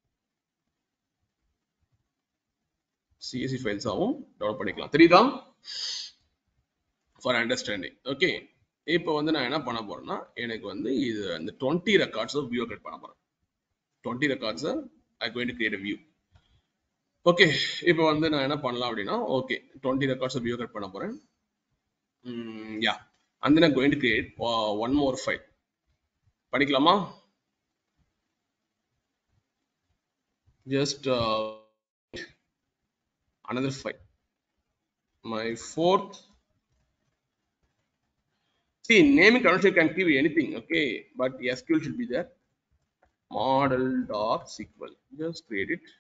B: சிஎஸ்வி ஃபைல்ஸாவும் டவுன்லோட் பண்ணிக்கலாம். தெரியுதா? For understanding. ஓகே, இப்போ வந்து நான் என்ன பண்ண போறேன்னா எனக்கு வந்து இது அந்த டுவெண்ட்டி ரெக்கார்ட்ஸ் வியூ கிரியேட் பண்ண போறேன். Twenty records I going to create a view. Okay, இப்போ வந்து நான் என்ன பண்ணலாம் அப்படின்னா okay twenty records view create பண்ண போறேன். Yeah, and then I'm going to create uh, one more file. படிக்கலாமா? Just uh, another file. My fourth. See, naming convention can give you anything, okay, but S Q L should be there. Model dot S Q L. Just create it.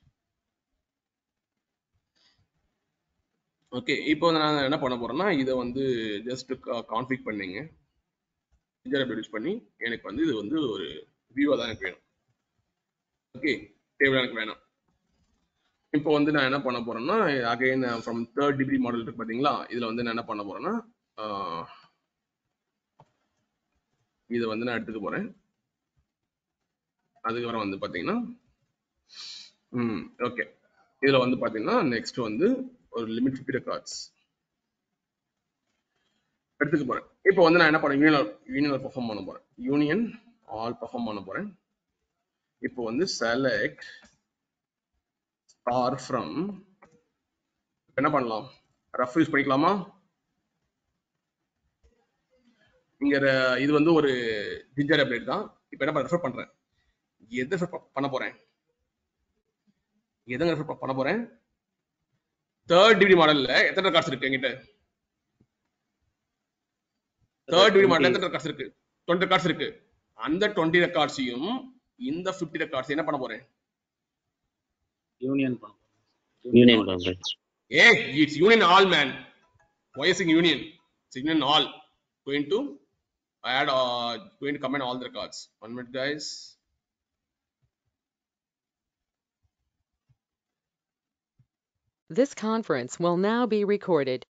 B: Okay, இப்போ நான் என்ன பண்ண போறேன்னா இதை வந்து just config பண்ணிங்க use பண்ணி எனக்கு வந்து இது வந்து ஒரு வியூவா தான் எனக்கு வேணும். ஓகே, டேபிள் எனக்கு வேணும். இப்போ வந்து நான் என்ன பண்ண போறேன்னா again from third degree model இருக்கு பாத்தீங்களா, இதுல வந்து நான் என்ன பண்ண போறேன்னா இதை வந்து நான் எடுத்துக்க போறேன். அதுக்கப்புறம் வந்து பாத்தீங்கன்னா ம் ஓகே, இதுல வந்து பாத்தீங்கன்னா நெக்ஸ்ட் வந்து ஒரு லிமிட் ஃபிஃப்டி ரெக்கார்ட்ஸ் எடுத்துக்க போறேன். இப்போ வந்து நான் என்ன பண்ணேன் யூனியன் யூனியன் பெர்ஃபார்ம் பண்ண போறேன். யூனியன் ஆல் பெர்ஃபார்ம் பண்ண போறேன். இப்போ வந்து செலக்ட் ஸ்டார் ஃப்ரம். என்ன பண்ணலாம், ரஃப் யூஸ் பண்ணிக்கலாமா? இங்க இது வந்து ஒரு ஜிஞ்சர் அப்டேட் தான். இப்போ என்ன பண்ண ரெஃபர் பண்றேன், எதை பண்ண போறேன், எதங்க ரெஃபர் பண்ண போறேன்? தேர்ட் டிகிரி மாடல்ல எத்தனை ரெக்கார்ட்ஸ் இருக்கு என்கிட்ட? தேர்ட் டிகிரி மாடல்ல எத்தனை ரெக்கார்ட்ஸ் இருக்கு? டுவெண்ட்டி ரெக்கார்ட்ஸ் இருக்கு. அந்த டுவெண்ட்டி ரெக்கார்ட்ஸையும் இந்த ஃபிஃப்டி ரெக்கார்ட்ஸ் என்ன பண்ண போறேன்?
C: யூனியன் பண்ண போறேன்.
E: யூனியன் பண்றேன்.
B: Hey, it's union all, man. Why is it union? It's union all. Going to add, uh, going to combine all the records. One minute, guys.
A: This conference will now be recorded.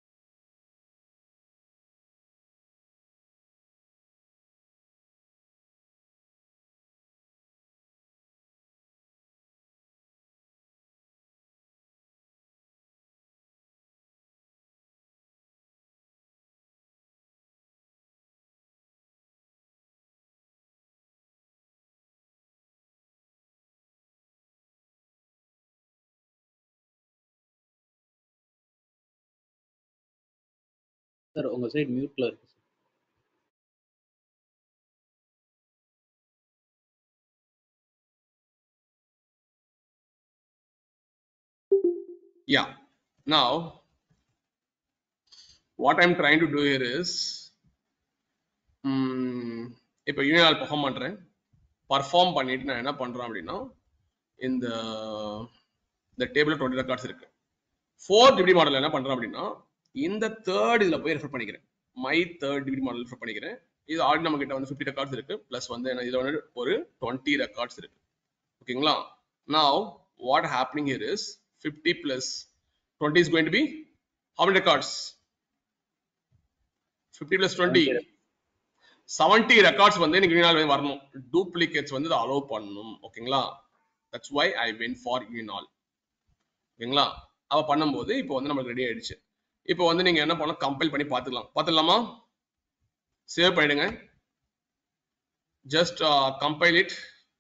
C: Sir உங்க side மியூட்ல இருக்கு sir.
B: Yeah. Now, what I'm trying to do here is, um, இப்போ union perform பண்றேன். Perform பண்ணிட்டு நான் என்ன பண்றேன் அப்படின்னா, இந்த இந்த டேபிள்ல டுவெண்ட்டி ரெக்கார்ட்ஸ் இருக்கு. ஃபோர்த் டிகிரி மாடல் என்ன பண்றேன் அப்படின்னா, இந்த தேர்ட் இதுல போய் ரெஃபர் பண்ணிக்கிறேன். My third degree model refer பண்ணிக்கிறேன். இது ஆல்ரெடி நம்ம கிட்ட வந்து ஃபிஃப்டி ரெக்கார்ட்ஸ் இருக்கு. பிளஸ் வந்து இதுல வந்து ஒரு டுவெண்ட்டி ரெக்கார்ட்ஸ் இருக்கு. ஓகேங்களா? Now, what happening here is fifty plus twenty is going to be how many records? fifty plus twenty. seventy records வந்து எனக்கு யூனியன் வரணும். டூப்ளிகேட்ஸ் வந்து அலோ பண்ணணும். ஓகேங்களா? That's why I went for union. ஓகேங்களா? அவ பண்ணும்போது இப்போ வந்து நமக்கு ரெடி ஆயிடுச்சு. இப்போ வந்து நீங்க என்ன பண்ணலாம், கம்பைல் பண்ணி பார்த்துக்கலாம். பார்த்துடலாமா? சேவ் பண்ணிடுங்க. Just compile it.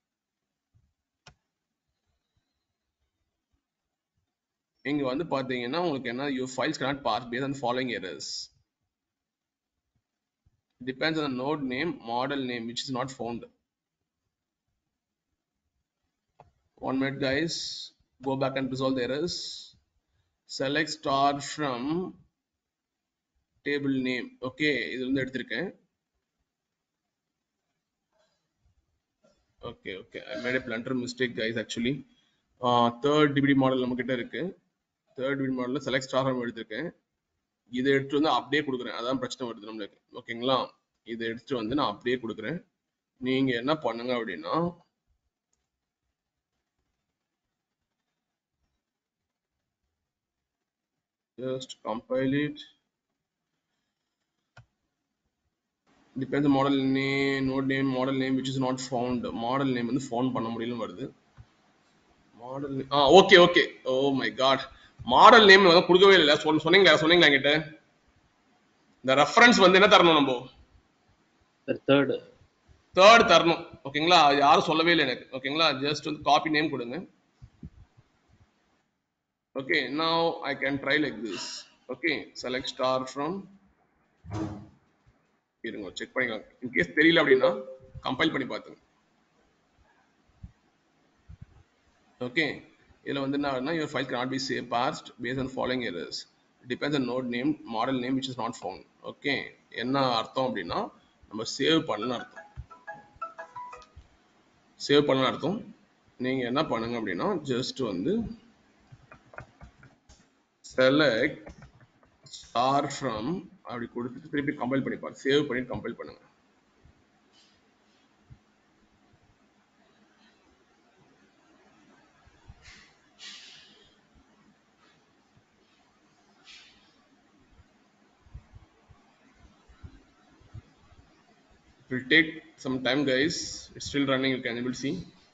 B: இங்க வந்து பாத்தீங்கன்னா உங்களுக்கு என்ன, your files cannot pass based on following errors. Depends on the node name, model name which is not found. One minute, guys. Go back and resolve the errors. Select star from table name. Okay, இது வந்து எடுத்திருக்கேன். Okay, okay. I made a blunder mistake, guys. Actually, uh, third D B D model நம்ம கிட்ட இருக்கு. third D B D மாடல்ல select star from எடுத்திருக்கேன். இதை எடுத்து வந்து அப்படியே கொடுக்குறேன். அதான் பிரச்சனை வருது நம்மளுக்கு. ஓகேங்களா? இதை எடுத்துட்டு வந்து நான் அப்படியே கொடுக்குறேன். நீங்க என்ன பண்ணுங்க அப்படின்னா, just compile it. Depends on model name, node name, model name which is not found. Model name வந்து found பண்ண முடியலன்னு வருது. Model name, ah, okay, okay. Oh my god. Model name வந்து கொடுக்கவே இல்லை. சொன்னீங்க சொன்னீங்களா என்கிட்ட? இந்த ரெஃபரன்ஸ் வந்து என்ன தரணும் நம்ம?
C: தேர்ட்
B: தேர்ட் தரணும். ஓகேங்களா? யாரும் சொல்லவே இல்லை எனக்கு. ஓகேங்களா? ஜஸ்ட் வந்து காப்பி நேம் கொடுங்க. Okay, now I can try like this. Okay, select star from. இருங்க செக் பண்ணிக்கலாம். இன் கேஸ் தெரியல அப்படின்னா கம்பைல் பண்ணி பாத்துங்க. ஓகே, இதுல வந்து என்ன, your file cannot be saved passed based on following errors. Depends on node name, model name which is not found. Okay, என்ன அர்த்தம் அப்படின்னா நம்ம சேவ் பண்ணனும் அர்த்தம். சேவ் பண்ணனும் அர்த்தம். நீங்க என்ன பண்ணுங்க அப்படின்னா ஜஸ்ட் வந்து select star from அப்படி கொடுத்துட்டு திருப்பி கம்பைல் பண்ணி பாருங்க. சேவ் பண்ணி கம்பைல் பண்ணுங்க. It will take some time, guys. It's still running. You can able to see.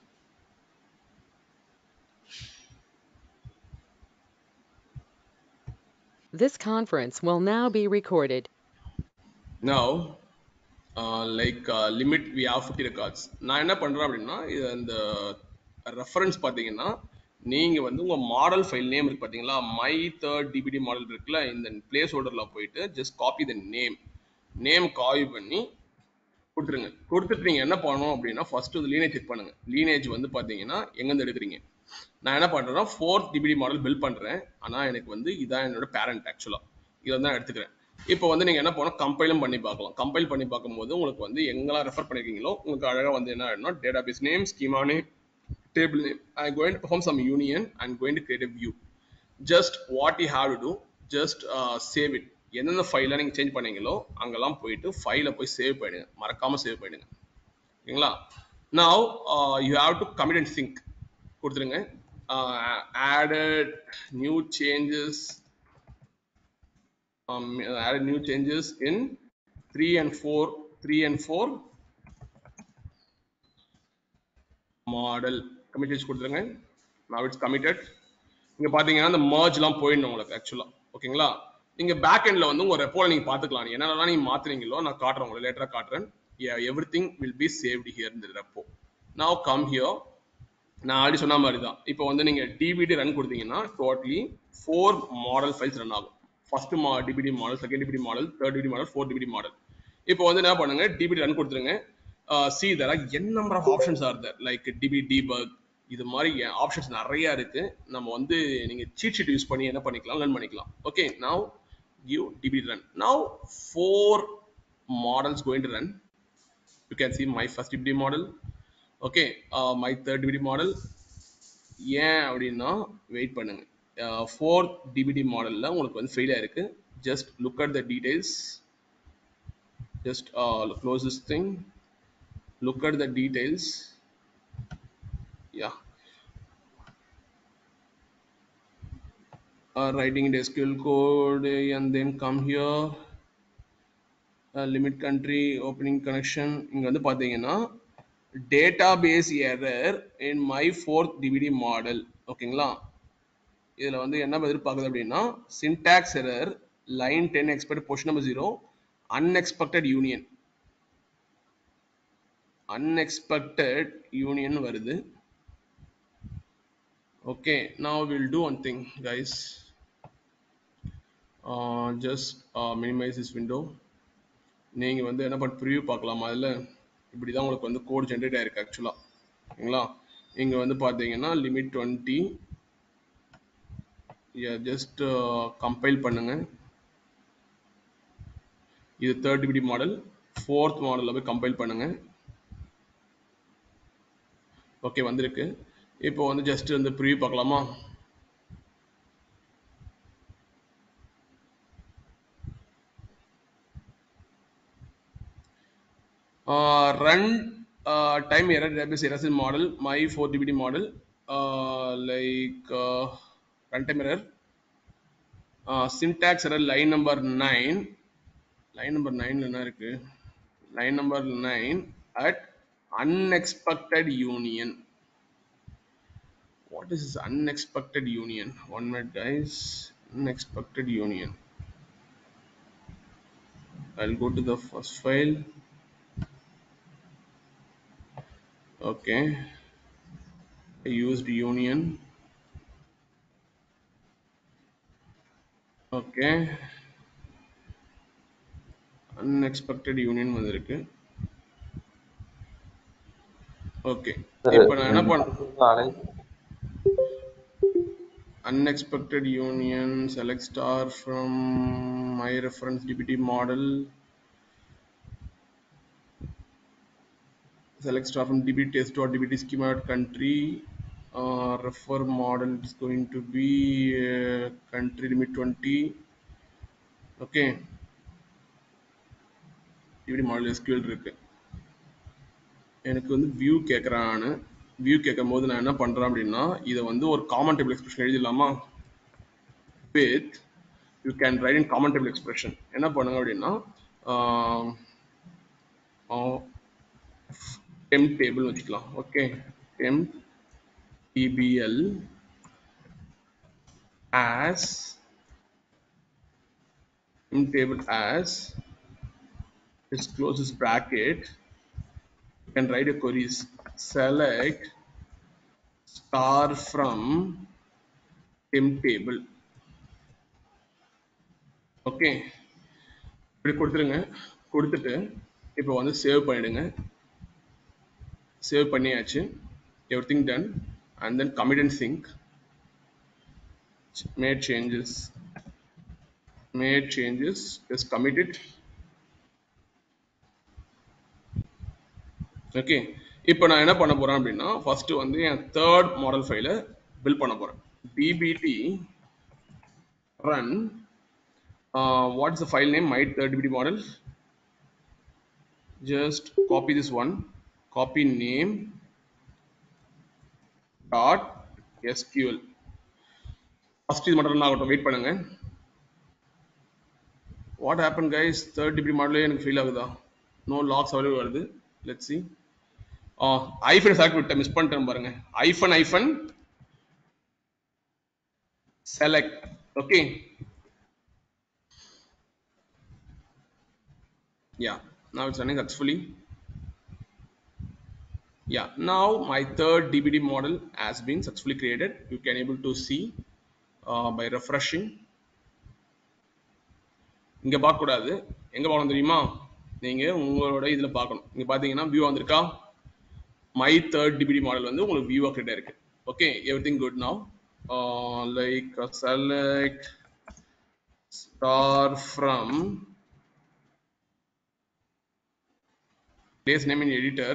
A: This conference will now be recorded.
B: Now, uh, like uh, limit we have fifty records. நான் என்ன பண்றேன் அப்படின்னா இந்த reference பாத்தீங்கன்னா நீங்க வந்து உங்க மாடல் ஃபைல் நேம் இருக்கு பாத்தீங்களா, மை தேர்ட் டிபிடி மாடல் இருக்குல்ல, இந்த பிளேஸ் ஹோல்டர்ல போயிட்டு just copy the name name copy பண்ணி கொடுத்துருங்க. கொடுத்துட்டு நீங்க என்ன பண்ணணும் அப்படின்னா ஃபர்ஸ்ட் வந்து லீனேஜ் செக் பண்ணுங்க. லீனேஜ் வந்து பாத்தீங்கன்னா எங்க இருந்து எடுக்கிறீங்க, நான் என்ன பண்றேன்னா ஃபோர்த் டிபிடி மாடல் பில்ட் பண்றேன். ஆனா எனக்கு வந்து இதான் என்னோட பேரண்ட் ஆக்சுவலா. இதை தான் எடுத்துக்கிறேன். இப்போ வந்து நீங்க என்ன பண்ணணும், கம்பைலும் பண்ணி பார்க்கலாம். கம்பைல் பண்ணி பார்க்கும்போது உங்களுக்கு வந்து எங்கெல்லாம் ரெஃபர் பண்ணிருக்கீங்களோ உங்களுக்கு அழகா வந்து என்ன ஆயிடும்னா database name, schema name, table name. I'm going to perform some union. I'm going to create a view. Just what you have to do, just uh, save it. எந்தெந்த ஃபைலை நீங்கள் சேஞ்ச் பண்ணீங்களோ அங்கெல்லாம் போயிட்டு ஃபைலை போய் சேவ் பண்ணிடுங்க, மறக்காம சேவ் பண்ணிடுங்க. ஓகேங்களா? Now uh, you have to commit and sync கொடுத்துருங்க. uh, added new changes um, added new changes in three and four three and four model commit கொடுத்துருங்க. Now it's committed. இங்க பாத்தீங்கன்னா இந்த mergeலாம் போயிடணும் உங்களுக்கு ஆக்சுவலா. ஓகேங்களா? நீங்க பேக் எண்ட்ல வந்து உங்க ரெப்போல நீங்க பாத்துக்கலாம். என்னென்னலாம் நீங்க மாத்துறீங்களோ நான் காட்டுறேன், உங்களுக்கு லேட்டரா காட்டுறேன். Yeah, everything will be saved here in the repo. Now come here. நான் ஆல்ரெடி சொன்ன மாதிரி தான். இப்போ வந்து நீங்க டிபிடி ரன் கொடுத்தீங்கன்னா totally four model files run ஆகும். First DBT model, second DBT model, third DBT model, fourth DBT model. இப்போ வந்து என்ன பண்ணுங்க, டிபிடி ரன் கொடுத்துருங்க. See there are n number of options are there like DBT debug, இது மாதிரி options நிறைய இருக்கு. நம்ம வந்து நீங்க சீட் ஷீட் யூஸ் பண்ணி என்ன பண்ணிக்கலாம், ரன் பண்ணிக்கலாம். Okay, now give DBT run. Now four models going to run. You can see my first DBT model, okay, my third DBT model. ஏன் அப்படின்னா வெயிட் பண்ணுங்க, ஃபோர்த் டிபிடி மாடல்ல உங்களுக்கு வந்து ஃபெயில் ஆயிருக்கு. Just look at the details, just close this thing, look at the details. Yeah, uh, writing the S Q L code and then come here, uh, limit country, opening connection. இங்க வந்து பாத்தீங்கன்னா database error in my fourth D B D model. ஓகேங்களா? இதுல வந்து என்ன எதிர்பார்க்குது அப்படின்னா syntax error, line ten expected position number zero, unexpected union. unexpected union வருது. Okay, now we'll do one thing guys. Uh, just uh, minimize this window. நீங்க வந்து என்ன பண்ண ப்ரிவ்யூ பார்க்கலாம். அதில் இப்படி தான் உங்களுக்கு வந்து கோட் ஜென்ரேட் ஆயிருக்கு ஆக்சுவலா. ஓகேங்களா? இங்க வந்து பாத்தீங்கன்னா லிமிட் டுவெண்ட்டி. ஜஸ்ட் கம்பைல் பண்ணுங்க. இது தேர்ட் டிபிடி மாடல், ஃபோர்த் மாடல்ல போய் கம்பைல் பண்ணுங்க. ஓகே, வந்திருக்கு. இப்போ வந்து ஜஸ்ட் வந்து ப்ரிவ்யூ பார்க்கலாமா? Uh, run uh, time error database errors in model my four D B D model, uh, like uh, runtime error, uh, syntax error line number nine, line number nine la enna irukku, line number nine at unexpected union. What is this unexpected union? One minute guys. Unexpected union. I'll go to the first file. Okay, I used union. Okay, unexpected union வந்திருக்கு. Okay, இப்போ நான் என்ன பண்ண, unexpected union, select star from my reference D B T model, select star from D B T test.dbt schema country, uh, refer model is going to be uh, country limit twenty. Okay, D B T model S Q L இருக்கு. எனக்கு வந்து view கேட்குறான்னு, view கேட்கும் போது நான் என்ன பண்றேன் அப்படின்னா இதை வந்து ஒரு காமன் டேபிள் எக்ஸ்பிரஷன் எழுதிடலாமா? With you can write in common table expression. என்ன பண்ணுங்க அப்படின்னா temp டேபிள் வச்சுக்கலாம். Okay, temp tbl as temp table as, just close this bracket. You can write a queries, select star from temp table. Okay, இப்படி கொடுத்துருங்க. கொடுத்துட்டு இப்போ வந்து save பண்ணிடுங்க. சேவ் பண்ணியாச்சு, everything done. and then commit and sync, made changes, made changes, just commit it. Okay, இப்போ நான் என்ன பண்ண போறேன் அப்படின்னா ஃபர்ஸ்ட் வந்து என் தேர்ட் மாடல் ஃபைலை பில்ட் பண்ண போறேன். dbt run uh, what's the file name, my third dbt model. Just copy this one, copy name dot sql. first இது மட்டும் ரன் ஆகட்டும், வெயிட் பண்ணுங்க. what happened guys, third dbt model எனக்கு fail ஆகுதா? no logs available வருது. let's see. uh, hyphen select விட்டு miss பண்ணிட்டேன் பாருங்க. hyphen hyphen select. okay, yeah, now it's running successfully. Yeah, now my third dbt model has been successfully created. You can able to see uh, by refreshing. இங்க பார்க்க கூடாது, எங்க பார்க்கணும் தெரியுமா? நீங்க உங்களோட இதுல பார்க்கணும். இங்க பாத்தீங்கன்னா வியூ வந்திருக்கா? my third dbt model வந்து உங்களுக்கு வியூவா கிட்ட இருக்கு. okay, everything good now. uh, like uh, select star from place name in editor.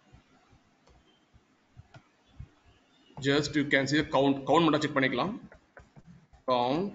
B: just you can see the count count மட்டும் செக் பண்ணிக்கலாம். count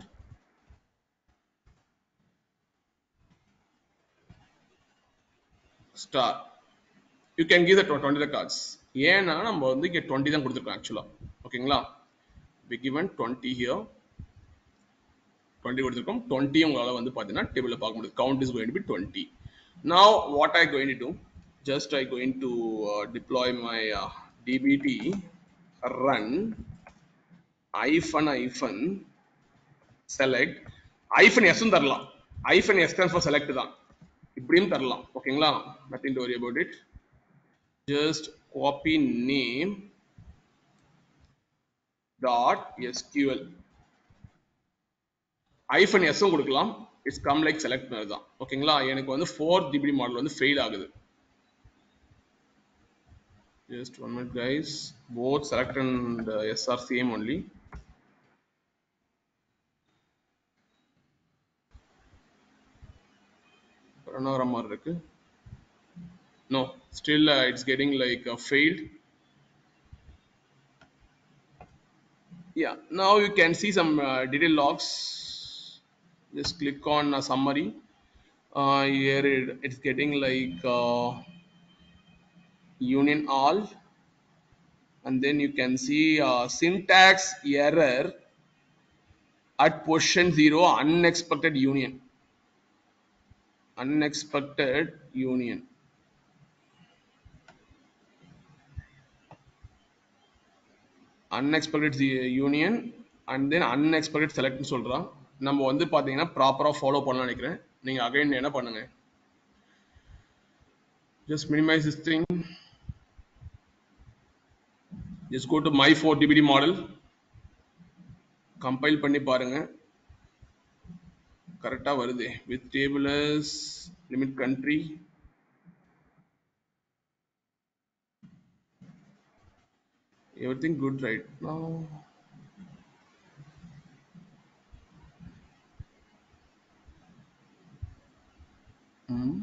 B: star, you can give the twenty records. ஏன்னா நம்ம வந்து இங்க twenty தான் கொடுத்திருக்கோம் actually. ஓகேங்களா? we given twenty here, twenty கொடுத்திருக்கோம். twenty உங்களால வந்து பாத்தீங்கன்னா டேபிள்ல பார்க்க முடியும். count is going to be twenty. now what I going to do, just I going to uh, deploy my uh, dbt run hyphen hyphen select. hyphen s ம் தரலாம், hyphen s stands for select தான், இப்படியும் தரலாம். ஓகேங்களா? nothing to worry about it. just copy name dot sql, hyphen s ம் கொடுக்கலாம். it's come like select மாதிரி தான். ஓகேங்களா? எனக்கு வந்து fourth dbt model வந்து fail ஆகுது. just one minute guys, both select and uh, s are same only. run ஆகிற மாதிரி இருக்கு. no, still uh, it's getting like uh, failed. yeah, now you can see some uh, detail logs. just click on uh, summary. uh, here it, it's getting like uh, union all, and then you can see uh, syntax error at position zero, unexpected union, unexpected union. unexpected union and then unexpected select னு சொல்றான். நம்ம வந்து பாத்தீங்கன்னா ப்ராப்பரா follow பண்ணலாம் நினைக்கிறேன். நீங்க again என்ன பண்ணுங்க, just minimize this thing, just go to my four dbt model, compile பண்ணி பாருங்க, கரெக்டா வருது. with table as limit country, everything good right now. hmm.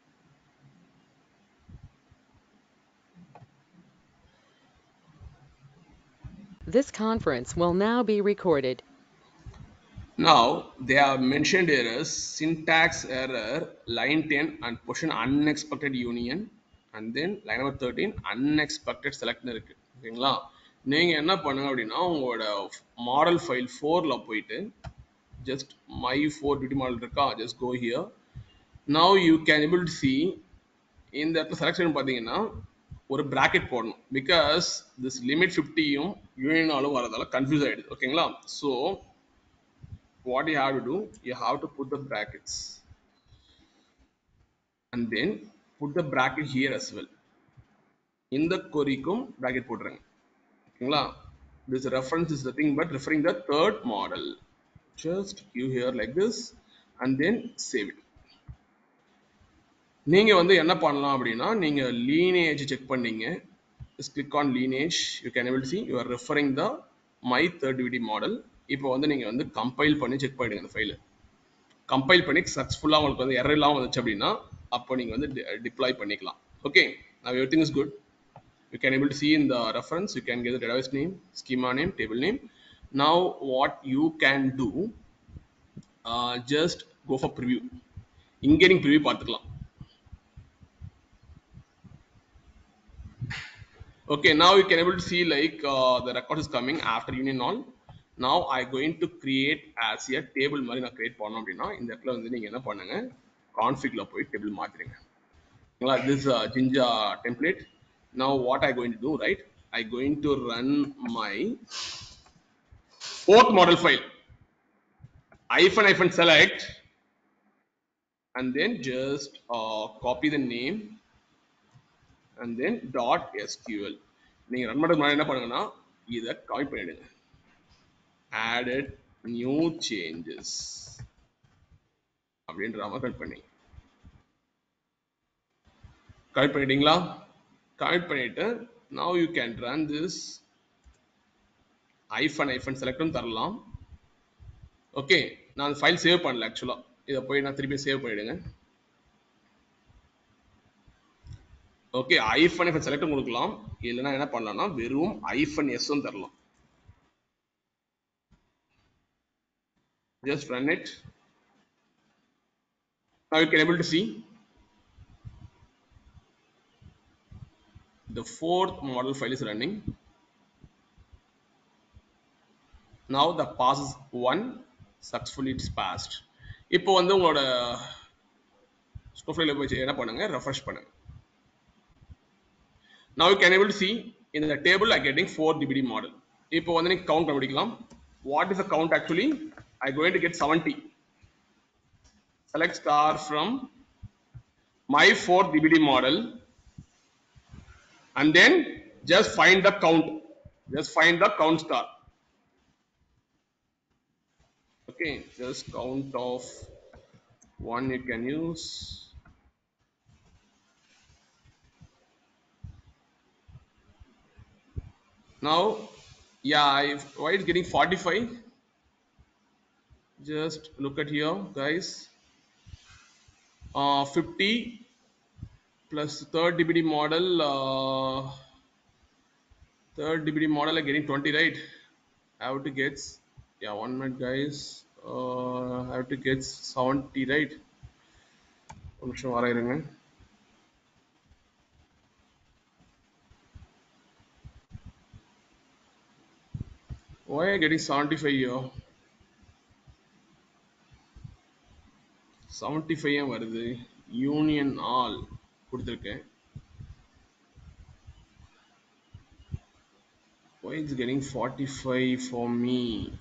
A: This conference will now be recorded.
B: now they have mentioned errors, syntax error, line ten and position unexpected union, and then line number thirteen unexpected select னு இருக்கு. ஓகேங்களா? நீங்க என்ன பண்ணுங்க அப்படின்னா உங்களோட model file ஃபோர்ல போயிட்டு just my four dbt model இருக்கா, just go here. now you can able to see இந்த இடத்துல செலக்ஷன் பாத்தீங்கன்னா ஒரு பிராக்கெட் போடணும், because this limit fifty யும் யூனியனாலும் வரதால கன்ஃபியூஸ் ஆயிடுது. ஓகேங்களா? so what you have to do, you have to put the brackets and then put the bracket here as well. இந்த கொரிக்கும் bracket போடுறேங்க. ஓகேங்களா? this reference is nothing but referring the third model. just give here like this and then save it. நீங்க வந்து என்ன பண்ணலாம் அப்படின்னா, நீங்க lineage check பண்ணீங்க, just click on lineage. You can able to see you are referring the my third D B D model. இப்போ வந்து நீங்க வந்து கம்பைல் பண்ணி செக் பண்ணிடுங்க அந்த ஃபைலை. கம்பைல் பண்ணி சக்ஸஸ்ஃபுல்லாக உங்களுக்கு வந்து எரர் இல்லாமல் வந்துச்சு அப்படின்னா அப்போ நீங்கள் வந்து டிப்ளாய் பண்ணிக்கலாம். Okay, now everything is good. You can able to see in the reference, you can get the database name, schema name, table name. Now what you can do, uh, just go for preview. இங்கே நீங்கள் preview பார்த்துக்கலாம். Okay, now you can able to see like uh, the record is coming after union all. Now I going to create as a table மாதிரி நான் create பண்ணோம் அப்படின்னா இந்த இடத்துல வந்து நீங்க என்ன பண்ணுங்க, config-ல போய் table மாத்திருங்க. This is a Jinja template. Now what I going to do, right? I going to run my fourth model file. Hyphen hyphen select and then just uh, copy the name and then dot sql. நீங்க run பண்றது மாதிரி என்ன பண்ணுங்கன்னா இதை copy பண்ணிடுங்க. Added new changes அப்படின்ற மாதிரி cut பண்ணி கட் பண்ணிட்டீங்களா? கட் பண்ணிட்டு now you can run this hyphen hyphen select தரலாம். ஓகே, நான் ஃபைல் சேவ் பண்ணல ஆக்சுவலா. இதை போய் நான் திருப்பி சேவ் பண்ணிடுங்க. ஓகே, hyphen hyphen select கொடுக்கலாம். இல்லைன்னா என்ன பண்ணலாம்னா வெறும் hyphen s தரலாம். Just run it. Now you can able to see the fourth model file is running. Now the pass is one, successfully it's passed. இப்போ வந்து உங்களோட ஸ்னோஃப்ளேக்ல போய் என்ன பண்ணுங்க, refresh பண்ணுங்க. Now you can able to see in the table I getting four D B D model. இப்போ வந்து நீங்க count கண்டுபிடிக்கலாம். What is the count actually? I going to get seventy. Select star from my four D B D model and then just find the count. Just find the count star. Okay, just count of one you can use. Now, yeah, if, why it's getting forty-five? Just look at here, guys. Uh, fifty plus third D B D model. Uh, third D B D model are getting twenty, right? I have to get, yeah, one minute, guys. Uh, I have to get seventy, right? ஒரு நிமிஷம் வர இருங்க. Why are you getting seventy-five here? seventy-five ஏன் வருது? Union all கொடுத்துருக்கேன். Why is getting forty-five for me?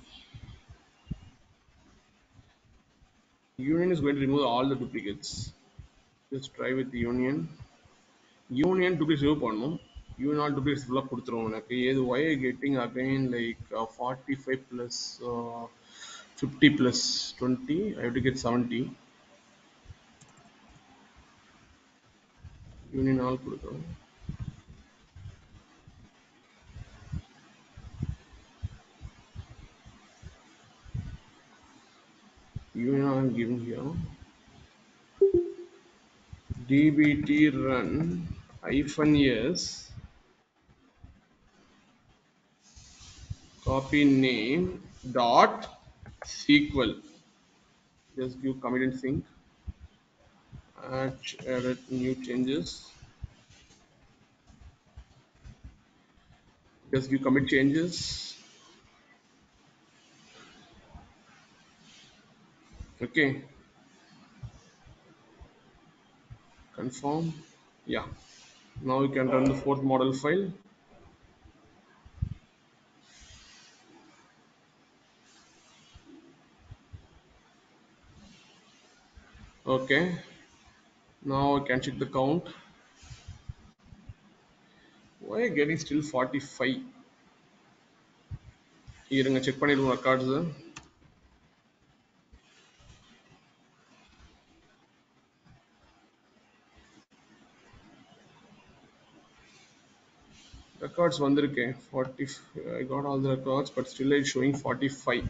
B: Union is going to remove all the duplicates. Just try with the union. Union duplicates remove பண்ணனும். Union all duplicates full up கொடுத்துரும் எனக்கு. ஏது why getting again like uh, forty-five plus uh, fifty plus twenty, I have to get seventy. Union all கொடுத்துரும். Union all given here. dbt run hyphen s copy name dot sql. Just give commit and sync. Add edit new changes. Just give commit changes. Okay. Confirm. Yeah. Now you can run the fourth model file. Okay. Now I can check the count. Why are you getting still forty-five? இருங்க check பண்ணிடுவோம் records. records வந்திருக்கேன் forty. I got all the records, but still it's showing forty-five.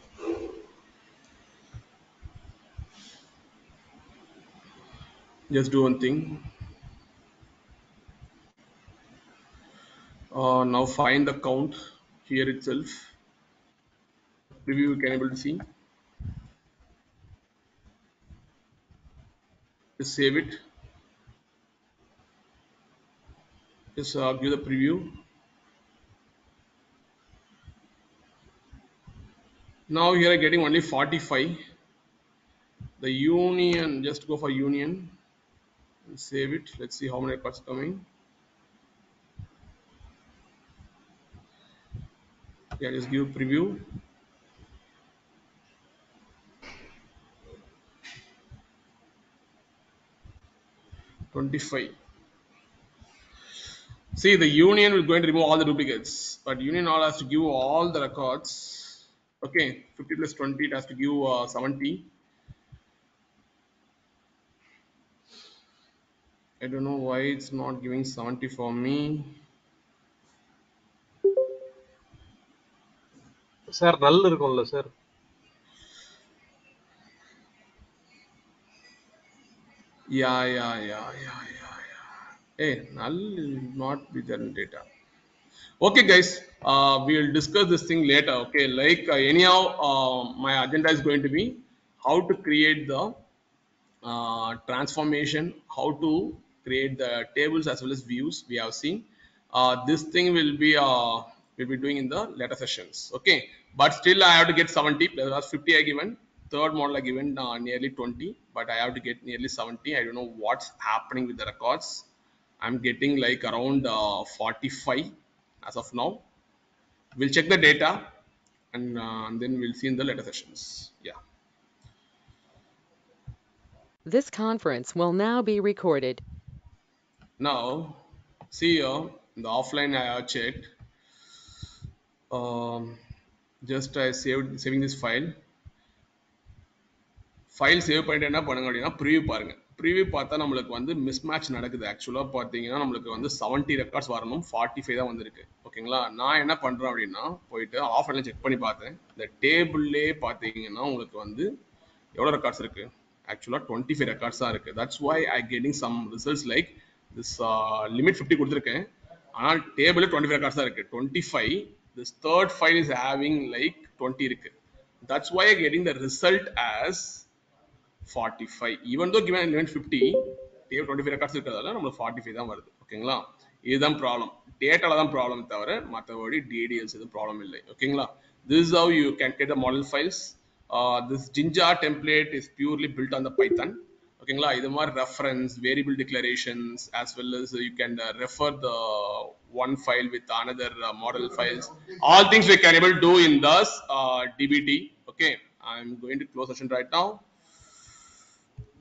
B: Just do one thing. Uh, now find the count here itself. Preview you can able to see. Just save it. Just uh, give the preview. Now here I'm getting only forty-five. The union, just go for union and save it. Let's see how many records coming. Yeah, just give preview. twenty-five. See, the union is going to remove all the duplicates, but union all has to give all the records. Okay, fifty plus twenty, it has to give uh, seventy. I don't know why it's not giving seventy for me.
F: Sir null இருக்கும்ல sir?
B: Yeah, yeah, yeah, yeah, yeah, yeah. Hey, null will not be there in data. Okay, guys, uh, we will discuss this thing later. Okay, like uh, anyhow, uh, my agenda is going to be how to create the uh, transformation, how to create the tables as well as views. We have seen uh, this thing will be uh, we'll be doing in the later sessions. Okay, but still I have to get seventy plus fifty I given. Third model I given uh, nearly twenty, but I have to get nearly seventy. I don't know what's happening with the records. I'm getting like around uh, forty-five as of now. We'll check the data and, uh, and then we'll see in the later sessions. Yeah.
A: This conference will now be recorded.
B: Now, see here, in the offline I have checked. Um, just I saved saving this file. File save பண்ணிட்டு என்ன பண்ணுங்க அப்படின்னா preview பாருங்க. Preview பார்த்தா நம்மளுக்கு வந்து mismatch நடக்குது. ஆக்சுவலாக பார்த்தீங்கன்னா நம்மளுக்கு வந்து செவன்ட்டி ரெக்கார்ட்ஸ் வரணும், ஃபார்ட்டி ஃபைவ் தான் வந்திருக்கு. ஓகேங்களா, நான் என்ன பண்ணுறேன் அப்படின்னா போயிட்டு ஆஃப்லைனில் செக் பண்ணி பார்த்தேன். இந்த டேபிள்லே பார்த்தீங்கன்னா உங்களுக்கு வந்து எவ்வளோ ரெக்கார்ட்ஸ் இருக்குது? ஆக்சுவலாக டுவெண்ட்டி ஃபைவ் ரெக்கார்ட்ஸ் தான் இருக்குது. That's why I getting some results like this limit fifty கொடுத்துருக்கேன், ஆனால் டேபிள் டுவெண்ட்டி ஃபைவ் ரெக்கார்ட்ஸ் தான் இருக்குது. Twenty five this third file is having like twenty இருக்குது. That's why I getting the result as forty-five. Even though given limit fifty, table twenty-five records இருக்கிறதால நம்மளுக்கு forty-five தான் வருது. ஓகேங்களா, இதுதான் ப்ராப்ளம். டேட்டால தான் ப்ராப்ளம் தவிர மற்றபடி டிடிஎல்ஸ் எதுவும் ப்ராப்ளம் இல்லை. ஓகேங்களா, this is how you can get the model files. Uh, this Jinja template is purely built on the Python. ஓகேங்களா, இது மாதிரி reference, variable declarations, as well as you can uh, refer the one file with another uh, model files. All things we can able to do in this uh, D B T. Okay, I'm going to close session right now.